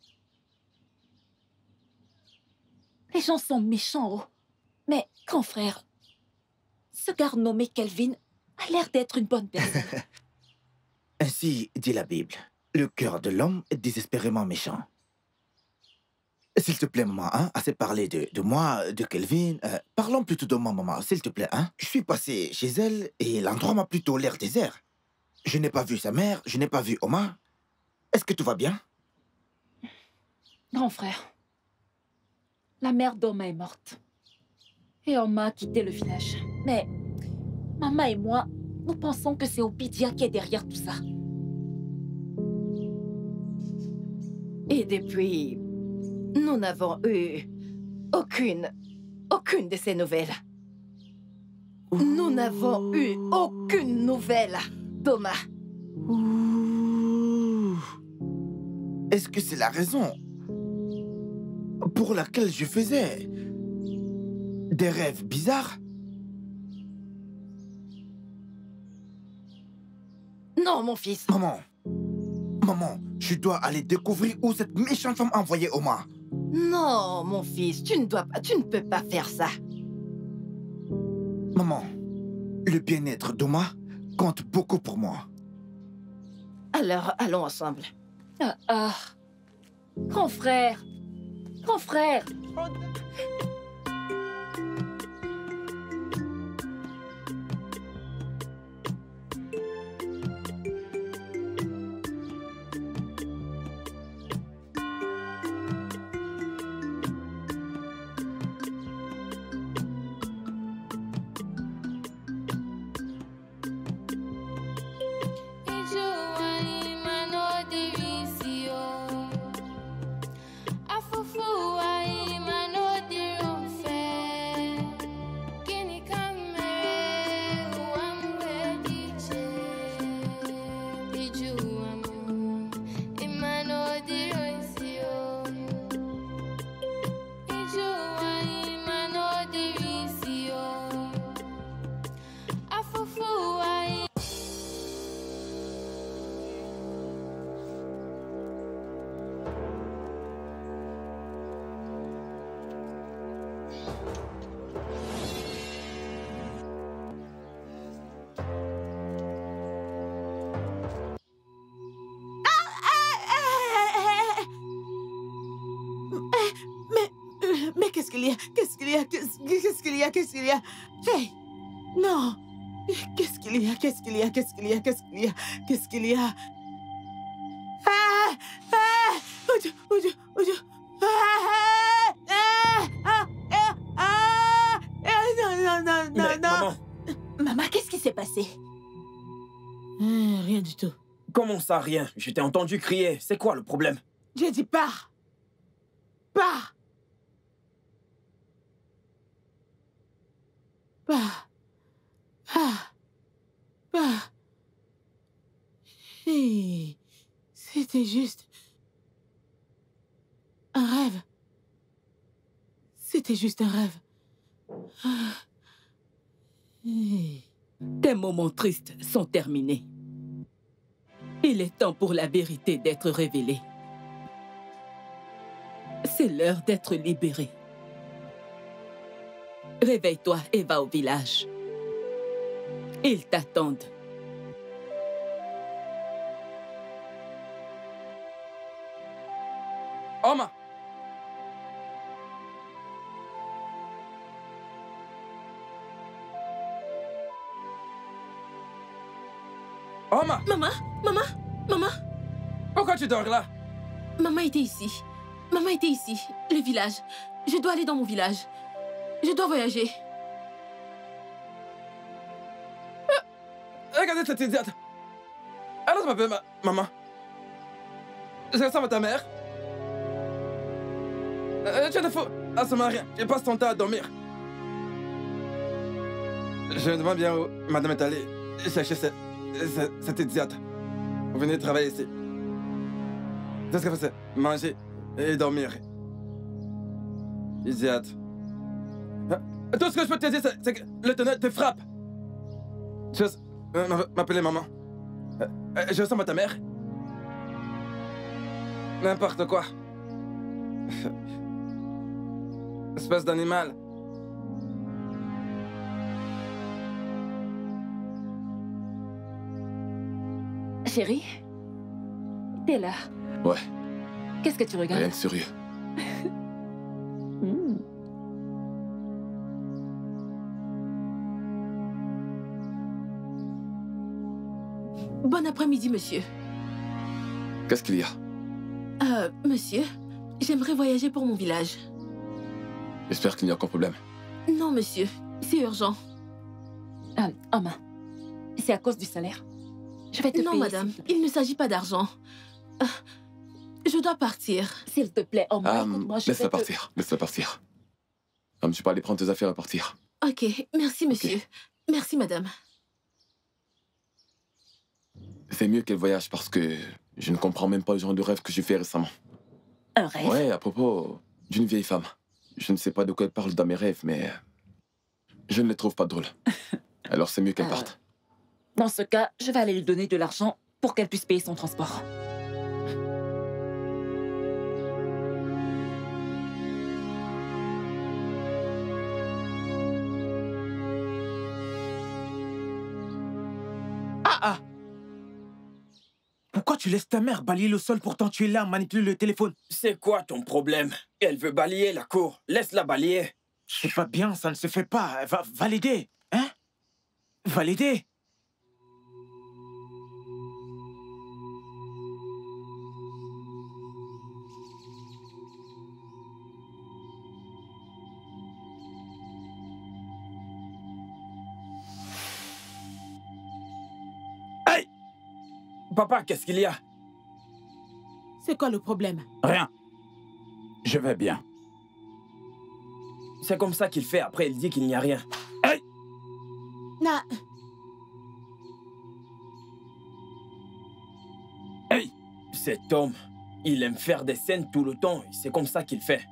Les gens sont méchants, oh. Mais, grand frère, ce gars nommé Kelvin a l'air d'être une bonne personne. Ainsi dit la Bible. Le cœur de l'homme est désespérément méchant. S'il te plaît, maman, assez parlé de moi, de Kelvin. Parlons plutôt de moi, maman, s'il te plaît. Je suis passé chez elle et l'endroit m'a plutôt l'air désert. Je n'ai pas vu sa mère, je n'ai pas vu Oma. Est-ce que tout va bien? Grand frère, la mère d'Oma est morte. Et Oma a quitté le village. Mais maman et moi, nous pensons que c'est Obidia qui est derrière tout ça. Et depuis, nous n'avons eu aucune de ces nouvelles. Nous n'avons eu aucune nouvelle, Thomas. Est-ce que c'est la raison pour laquelle je faisais des rêves bizarres? Non, mon fils. Maman, je dois aller découvrir où cette méchante femme a envoyé Oma. Non, mon fils, tu ne peux pas faire ça. Maman, le bien-être d'Oma compte beaucoup pour moi. Alors, allons ensemble. Grand frère! Grand frère! Mais qu'est-ce qu'il y a? Qu'est-ce qu'il y a? Qu'est-ce qu'il y a? Qu'est-ce qu'il y a? Hey! Non! Qu'est-ce qu'il y a? Qu'est-ce qu'il y a? Qu'est-ce qu'il y a? Qu'est-ce qu'il y a? Qu'est-ce qu'il y a? Ah! Ah! Oh Dieu! Oh Dieu! Oh Dieu! Ah! Ah! Ah! Ah! Ah! Non, non, non, non, Mais, non! maman, Maman, qu'est-ce qui s'est passé? Rien du tout. comment ça, rien? Je t'ai entendu crier. C'est quoi le problème? J'ai dit pars! Pars! Pars! Pars! Pars! Hey, c'était juste un rêve. C'était juste un rêve. Ah. Hey. Tes moments tristes sont terminés. Il est temps pour la vérité d'être révélée. C'est l'heure d'être libéré. Réveille-toi et va au village. Ils t'attendent. Oma! Oma! Maman, maman, maman. Pourquoi tu dors là? Maman était ici. Maman était ici. Le village. Je dois aller dans mon village. Je dois voyager. Regardez cette idiote. Alors, m'appelle maman. Je ressemble à ta mère. Tu es de fou. Ah, ça m'a rien. Tu passes ton temps à dormir. Je me demande bien où madame est allée chercher cette idiote. Vous venez travailler ici. C'est ce qu'elle faisait. Manger et dormir. Idiote. Tout ce que je peux te dire, c'est que le tonnerre te frappe. Juste m'appeler maman. Je ressemble à ta mère. N'importe quoi. Espèce d'animal. Chérie, t'es là. Ouais, Qu'est-ce que tu regardes? rien de sérieux. Bon après-midi, monsieur. Qu'est-ce qu'il y a? Monsieur, j'aimerais voyager pour mon village. J'espère qu'il n'y a aucun problème. Non, monsieur, c'est urgent. Oma, c'est à cause du salaire. Je vais te Non, payer, madame, s'il te plaît. il ne s'agit pas d'argent. Je dois partir. S'il te plaît, Oma, écoute-moi, je vais Laisse-la te... partir, laisse-la partir. Tu peux aller prendre tes affaires et partir. Ok, merci, monsieur. Merci, madame. C'est mieux qu'elle voyage parce que je ne comprends même pas le genre de rêve que j'ai fait récemment. Un rêve? Ouais, à propos d'une vieille femme. Je ne sais pas de quoi elle parle dans mes rêves, mais je ne les trouve pas drôles. Alors c'est mieux qu'elle parte. Dans ce cas, je vais aller lui donner de l'argent pour qu'elle puisse payer son transport. Ah! Pourquoi tu laisses ta mère balayer le sol pourtant tu es là à manipuler le téléphone? C'est quoi ton problème? Elle veut balayer la cour. Laisse-la balayer. C'est pas bien, ça ne se fait pas. Va l'aider, hein? Va l'aider. Hey! Papa, qu'est-ce qu'il y a? C'est quoi le problème? Rien. Je vais bien. C'est comme ça qu'il fait. Après, il dit qu'il n'y a rien. Hey! Na... Hey! Cet homme, il aime faire des scènes tout le temps. C'est comme ça qu'il fait.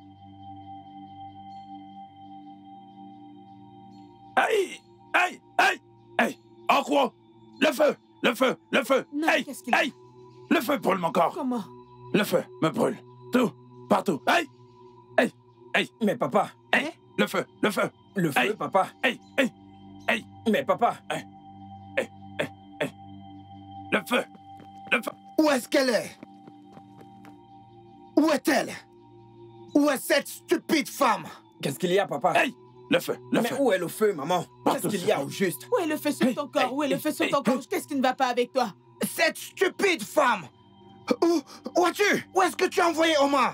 Hey! Hey! Hey! Hey! Okwo! Le feu! Le feu! Le feu! Non, Hey! qu'est-ce qu'il a? Hey! Le feu brûle mon corps! Comment? Le feu me brûle. Tout, partout. Hey! Hey! Hey! Mais papa! Hey! Le feu! Le feu! Le feu, Hey! papa! Hey! Hey! Hey! Mais papa! Hey! Hey! Hey! Hey! Le feu! Le feu! Où est-ce qu'elle est? Où est-elle? Où est cette stupide femme? Qu'est-ce qu'il y a, papa? Hey! Le feu! Le Mais feu! où est le feu, maman? Qu'est-ce qu'il y a au juste? Où est le feu sur ton corps? Où est le feu sur ton corps? Qu'est-ce qui ne va pas avec toi? Cette stupide femme! Où es-tu? Où est-ce que tu as envoyé Omar?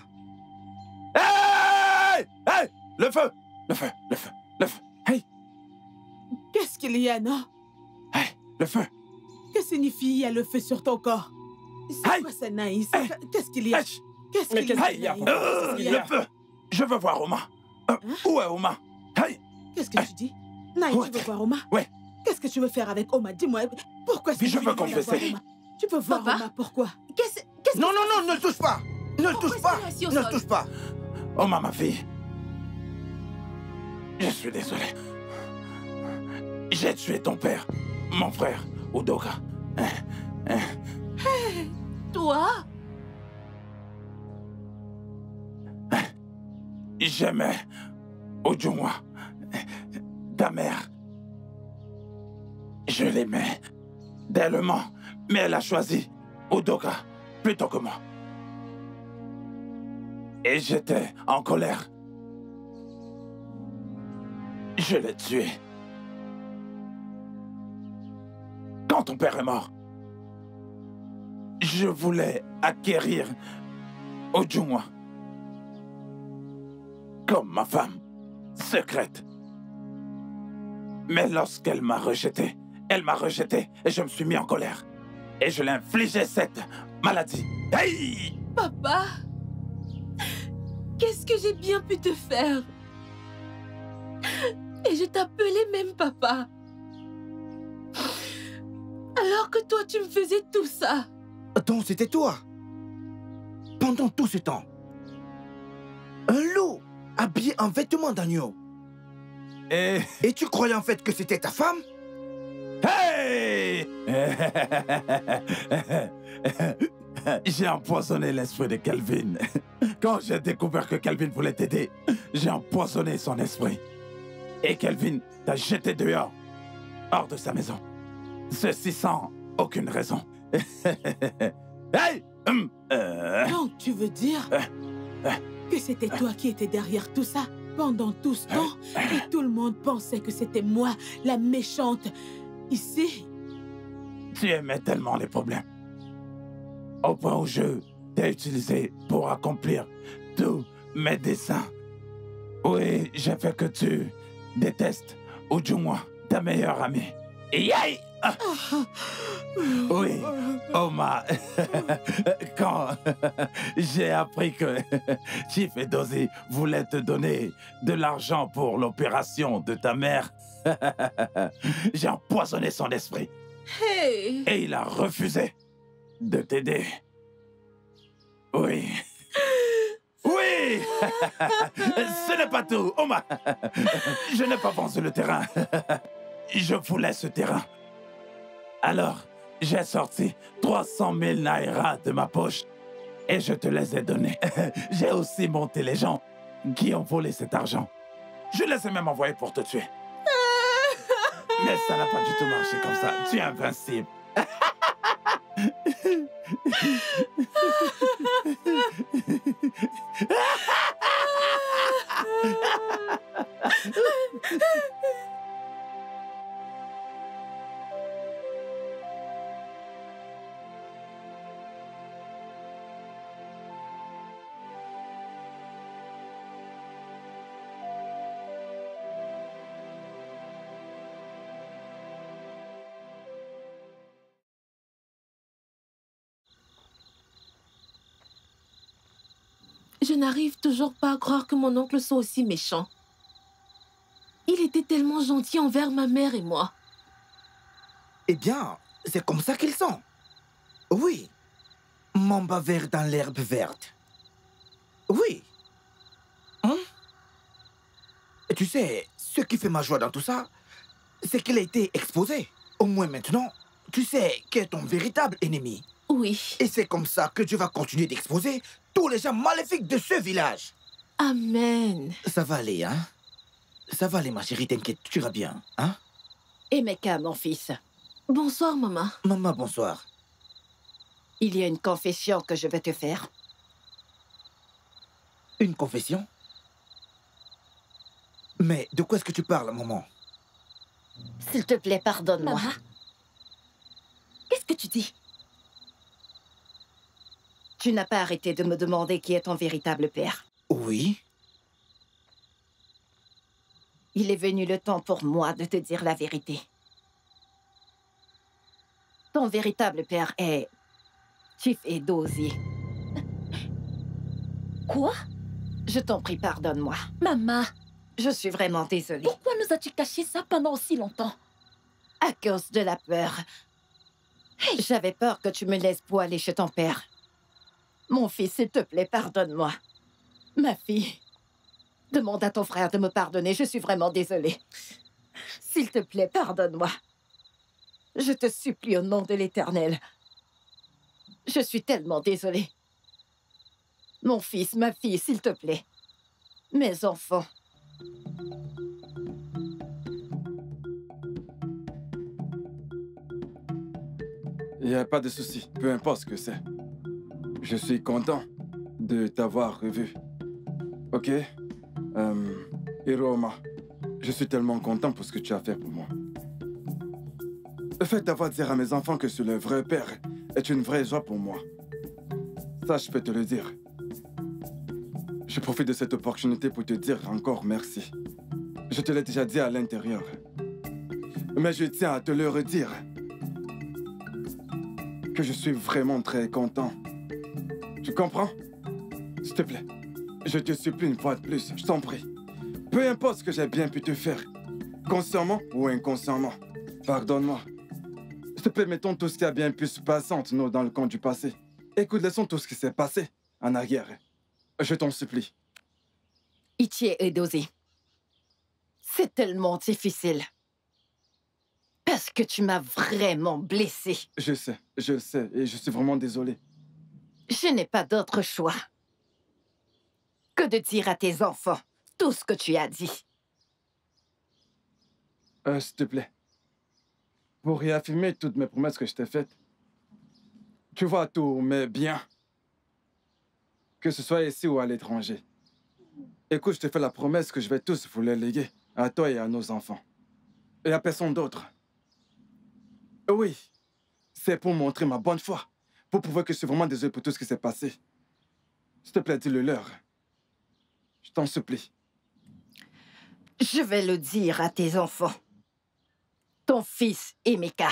Hey! Hey! Le feu! Le feu! Le feu! Le feu! Hey! Qu'est-ce qu'il y a, non? Hey! Le feu! Que signifie il y a le feu sur ton corps? C'est quoi ça, Naïs? Qu'est-ce qu'il y a? Qu'est-ce qu'il y a? Le feu! Je veux voir Oma. Où est Oma? Hey! Qu'est-ce que tu dis? Naïs, tu veux voir Oma? Ouais. Qu'est-ce que tu veux faire avec Oma? Dis-moi, pourquoi est-ce que Je tu veux veux voir confesser. Oma? Tu veux voir Oma, pourquoi? Non, non, non, ne le touche pas! Ne le touche pas! Ne le touche pas! Oma, ma fille. Je suis désolé. J'ai tué ton père, mon frère, Udoka. Toi? J'aimais Ujungwa, ta mère. Je l'aimais tellement, mais elle a choisi Udoka plutôt que moi. Et j'étais en colère. Je l'ai tué. Quand ton père est mort, je voulais acquérir Ujungwa comme ma femme secrète. Mais lorsqu'elle m'a rejeté et je me suis mis en colère. Et je l'ai infligé cette maladie. Hey! Papa, qu'est-ce que j'ai bien pu te faire? Et je t'appelais même papa. Alors que toi, tu me faisais tout ça. Donc c'était toi. Pendant tout ce temps. Un loup habillé en vêtements d'agneau. Et tu croyais en fait que c'était ta femme? Hey! J'ai empoisonné l'esprit de Kelvin. Quand j'ai découvert que Kelvin voulait t'aider, j'ai empoisonné son esprit. Et Kelvin t'a jeté dehors, hors de sa maison. Ceci sans aucune raison. Hey! Donc tu veux dire que c'était toi qui étais derrière tout ça pendant tout ce temps et tout le monde pensait que c'était moi, la méchante, ici? Tu aimais tellement les problèmes. Au point où je t'ai utilisé pour accomplir tous mes desseins. Oui, j'ai fait que tu détestes Ujungwa, ta meilleure amie. Yay! Oui, Oma, quand j'ai appris que Chief Edozie voulait te donner de l'argent pour l'opération de ta mère, j'ai empoisonné son esprit. Hey! Et il a refusé de t'aider. Oui. Oui! Ce n'est pas tout, Oma. Je n'ai pas vendu le terrain. Je voulais ce terrain. Alors, j'ai sorti 300 000 naira de ma poche et je te les ai donnés. J'ai aussi monté les gens qui ont volé cet argent. Je les ai même envoyés pour te tuer. Mais ça n'a pas du tout marché comme ça. Tu es invincible. Je n'arrive toujours pas à croire que mon oncle soit aussi méchant. Il était tellement gentil envers ma mère et moi. Eh bien, c'est comme ça qu'ils sont. Oui. Mamba vert dans l'herbe verte. Oui. Et tu sais, ce qui fait ma joie dans tout ça, c'est qu'il a été exposé. Au moins maintenant, tu sais qui est ton véritable ennemi. Oui. Et c'est comme ça que tu vas continuer d'exposer tous les gens maléfiques de ce village. Amen. Ça va aller, hein? Ça va aller, ma chérie, t'inquiète, tu iras bien, hein? Emeka, mon fils. Bonsoir, maman. Maman, bonsoir. Il y a une confession que je vais te faire. Une confession? Mais de quoi est-ce que tu parles, maman? S'il te plaît, pardonne-moi. Maman, qu'est-ce que tu dis? Tu n'as pas arrêté de me demander qui est ton véritable père. Oui. Il est venu le temps pour moi de te dire la vérité. Ton véritable père est Chief Edozie. Quoi? Je t'en prie, pardonne-moi. Maman, je suis vraiment désolée. Pourquoi nous as-tu caché ça pendant aussi longtemps? À cause de la peur. Hey. J'avais peur que tu me laisses poiler chez ton père. Mon fils, s'il te plaît, pardonne-moi. Ma fille, demande à ton frère de me pardonner. Je suis vraiment désolée. S'il te plaît, pardonne-moi. Je te supplie au nom de l'Éternel. Je suis tellement désolée. Mon fils, ma fille, s'il te plaît. Mes enfants. Il n'y a pas de souci, peu importe ce que c'est. Je suis content de t'avoir revu. Ok? Hirooma, je suis tellement content pour ce que tu as fait pour moi. Le fait d'avoir dit à mes enfants que je suis le vrai père est une vraie joie pour moi. Ça, je peux te le dire. Je profite de cette opportunité pour te dire encore merci. Je te l'ai déjà dit à l'intérieur. Mais je tiens à te le redire. Que je suis vraiment très content. Tu comprends? S'il te plaît, je te supplie une fois de plus, je t'en prie. Peu importe ce que j'ai bien pu te faire, consciemment ou inconsciemment, pardonne-moi. S'il te plaît, mettons tout ce qui a bien pu se passer entre nous dans le camp du passé. Écoute, laissons tout ce qui s'est passé en arrière. Je t'en supplie. Ichie Edozie, c'est tellement difficile. Parce que tu m'as vraiment blessée. Je sais, et je suis vraiment désolé. Je n'ai pas d'autre choix que de dire à tes enfants tout ce que tu as dit. S'il te plaît, pour réaffirmer toutes mes promesses que je t'ai faites, tu vois tous mes biens, que ce soit ici ou à l'étranger. Écoute, je te fais la promesse que je vais tous vous les léguer, à toi et à nos enfants. Et à personne d'autre. Oui, c'est pour montrer ma bonne foi, pour prouver que je suis vraiment désolé pour tout ce qui s'est passé. S'il te plaît, dis-le leur. Je t'en supplie. Je vais le dire à tes enfants. Ton fils Emeka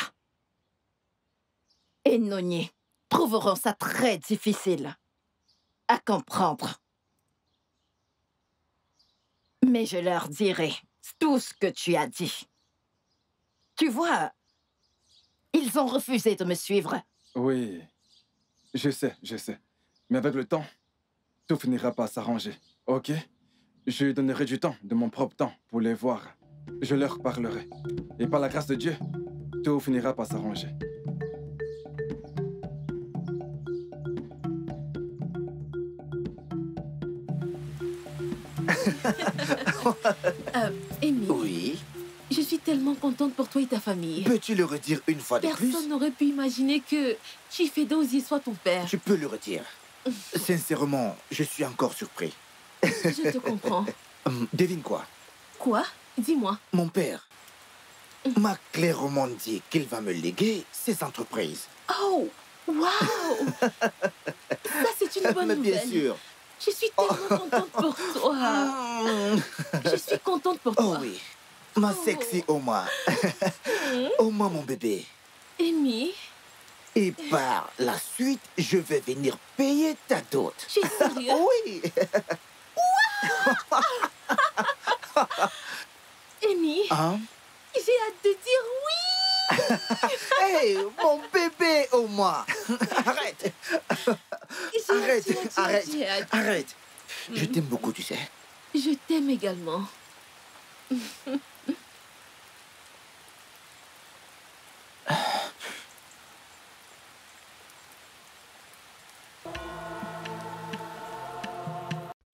et Nonye trouveront ça très difficile à comprendre. Mais je leur dirai tout ce que tu as dit. Tu vois, ils ont refusé de me suivre. Oui, je sais. Mais avec le temps, tout finira par s'arranger, ok? Je donnerai du temps, de mon propre temps, pour les voir. Je leur parlerai. Et par la grâce de Dieu, tout finira par s'arranger. Amy. Oui? Je suis tellement contente pour toi et ta famille. Peux-tu le redire une fois de plus? Personne n'aurait pu imaginer que Chief Edozie soit ton père. Tu peux le redire. Sincèrement, je suis encore surpris. Je te comprends. Devine quoi? Quoi? Dis-moi. Mon père m'a clairement dit qu'il va me léguer ses entreprises. Oh, waouh! Ça, c'est une bonne Mais nouvelle. bien sûr. Je suis tellement contente pour toi. Je suis contente pour toi. Oh oui, ma sexy Oma. Oma, mon bébé. Amy. Et par la suite, je vais venir payer ta dot. Tu es sérieux? Oui. Amy, Hein? j'ai hâte de dire oui. Hey, mon bébé Oma. Arrête. J'ai hâte. Arrête. Je t'aime beaucoup, tu sais. Je t'aime également.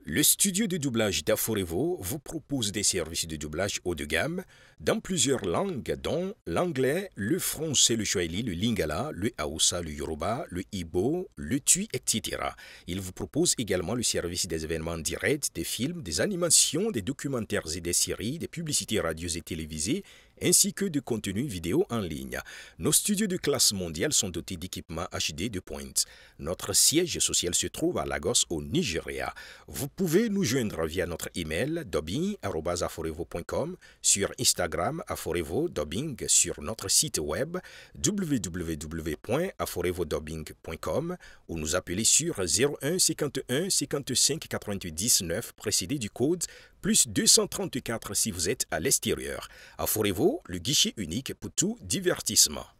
Le studio de doublage d'Aforevo vous propose des services de doublage haut de gamme dans plusieurs langues, dont l'anglais, le français, le swahili, le lingala, le haoussa, le yoruba, le ibo, le tui, etc. Il vous propose également le service des événements directs, des films, des animations, des documentaires et des séries, des publicités radios et télévisées, ainsi que de contenus vidéo en ligne. Nos studios de classe mondiale sont dotés d'équipements HD de pointe. Notre siège social se trouve à Lagos, au Nigeria. Vous pouvez nous joindre via notre email dubbing@aforevo.com, sur Instagram Aforevo Dubbing, sur notre site web www.aforevodubbing.com ou nous appeler sur 01 51 55 99 précédé du code plus 234 si vous êtes à l'extérieur. Aforevo, le guichet unique pour tout divertissement.